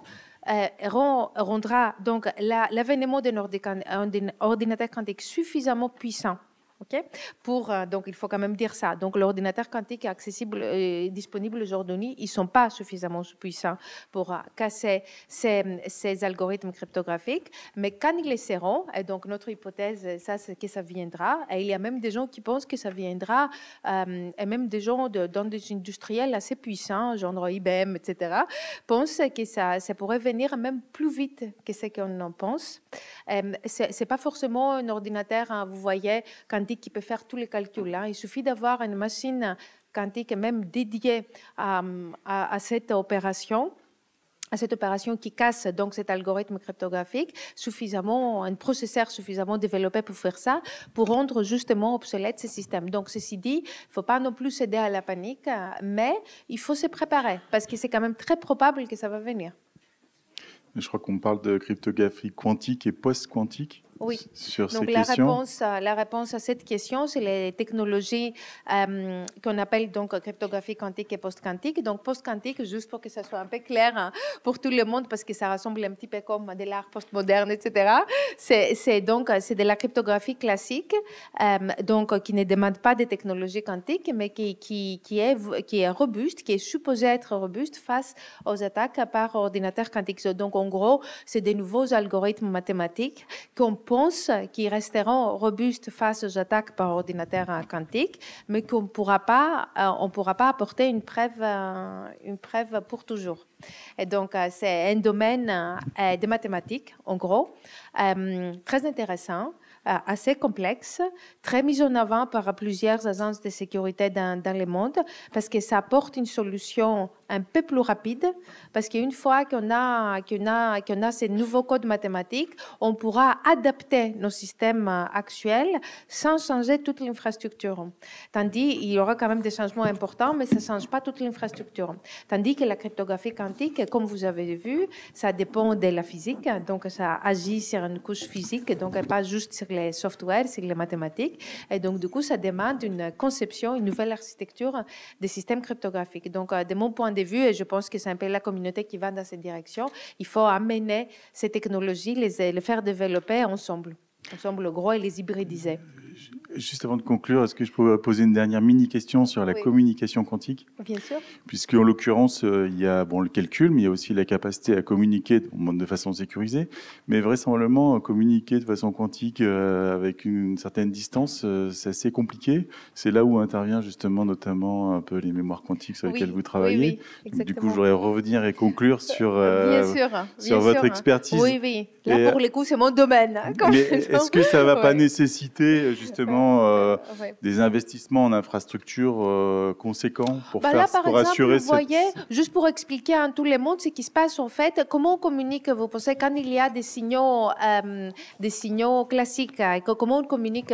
rendra donc l'avènement d'un ordinateur quantique suffisamment puissant. Okay? Donc, il faut quand même dire ça. Donc, l'ordinateur quantique est accessible et disponible aujourd'hui. Ils ne sont pas suffisamment puissants pour casser ces algorithmes cryptographiques. Mais quand ils le seront, et donc notre hypothèse, c'est que ça viendra. Et il y a même des gens qui pensent que ça viendra, et même des gens dans des industriels assez puissants, genre IBM, etc., pensent que ça pourrait venir même plus vite que ce qu'on en pense. Ce n'est pas forcément un ordinateur, hein, vous voyez, quantique qui peut faire tous les calculs. Hein. Il suffit d'avoir une machine quantique même dédiée à cette opération qui casse donc cet algorithme cryptographique, un processeur suffisamment développé pour faire ça, pour rendre justement obsolète ces systèmes. Donc, ceci dit, il ne faut pas non plus céder à la panique, mais il faut se préparer, parce que c'est quand même très probable que ça va venir. Je crois qu'on parle de cryptographie quantique et post-quantique. Oui, sur donc ces questions. La réponse à cette question, c'est les technologies qu'on appelle donc cryptographie quantique et post-quantique. Donc post-quantique, juste pour que ça soit un peu clair, hein, pour tout le monde, parce que ça ressemble un petit peu comme de l'art post-moderne, etc. C'est de la cryptographie classique, donc qui ne demande pas de technologies quantiques, mais qui est robuste, qui est supposée être robuste face aux attaques par ordinateur quantique. Donc en gros, c'est des nouveaux algorithmes mathématiques qu'on pense qu'ils resteront robustes face aux attaques par ordinateur quantique, mais qu'on ne pourra pas apporter une preuve pour toujours. Et donc, c'est un domaine de mathématiques, en gros, très intéressant, assez complexe, très mis en avant par plusieurs agences de sécurité dans le monde, parce que ça apporte une solution un peu plus rapide, parce qu'une fois qu'on a ces nouveaux codes mathématiques, on pourra adapter nos systèmes actuels sans changer toute l'infrastructure. Tandis il y aura quand même des changements importants, mais ça ne change pas toute l'infrastructure. Tandis que la cryptographie quantique, comme vous avez vu, ça dépend de la physique, donc ça agit sur une couche physique, donc pas juste sur les softwares, sur les mathématiques. Et donc, du coup, ça demande une conception, une nouvelle architecture des systèmes cryptographiques. Donc, de mon point de vue, et je pense que c'est un peu la communauté qui va dans cette direction, il faut amener ces technologies, les faire développer ensemble gros, et les hybridiser. Juste avant de conclure, est-ce que je peux poser une dernière mini-question sur la communication quantique ? Bien sûr. Puisque, en l'occurrence, il y a le calcul, mais il y a aussi la capacité à communiquer de façon sécurisée. Mais vraisemblablement, communiquer de façon quantique avec une certaine distance, c'est assez compliqué. C'est là où intervient justement notamment un peu les mémoires quantiques sur lesquelles vous travaillez. Oui, donc, du coup, je voudrais revenir et conclure sur votre expertise. Oui. Là, pour le coup, c'est mon domaine. Mais est-ce que ça ne va pas nécessiter justement des investissements en infrastructures conséquents pour là, par exemple, assurer vous voyez, juste pour expliquer à tout le monde ce qui se passe en fait, comment on communique, vous pensez, quand il y a des signaux classiques, comment on communique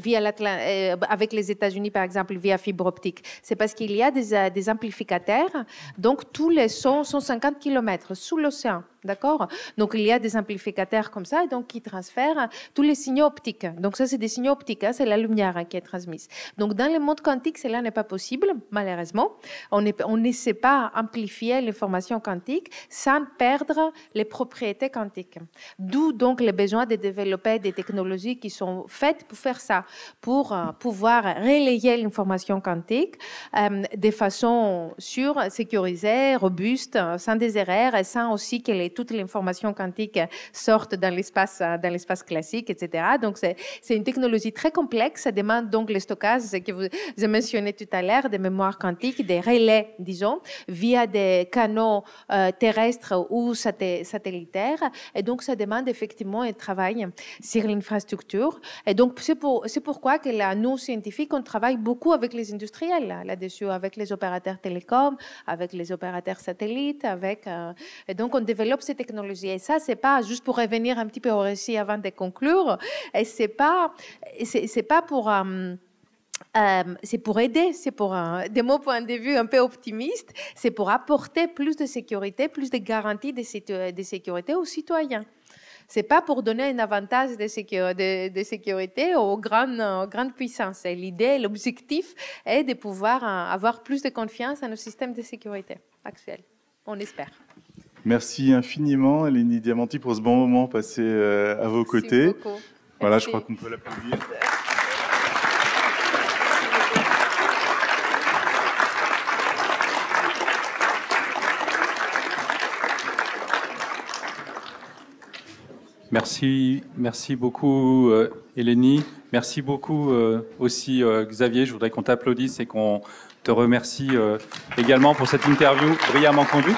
avec les États-Unis, par exemple, via fibre optique? C'est parce qu'il y a des amplificateurs, donc tous les sons sont 50 km sous l'océan. D'accord? Donc, il y a des amplificateurs comme ça, donc, qui transfèrent tous les signaux optiques. Donc, ça, c'est des signaux optiques, hein, c'est la lumière qui est transmise. Donc, dans le monde quantique, cela n'est pas possible, malheureusement. On ne sait pas amplifier l'information quantique sans perdre les propriétés quantiques. D'où, donc, le besoin de développer des technologies qui sont faites pour faire ça, pour pouvoir relayer l'information quantique de façon sûre, sécurisée, robuste, sans des erreurs et sans aussi que toute l'information quantique sorte dans l'espace classique, etc. Donc, c'est une technologie très complexe. Ça demande donc le stockage que vous avez mentionné tout à l'heure, des mémoires quantiques, des relais, disons, via des canaux terrestres ou satellitaires. Et donc, ça demande effectivement un travail sur l'infrastructure. Et donc, c'est pourquoi que là, nous, scientifiques, on travaille beaucoup avec les industriels là-dessus, avec les opérateurs télécoms, avec les opérateurs satellites, et donc, on développe développe ces technologies. Et ça, c'est pas, juste pour revenir un petit peu au récit avant de conclure, c'est pas pour... c'est pour aider, c'est pour, de mon point de vue un peu optimiste, c'est pour apporter plus de sécurité, plus de garanties de sécurité aux citoyens. Ce n'est pas pour donner un avantage de sécurité aux grandes puissances. L'idée, l'objectif est de pouvoir avoir plus de confiance dans nos systèmes de sécurité actuels. On espère. Merci infiniment, Elénie Diamanti, pour ce bon moment passé à vos côtés. Merci beaucoup. Voilà, Merci. je crois qu'on peut l'applaudir. Merci beaucoup Elénie. Merci beaucoup aussi Xavier. Je voudrais qu'on t'applaudisse et qu'on te remercie également pour cette interview brillamment conduite.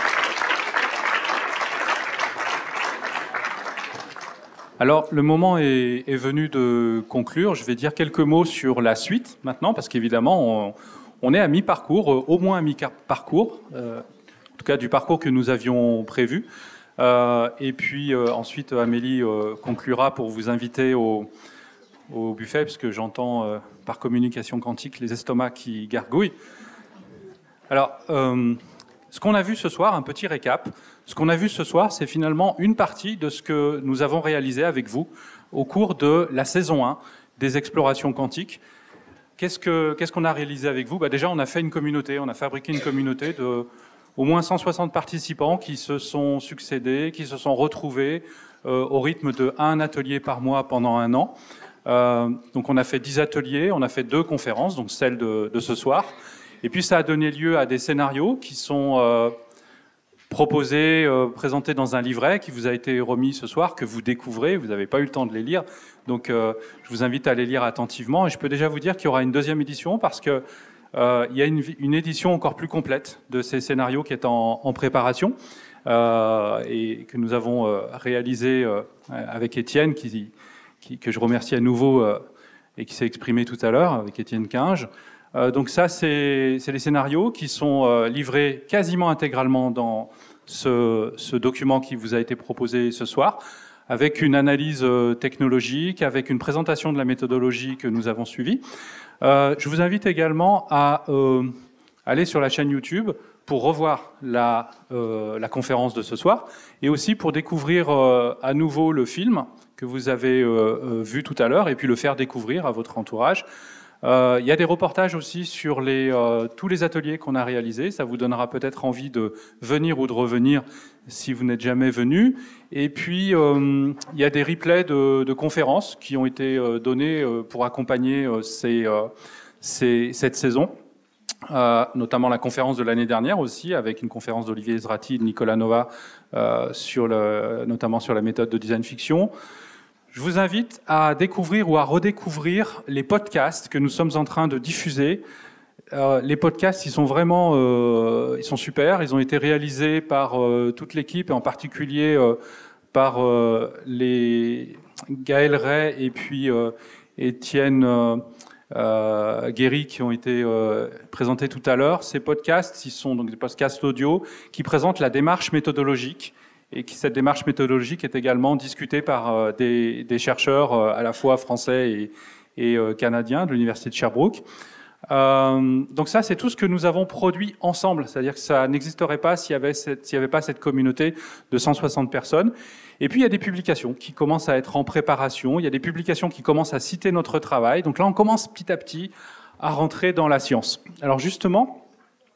Alors, le moment est venu de conclure. Je vais dire quelques mots sur la suite maintenant, parce qu'évidemment, on est à mi-parcours, au moins à mi-parcours, en tout cas du parcours que nous avions prévu. Et puis ensuite, Amélie conclura pour vous inviter au buffet, parce que j'entends par communication quantique les estomacs qui gargouillent. Alors, ce qu'on a vu ce soir, un petit récap, ce qu'on a vu ce soir, c'est finalement une partie de ce que nous avons réalisé avec vous au cours de la saison 1 des explorations quantiques. Qu'est-ce qu'on a réalisé avec vous? Déjà, on a fait une communauté, on a fabriqué une communauté de au moins 160 participants qui se sont succédés, qui se sont retrouvés au rythme de 1 atelier par mois pendant 1 an. Donc on a fait 10 ateliers, on a fait 2 conférences, donc celle de ce soir. Et puis ça a donné lieu à des scénarios qui sont proposés, présentés dans un livret qui vous a été remis ce soir, que vous découvrez, vous n'avez pas eu le temps de les lire. Donc je vous invite à les lire attentivement. Et je peux déjà vous dire qu'il y aura une 2e édition parce que il y a une édition encore plus complète de ces scénarios qui est en préparation et que nous avons réalisé avec Étienne, que je remercie à nouveau et qui s'est exprimé tout à l'heure, avec Étienne Quinge. Donc ça, c'est les scénarios qui sont livrés quasiment intégralement dans ce document qui vous a été proposé ce soir, avec une analyse technologique, avec une présentation de la méthodologie que nous avons suivie. Je vous invite également à aller sur la chaîne YouTube pour revoir la conférence de ce soir et aussi pour découvrir à nouveau le film que vous avez vu tout à l'heure et puis le faire découvrir à votre entourage. Il y a des reportages aussi sur tous les ateliers qu'on a réalisés. Ça vous donnera peut-être envie de venir ou de revenir si vous n'êtes jamais venu. Et puis, il y a des replays de conférences qui ont été donnés pour accompagner cette saison, notamment la conférence de l'année dernière aussi, avec une conférence d'Olivier Ezrati et de Nicolas Nova, notamment sur la méthode de design fiction. Je vous invite à découvrir ou à redécouvrir les podcasts que nous sommes en train de diffuser. Les podcasts, ils sont vraiment ils sont super. Ils ont été réalisés par toute l'équipe et en particulier par les Gaël Ray et puis Étienne Guéry qui ont été présentés tout à l'heure. Ces podcasts, ils sont donc des podcasts audio qui présentent la démarche méthodologique. Et cette démarche méthodologique est également discutée par des chercheurs à la fois français et canadiens de l'Université de Sherbrooke. Donc ça, c'est tout ce que nous avons produit ensemble. C'est-à-dire que ça n'existerait pas s'il n'y avait pas cette communauté de 160 personnes. Et puis, il y a des publications qui commencent à être en préparation. Il y a des publications qui commencent à citer notre travail. Donc là, on commence petit à petit à rentrer dans la science. Alors justement...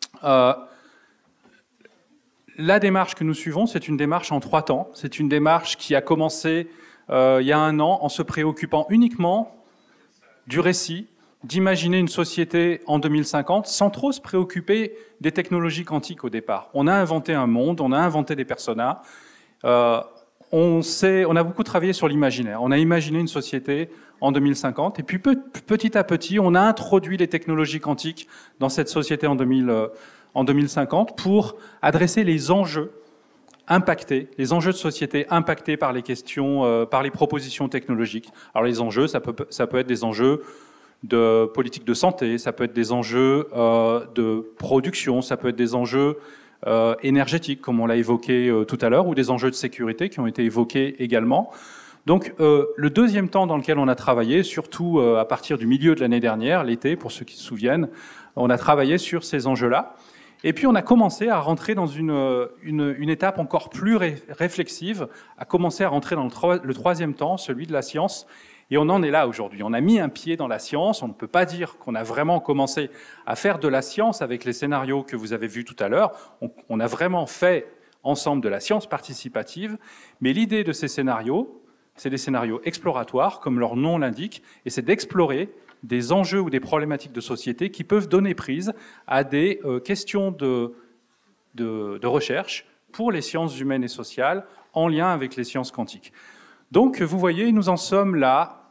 la démarche que nous suivons, c'est une démarche en 3 temps. C'est une démarche qui a commencé il y a 1 an en se préoccupant uniquement du récit, d'imaginer une société en 2050 sans trop se préoccuper des technologies quantiques au départ. On a inventé un monde, on a inventé des personas. On a beaucoup travaillé sur l'imaginaire. On a imaginé une société en 2050 et puis petit à petit, on a introduit les technologies quantiques dans cette société en 2050 pour adresser les enjeux impactés, les enjeux de société impactés par les questions, par les propositions technologiques. Alors les enjeux, ça peut être des enjeux de politique de santé, ça peut être des enjeux de production, ça peut être des enjeux énergétiques, comme on l'a évoqué tout à l'heure, ou des enjeux de sécurité qui ont été évoqués également. Donc le deuxième temps dans lequel on a travaillé, surtout à partir du milieu de l'année dernière, l'été, pour ceux qui se souviennent, on a travaillé sur ces enjeux-là. Et puis on a commencé à rentrer dans une étape encore plus réflexive, à commencer à rentrer dans le troisième temps, celui de la science. Et on en est là aujourd'hui. On a mis un pied dans la science. On ne peut pas dire qu'on a vraiment commencé à faire de la science avec les scénarios que vous avez vus tout à l'heure. On a vraiment fait ensemble de la science participative. Mais l'idée de ces scénarios, c'est des scénarios exploratoires, comme leur nom l'indique, et c'est d'explorer des enjeux ou des problématiques de société qui peuvent donner prise à des questions de recherche pour les sciences humaines et sociales en lien avec les sciences quantiques. Donc, vous voyez, nous en sommes là,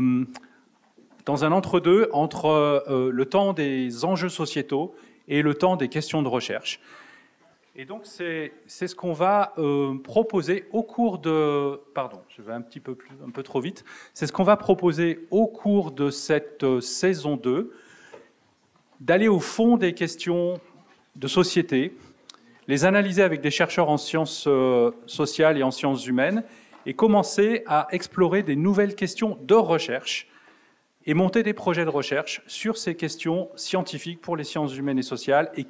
dans un entre-deux entre le temps des enjeux sociétaux et le temps des questions de recherche. Et donc, c'est ce qu'on va proposer au cours de... Pardon, je vais un peu trop vite. C'est ce qu'on va proposer au cours de cette saison 2, d'aller au fond des questions de société, les analyser avec des chercheurs en sciences sociales et en sciences humaines, et commencer à explorer des nouvelles questions de recherche et monter des projets de recherche sur ces questions scientifiques pour les sciences humaines et sociales et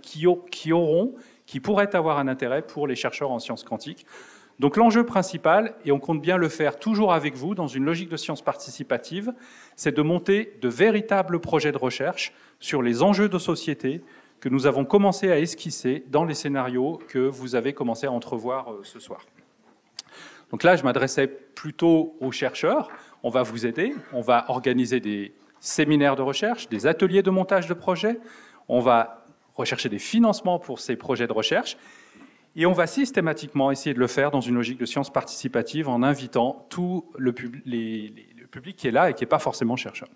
qui pourraient avoir un intérêt pour les chercheurs en sciences quantiques. Donc l'enjeu principal, et on compte bien le faire toujours avec vous dans une logique de sciences participatives, c'est de monter de véritables projets de recherche sur les enjeux de société que nous avons commencé à esquisser dans les scénarios que vous avez commencé à entrevoir ce soir. Donc là, je m'adressais plutôt aux chercheurs. On va vous aider, on va organiser des séminaires de recherche, des ateliers de montage de projets, on va rechercher des financements pour ces projets de recherche, et on va systématiquement essayer de le faire dans une logique de sciences participatives en invitant tout le public qui est là et qui n'est pas forcément chercheur.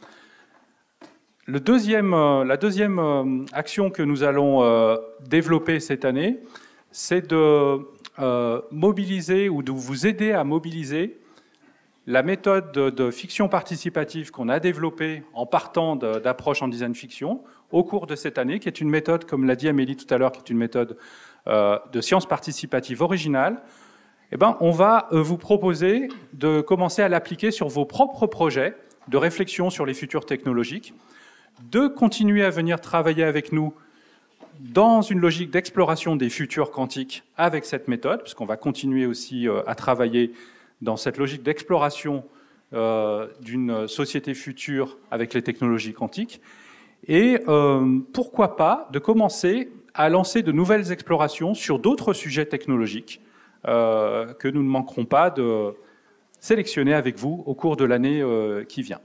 La deuxième action que nous allons développer cette année, c'est de mobiliser ou de vous aider à mobiliser la méthode de fiction participative qu'on a développée en partant d'approches en design fiction au cours de cette année, qui est une méthode, comme l'a dit Amélie tout à l'heure, qui est une méthode de science participative originale. Eh ben, on va vous proposer de commencer à l'appliquer sur vos propres projets de réflexion sur les futurs technologiques, de continuer à venir travailler avec nous dans une logique d'exploration des futurs quantiques avec cette méthode, puisqu'on va continuer aussi à travailler dans cette logique d'exploration d'une société future avec les technologies quantiques, et pourquoi pas de commencer à lancer de nouvelles explorations sur d'autres sujets technologiques que nous ne manquerons pas de sélectionner avec vous au cours de l'année qui vient.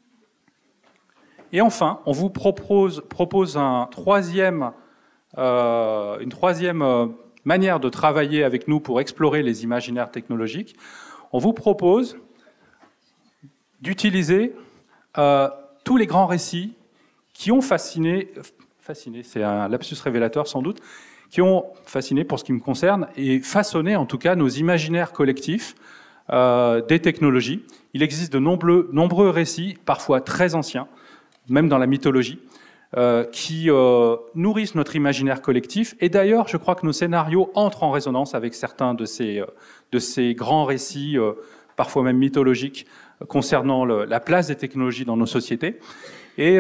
Et enfin, on vous propose une troisième manière de travailler avec nous pour explorer les imaginaires technologiques. On vous propose d'utiliser tous les grands récits qui ont fasciné, c'est un lapsus révélateur sans doute, qui ont fasciné pour ce qui me concerne et façonné en tout cas nos imaginaires collectifs des technologies. Il existe de nombreux récits, parfois très anciens, même dans la mythologie, qui nourrissent notre imaginaire collectif. Et d'ailleurs, je crois que nos scénarios entrent en résonance avec certains de ces grands récits, parfois même mythologiques, concernant la place des technologies dans nos sociétés. Et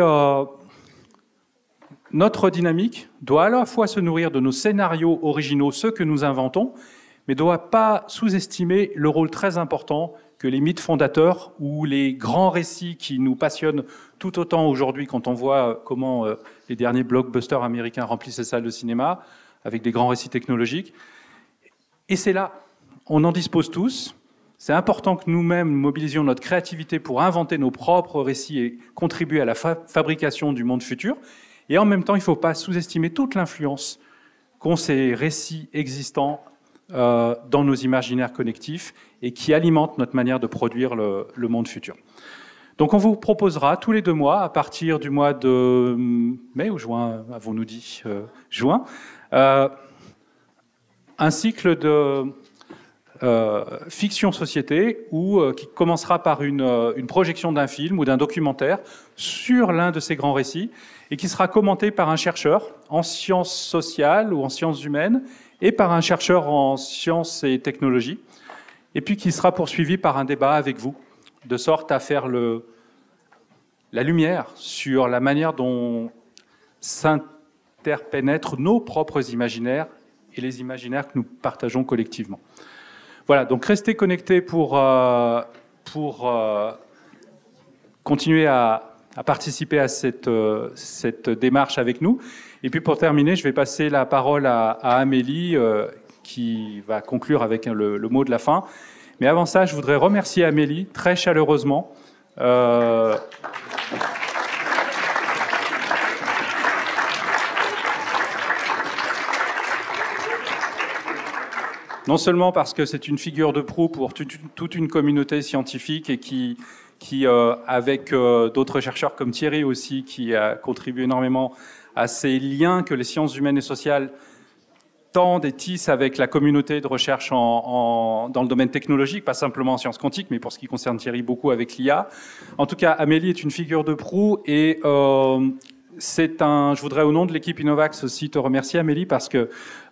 notre dynamique doit à la fois se nourrir de nos scénarios originaux, ceux que nous inventons, mais ne doit pas sous-estimer le rôle très important que les mythes fondateurs ou les grands récits qui nous passionnent tout autant aujourd'hui quand on voit comment les derniers blockbusters américains remplissent les salles de cinéma avec des grands récits technologiques. Et c'est là, on en dispose tous. C'est important que nous-mêmes mobilisions notre créativité pour inventer nos propres récits et contribuer à la fabrication du monde futur. Et en même temps, il ne faut pas sous-estimer toute l'influence qu'ont ces récits existants dans nos imaginaires collectifs et qui alimentent notre manière de produire le monde futur. Donc on vous proposera tous les 2 mois, à partir du mois de mai ou juin, avons-nous dit juin, un cycle fiction-société qui commencera par une projection d'un film ou d'un documentaire sur l'un de ces grands récits et qui sera commenté par un chercheur en sciences sociales ou en sciences humaines et par un chercheur en sciences et technologies, et puis qui sera poursuivi par un débat avec vous, de sorte à faire la lumière sur la manière dont s'interpénètrent nos propres imaginaires et les imaginaires que nous partageons collectivement. Voilà, donc restez connectés pour continuer à participer à cette démarche avec nous. Et puis pour terminer, je vais passer la parole à Amélie qui va conclure avec le mot de la fin. Mais avant ça, je voudrais remercier Amélie très chaleureusement. Non seulement parce que c'est une figure de proue pour toute une communauté scientifique et qui avec d'autres chercheurs comme Thierry aussi, qui a contribué énormément à ces liens que les sciences humaines et sociales tendent et tissent avec la communauté de recherche dans le domaine technologique, pas simplement en sciences quantiques, mais pour ce qui concerne Thierry, beaucoup avec l'IA. En tout cas, Amélie est une figure de proue et je voudrais au nom de l'équipe Innovax aussi te remercier, Amélie, parce que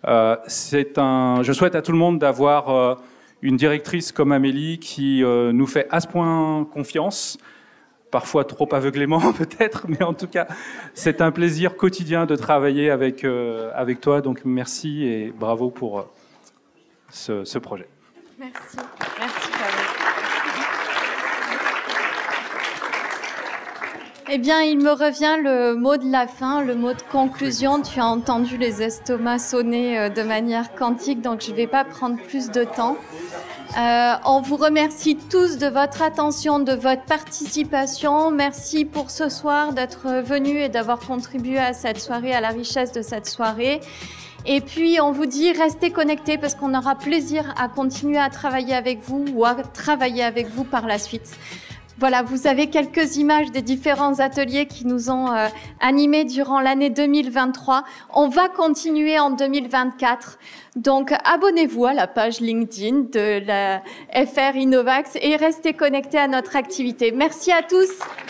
je souhaite à tout le monde d'avoir une directrice comme Amélie qui nous fait à ce point confiance, parfois trop aveuglément peut-être, mais en tout cas, c'est un plaisir quotidien de travailler avec toi. Donc merci et bravo pour ce projet. Merci. Merci, Pavel. Eh bien, il me revient le mot de la fin, le mot de conclusion. Tu as entendu les estomacs sonner de manière quantique, donc je ne vais pas prendre plus de temps. On vous remercie tous de votre attention, de votre participation. Merci pour ce soir d'être venus et d'avoir contribué à cette soirée, à la richesse de cette soirée. Et puis, on vous dit, restez connectés parce qu'on aura plaisir à continuer à travailler avec vous ou à travailler avec vous par la suite. Voilà, vous avez quelques images des différents ateliers qui nous ont animés durant l'année 2023. On va continuer en 2024. Donc, abonnez-vous à la page LinkedIn de la FR Innovax et restez connectés à notre activité. Merci à tous.